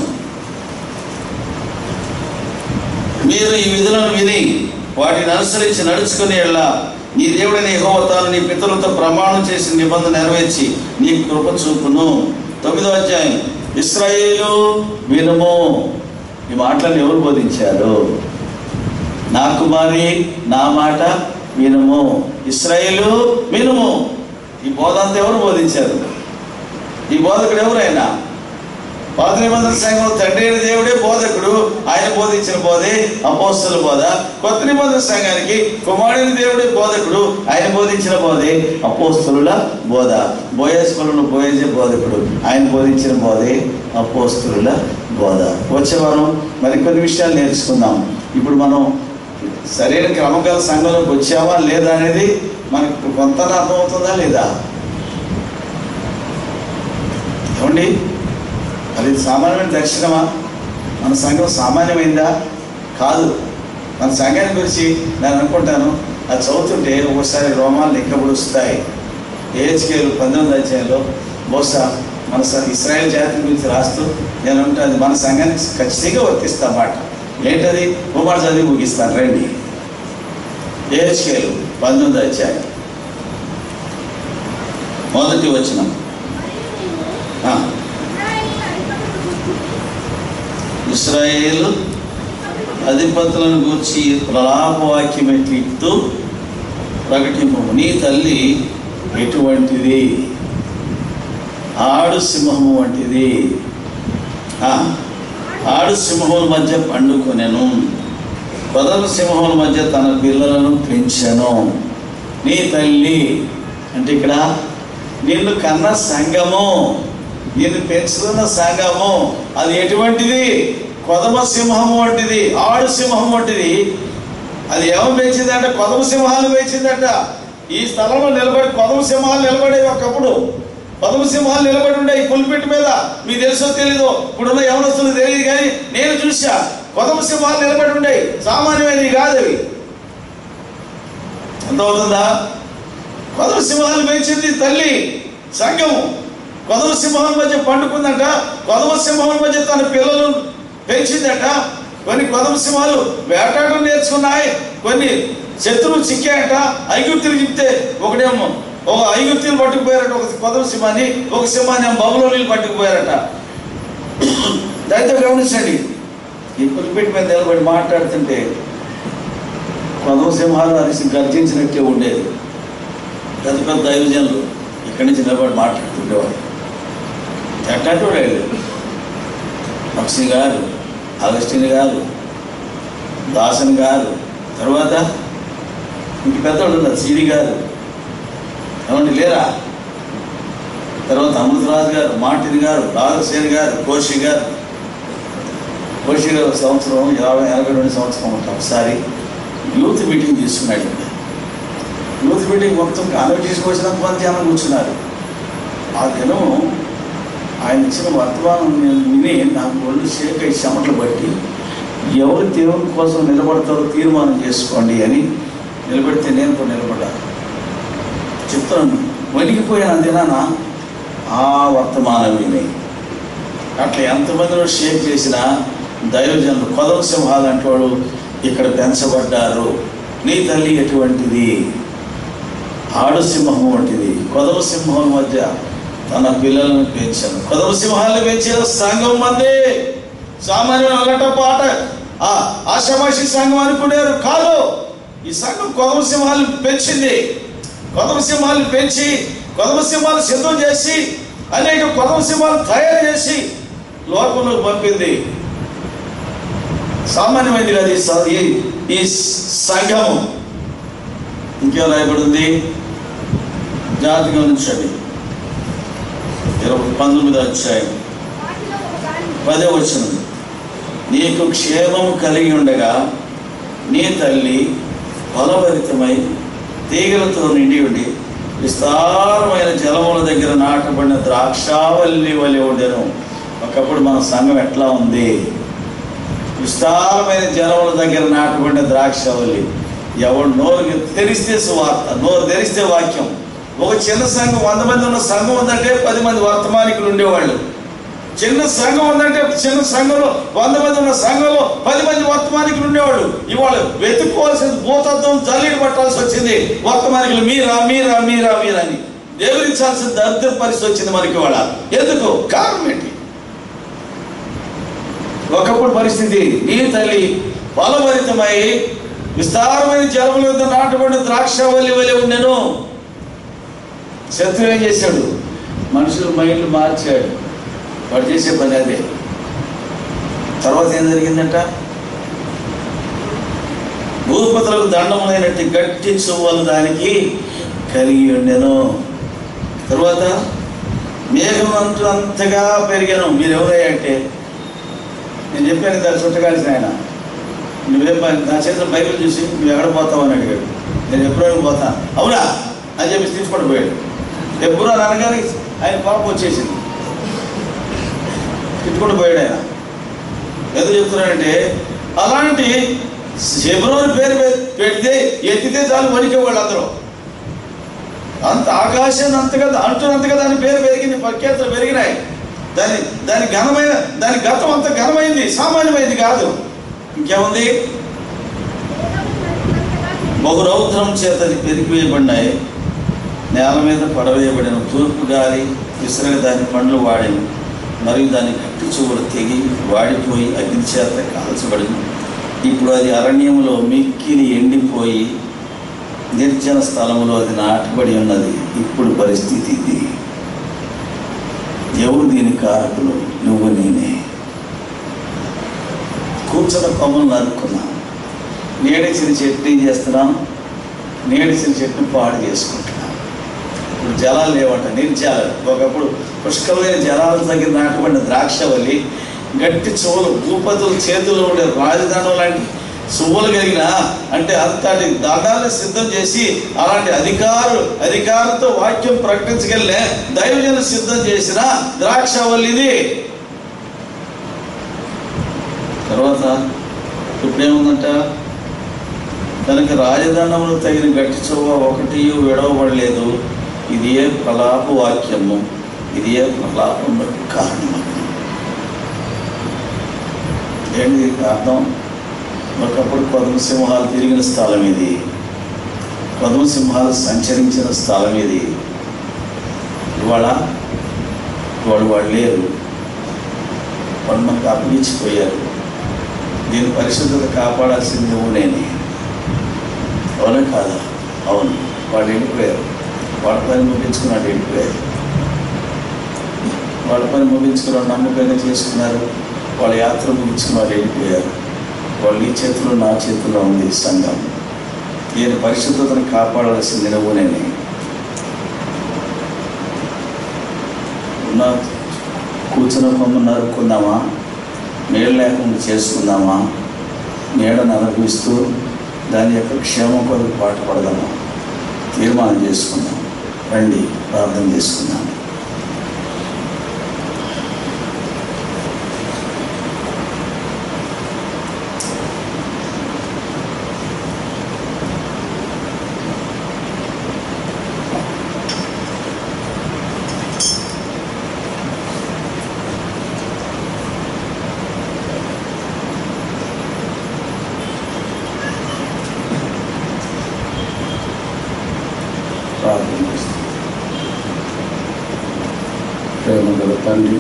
మీరు ఈ విధులను విని వాటిని అనుసరించి నడుచుకుని ఎల్లా నీ దేవుడైన యెహోవా తాను నీ పితరులతో ప్రమాణం చేసిన నిబంధన నెరవేర్చి నీ కృప చూపును. తొమ్మిదో అధ్యాయం. ఇశ్రాయేలు వినుము. ఈ మాటలను ఎవరు బోధించారు? నా కుమారి నా మాట వినుము, ఇశ్రాయేలు వినుము. ఈ బోధ అంతా ఎవరు బోధించారు? ఈ బోధకుడు ఎవరైనా? పాత నిబంధన సంఘం తండ్రి అయిన దేవుడే బోధకుడు. ఆయన బోధించిన బోధే అపోస్తల బోధ. కొత్త నిబంధన సంఘానికి కుమారుడైన దేవుడే బోధకుడు. ఆయన బోధించిన బోధే అపోస్తలుల బోధ. బోయజు కులంలో బోయజే బోధకుడు. ఆయన బోధించిన బోధే అపోస్తలుల బోధ. వచ్చే వారం మరికొన్ని విషయాలు నేర్చుకుందాం. ఇప్పుడు మనం సరైన క్రమగల సంఘంలోకి వచ్చావా లేదా అనేది మనకు కొంత అర్థమవుతుందా లేదా? ఏమండి, అది సామాన్యమైన దర్శనమా? మన సంఘం సామాన్యమైందా? కాదు. మన సంఘాన్ని గురించి నేను అనుకుంటాను, అది చదువుతుంటే ఒకసారి రోమాలు లెక్కబడుస్తాయి. ఏహెచ్కేలు పంతొమ్మిది అధ్యాయంలో బహుశా మన ఇశ్రాయేల్ జాతి గురించి రాస్తూ నేను ఉంటుంది మన సంఘానికి ఖచ్చితంగా వర్తిస్తా మాట. ఏంటది? కుమార్ చదివి ముగిస్తాను రండి. ఏహెచ్కేలు పంతొమ్మిది అధ్యాయం మొదటి వచనం. ఇశ్రాయేలు అధిపతులను గూర్చి ప్రలాపవాక్యం ఎట్లిస్తూ ప్రకటింపు. నీ తల్లి ఎటువంటిది? ఆడు సింహము వంటిది. ఆడు సింహముల మధ్య పండుకొనెను, కొదల సింహముల మధ్య తన పిల్లలను పెంచెను. నీ తల్లి అంటే ఇక్కడ నిన్ను కన్న సంఘము, నిన్ను పెంచుతున్న సంఘము అది ఎటువంటిది? కొదమ సింహము వంటిది, ఆడు సింహం వంటిది. అది ఏమో పెంచిందంట? కొదమ సింహాలు పెంచిందంట. ఈ స్థలంలో నిలబడి కొదమ సింహాలు నిలబడేవి. ఒకప్పుడు కొదమ సింహాలు నిలబడి ఉండే ఈ పులిపెట్టు మీద. మీకు తెలుసో తెలీదో, ఇప్పుడున్న యవనస్తులు తెలియదు కానీ నేను చూసా. కొదమ సింహాలు నిలబడి ఉండే, సామాన్యమైనవి కాదు అవి. అర్థమవుతుందా? కొదమ సింహాలు పెంచింది తల్లి సంఘము. కొదమ సింహాల మధ్య పండుకుందంట, కొదమ సింహాల మధ్య తన పిల్లలు పెంచిందట. కొన్ని కొదమ సింహాలు వేటాడడం నేర్చుకున్నాయి, కొన్ని శత్రువులు చిక్కాయట. ఐగుప్తులు చెప్తే ఒకడేమో ఒక ఐగుప్తులు పట్టుకుపోయారట ఒక కొదమ సింహాన్ని, ఒక సింహాన్ని బబులోనీలు పట్టుకుపోయారట. దాంతో గమనించండి, ఈ పులిపెట్టి మీద నిలబడి మాట్లాడుతుంటే కొదమ సింహాలు అరిసి గర్జించినట్టే ఉండేది. పెద్ద పెద్ద దైవజనులు ఇక్కడి నుంచి నిలబడి మాట్లాడుతుండేవాడు. ఎట్లాంటి వాడు మక్సి గారు, అగస్టిన్ గారు, దాసన్ గారు, తర్వాత ఇంక పెద్దవాళ్ళు ఉన్నారు సిడి గారు, ఏమండి లేరా, తర్వాత అమృతరాజు గారు, మార్టిన్ గారు, రాజసేన్ గారు, కోషి గారు. కోషి గారు ఒక సంవత్సరం యాభై ఎనభై రెండు సంవత్సరం ఉంటాం ఒకసారి యూత్ మీటింగ్ తీసుకున్నాడు. యూత్ మీటింగ్ మొత్తం కాలేజ్ తీసుకొచ్చినంత మంది జనం కూర్చున్నారు. ఆ దినం ఆయన ఇచ్చిన వర్తమానం నేను విని నాకు ఒళ్ళు షేక్ అయ్యి చెమటలు బట్టి ఎవరు దేవుని కోసం నిలబడతారో తీర్మానం చేసుకోండి అని నిలబెడితే నేను కూడా నిలబడ్డాను. చెప్తాను, వణికిపోయిన దినాన ఆ వర్తమానం విని అట్లా ఎంతమందిలో షేక్ చేసిన దైవజనులు కొదమ సింహాలు అంటే వాడు ఇక్కడ పెంచబడ్డారు. నీ తల్లి ఎటువంటిది, ఆడు సింహం వంటిది, కొదమ సింహం మధ్య తన పిల్లలను పెంచాను. కొదమ సింహాలను పెంచిన సంఘం మంది సామాన్యులు అలట పాట ఆషామాషి సంఘం అనుకునేరు కాదు. ఈ సంఘం కొదమ సింహాలను పెంచింది. కొదమ సింహాలను పెంచి కొదమ సింహాలు సిద్ధం చేసి అనేక కొదమ సింహాలు తయారు చేసి లోకంలోకి పంపింది. సామాన్యమైనది కాదు ఈ ఈ సంఘం. ఇంకేం రాయబడింది, జాతిగా ఉంచండి. ఇరవై పంతొమ్మిది అధ్యాయం పదే వచనం, నీకు క్షేమము కలిగి ఉండగా నీ తల్లి ఫలభరితమై తీగలతో నిండి ఉండి విస్తారమైన జలముల దగ్గర నాటబడిన ద్రాక్షావల్లి వలె ఉండెను. ఒకప్పుడు మన సంఘం ఎట్లా ఉంది, విస్తారమైన జలముల దగ్గర నాటబడిన ద్రాక్షావల్లి. ఎవడు నోరు తెరిస్తే సువార్త, నోరు తెరిస్తే వాక్యం. ఒక చిన్న సంఘం వంద మంది ఉన్న సంఘం ఉందంటే పది మంది వర్తమానికులు ఉండేవాళ్ళు. చిన్న సంఘం ఉందంటే చిన్న సంఘంలో వంద మంది ఉన్న సంఘంలో పది మంది వర్తమానికులు ఉండేవాళ్ళు. ఇవాళ వెతుక్కోవాల్సింది భూతత్వం జల్లీడు పట్టాల్సి వచ్చింది. వర్తమానికులు మీరా మీరా మీరా మీరా అని దేవుడించాల్సిన దరిద్ర పరిస్థితి వచ్చింది మనకి. వాళ్ళ ఎందుకు కారణం ఏంటి? ఒకప్పుడు పరిస్థితి, నీ తల్లి ఫలభరితమై విస్తారమైన జలముల వద్ద నాటబడిన ద్రాక్షావల్లి వలె ఉండెను. శత్రువు ఏం చేశాడు? మనుషుల మైండ్లు మార్చాడు. వాడు చేసే పని అదే. తర్వాత ఏం జరిగిందంట, భూపతులకు దండములైనట్టు గట్టి చువ్వలు దానికి కలిగి ఉండెను. తర్వాత మేఘం అంటూ అంతగా పెరిగాను. మీరు ఎవరయ్యా అంటే, నేను చెప్పాను దాని చుట్టకాల్సిన ఆయన, నువ్వే నా చేతిలో బైబిల్ చూసి నువ్వు ఎక్కడ పోతావు అని అడిగాడు. నేను ఎప్పుడైనా పోతాను. అవునా అని చెప్పి తీసుకొని పోయాడు. ఎప్పుడు అని అనగానే ఆయన పాపం వచ్చేసింది, తిట్టుకుంటూ పోయాడు. ఆయన ఎందుకు చెప్తున్నాడంటే, అలాంటి హెబ్రోను పేరు పెడితే ఎత్తితే చాలు వణికేవాళ్ళు అందరూ. అంత ఆకాశాన్ని అంతగా అంటున్నంతగా దాని పేరు పెరిగింది, ప్రఖ్యాతులు పెరిగినాయి. దాని దాని ఘనమైన దాని గతం అంత ఘనమైంది, సామాన్యమైంది కాదు. ఇంకేముంది, బహురౌద్రం చేత పెరిగివేయబడినాయి. నేల మీద పడవేయబడిన తూర్పు గాలి విసిరగా దాని పండ్లు వాడిను, మరియు దాని గట్టి చువ్వలు తెగి వాడిపోయి అగ్ని చేత కాల్చబడింది. ఇప్పుడు అది అరణ్యంలో మిక్కిలి ఎండిపోయి నిర్జన స్థలంలో అది నాటబడి ఉన్నది. ఇప్పుడు పరిస్థితి ఇది. ఎవరు దీని కారకులు? నువ్వు నేనే. కూర్చున్న కొమ్మలు నరుక్కున్నాను, నేడిచిన చెట్టు చేస్తున్నాను, నేడిచిన చెట్టును పాడు చేసుకుంటున్నాను. ఇప్పుడు జలాలు లేవట, నిర్జాలు. ఒకప్పుడు పుష్కలమైన జలాల దగ్గర నాటబడిన ద్రాక్షవల్లి గట్టి చువ్వలు, భూపతుల చేతుల్లో ఉండే రాజధానం లాంటి చువ్వలు కలిగిన, అంటే అంతటి దండాలను సిద్ధం చేసి అలాంటి అధికారు అధికారంతో వాక్యం ప్రకటించగలిగే దైవజనులు సిద్ధం చేసిన ద్రాక్షవల్లిది. తర్వాత ఇప్పుడేముందంట, దానికి రాజదండములు తగిన గట్టి చువ్వ ఒకటి విడవబడలేదు. ఇది ఏ ప్రలాప వాక్యము, ఇది ఏ ప్రలాపం కారణము. ఏంటి దీనికి అర్థం? ఒకప్పుడు కొదమ సింహాలు తిరిగిన స్థలం ఇది, కొదమ సింహాలు సంచరించిన స్థలం ఇది. ఇవాళ వాళ్ళు వాళ్ళు లేరు, వాళ్ళు మనకు అప్పగించిపోయారు. దీని పరిశుద్ధత కాపాడాల్సింది నువ్వు నేనే. అవునా కాదా? అవును. వాళ్ళు వెళ్ళిపోయారు, వాళ్ళ పని ముగించుకున్నాడు, వెళ్ళిపోయారు. వాళ్ళ పని ముగించుకున్నాడు, నమ్మకంగా చేసుకున్నారు, వాళ్ళ యాత్ర ముగించుకున్న వాళ్ళు వెళ్ళిపోయారు. వాళ్ళు నీ చేతిలో నా చేతిలో ఉంది సంఘం. దీని పరిశుద్ధతను కాపాడాల్సింది నువ్వు నేనే. ఉన్న కూర్చున్న కొమ్మ నరుక్కుందామా, నీడ లేకుండా చేసుకుందామా, నీడను అనుభవిస్తూ దాని యొక్క క్షేమం కొరకు పాట పడదామా? తీర్మానం చేసుకుందాం. రండి ప్రార్థన చేసుకుందాం. ప్రేమగల తండ్రి,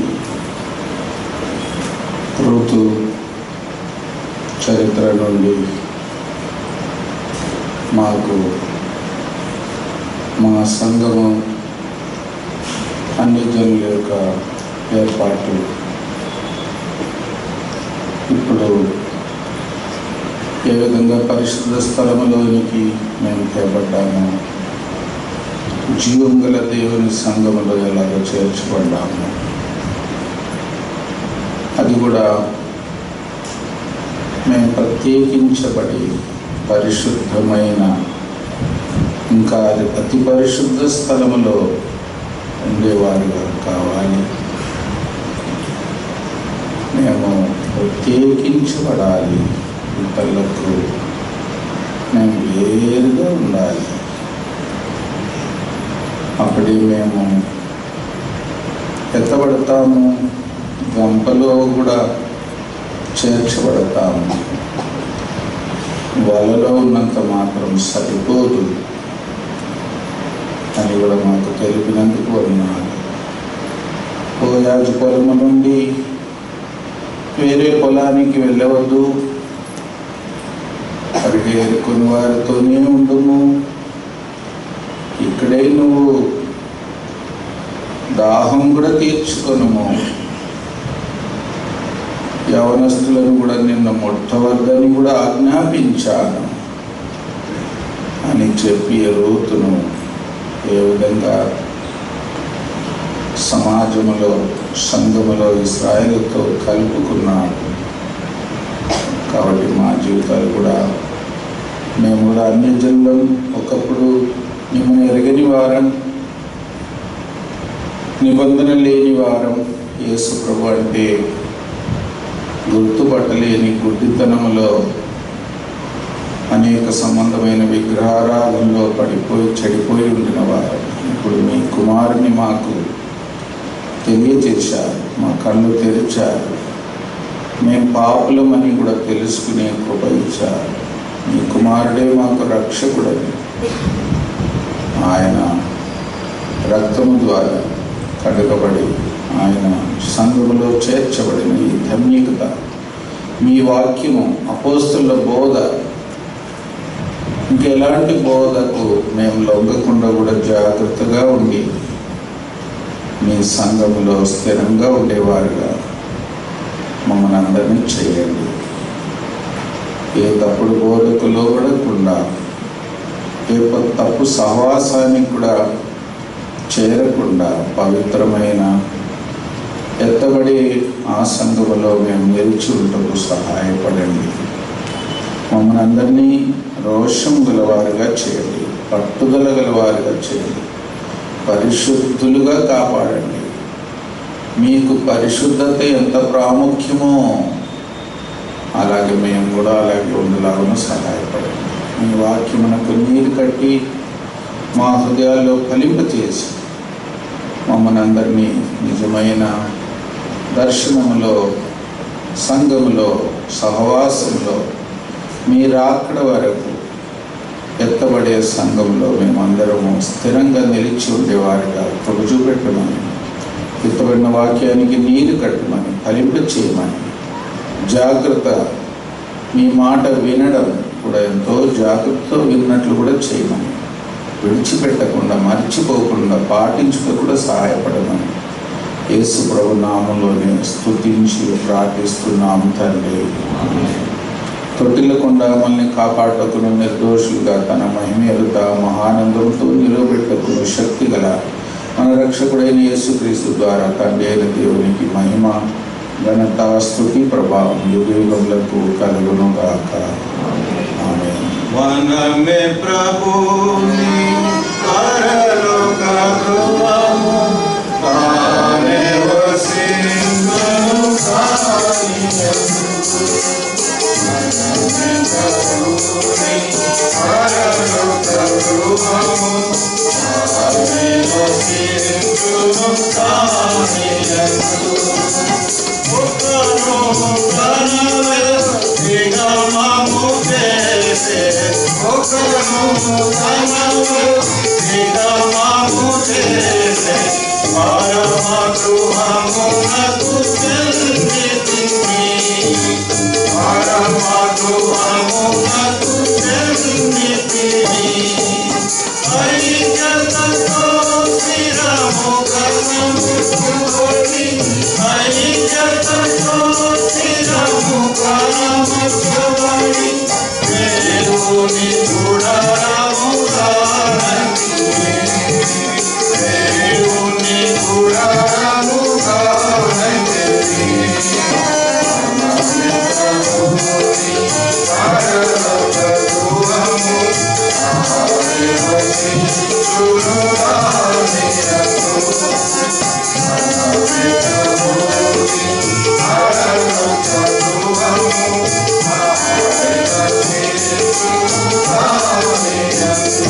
ఋతు చరిత్ర నుండి మాకు మా సంఘము అన్ని జనుల యొక్క ఏర్పాటు ఇప్పుడు ఏ విధంగా పరిశుద్ధ స్థలములోనికి మేము తేబడ్డాము, జీవం గల దేవుని సంఘములో ఎలాగో చేర్చబడ్డాము, అది కూడా మేము ప్రత్యేకించబడి పరిశుద్ధమైన, ఇంకా అది అతి పరిశుద్ధ స్థలములో ఉండేవారుగా కావాలి. మేము ప్రత్యేకించబడాలి, ఇతరులకు మేము వేరుగా ఉండాలి. అప్పుడే మేము ఎత్తబడతాము, గంపలో కూడా చేర్చబడతాము. వలలో ఉన్నంత మాత్రం సరిపోదు అని కూడా మాకు తెలిపినందుకు ఉన్నాను. ఓ యాజ పొలము నుండి వేరే పొలానికి వెళ్ళవద్దు, అడిగి ఏరుకుని వారితోనే ఉండుము. ఇక్కడే నువ్వు దాహం కూడా తీర్చుకొనుము. యవనస్తులను కూడా నిన్న ముట్టవద్దని కూడా ఆజ్ఞాపించాను అని చెప్పి రూతును ఏ విధంగా సమాజంలో, సంఘములో ఇశ్రాయేలుతో కలుపుకున్నాడు. కాబట్టి మా జీవితాలు కూడా, మేము కూడా అన్ని జనులం ఒకప్పుడు మిమ్మల్ని ఎరగని వారం, నిబంధన లేని వారం. యేసు ప్రభు అంటే గుర్తుపట్టలేని గుడ్డితనములో, అనేక సంబంధమైన విగ్రహారాధనలో పడిపోయి చెడిపోయి ఉండిన వారు. ఇప్పుడు మీ కుమారుని మాకు తెలియజేశారు, మా కళ్ళు తెరిచారు, మేము పాపులమని కూడా తెలుసుకునే కృప ఇచ్చారు. మీ కుమారుడే మాకు రక్షకుడని, ఆయన రక్తము ద్వారా కడగబడి ఆయన సంఘములో చేర్చబడిన ఈ ధన్యత, మీ వాక్యము, అపోస్తుల బోధ, ఇంకెలాంటి బోధకు మేము లొంగకుండా కూడా జాగ్రత్తగా ఉండి మీ సంఘములో స్థిరంగా ఉండేవారుగా మమ్మల్ని అందరినీ చేయండి. ఏ తప్పుడు బోధకు లోబడకుండా, ఏ తప్పు సహవాసానికి కూడా చేరకుండా పవిత్రమైన ఎత్తబడి ఆ సంఘములో మేము నిలిచి ఉంటూ సహాయపడండి. మమ్మల్ని అందరినీ రోషం గలవారుగా చేయండి, పట్టుదల గలవారుగా చేయండి, పరిశుద్ధులుగా కాపాడండి. మీకు పరిశుద్ధత ఎంత ప్రాముఖ్యమో అలాగే మేము కూడా అలాగే ఉండేలాగా సహాయపడండి. మీ వాక్యమునకు నీరు కట్టి మా హృదయాల్లో ఫలింపచేసి మమ్మల్ని అందరినీ నిజమైన దర్శనములో సంఘములో సహవాసంలో మీరు అక్కడ వరకు ఎత్తబడే సంఘంలో మేమందరము స్థిరంగా నిలిచి ఉండేవారుగా కృప చూపెట్టమని, ఎత్తబడిన వాక్యానికి నీరు కట్టమని, ఫలింప చేయమని, జాగ్రత్త మీ మాట వినడం కూడా ఎంతో జాగ్రత్తతో విన్నట్లు కూడా చేయమని, విడిచిపెట్టకుండా మర్చిపోకుండా పాటించుట కూడా సహాయపడమని యేసు ప్రభు నామంలోనే స్తుతించి ప్రార్థిస్తున్నాము తండ్రి. తొట్టిల్లకుండా మనల్ని కాపాడటకును, నిర్దోషులుగా తన మహిమ ఎరుత మహానందంతో నిలబెట్టకును శక్తి గల మన రక్షకుడైన యేసుక్రీస్తు ద్వారా తండ్రి అయిన దేవునికి మహిమ, ఘనత, స్తుతి, ప్రభావం యుగ యుగములకు కలుగును గాక. ఆమేన్. వనమే ప్రభుని పరలోక గృహము తానే వసించును సానియందు. వనమే ప్రభుని పరలోక గృహము తానే వసించును సానియందు. ఒకరు కనులు నిగమము చేసే, ఒకరు కనులు నిగమము చేసే, పరమ గృహమునకు చెందితిని, పరమ గృహమునకు చెందితిని. ఐక్యతతో స్థిరము కనముకొని, ఐక్యతతో స్థిరము కనముకొని, దేవుని గుడారముగా నందిని, దేవుని గుడారముగా నందిని. పరలోక గృహము తానే వసించును సానియందు. వనమే ప్రభుని పరలోక గృహము తానే వసించును సానియందు.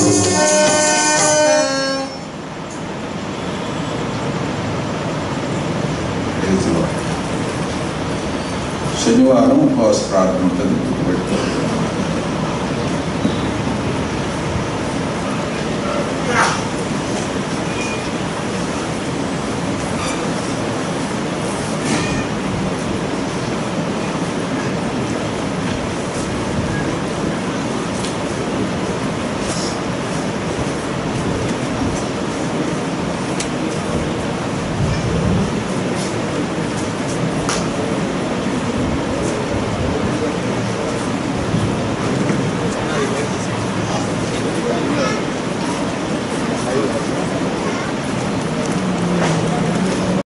శనివారం ఉపవాస ప్రార్థన ఉంటుంది.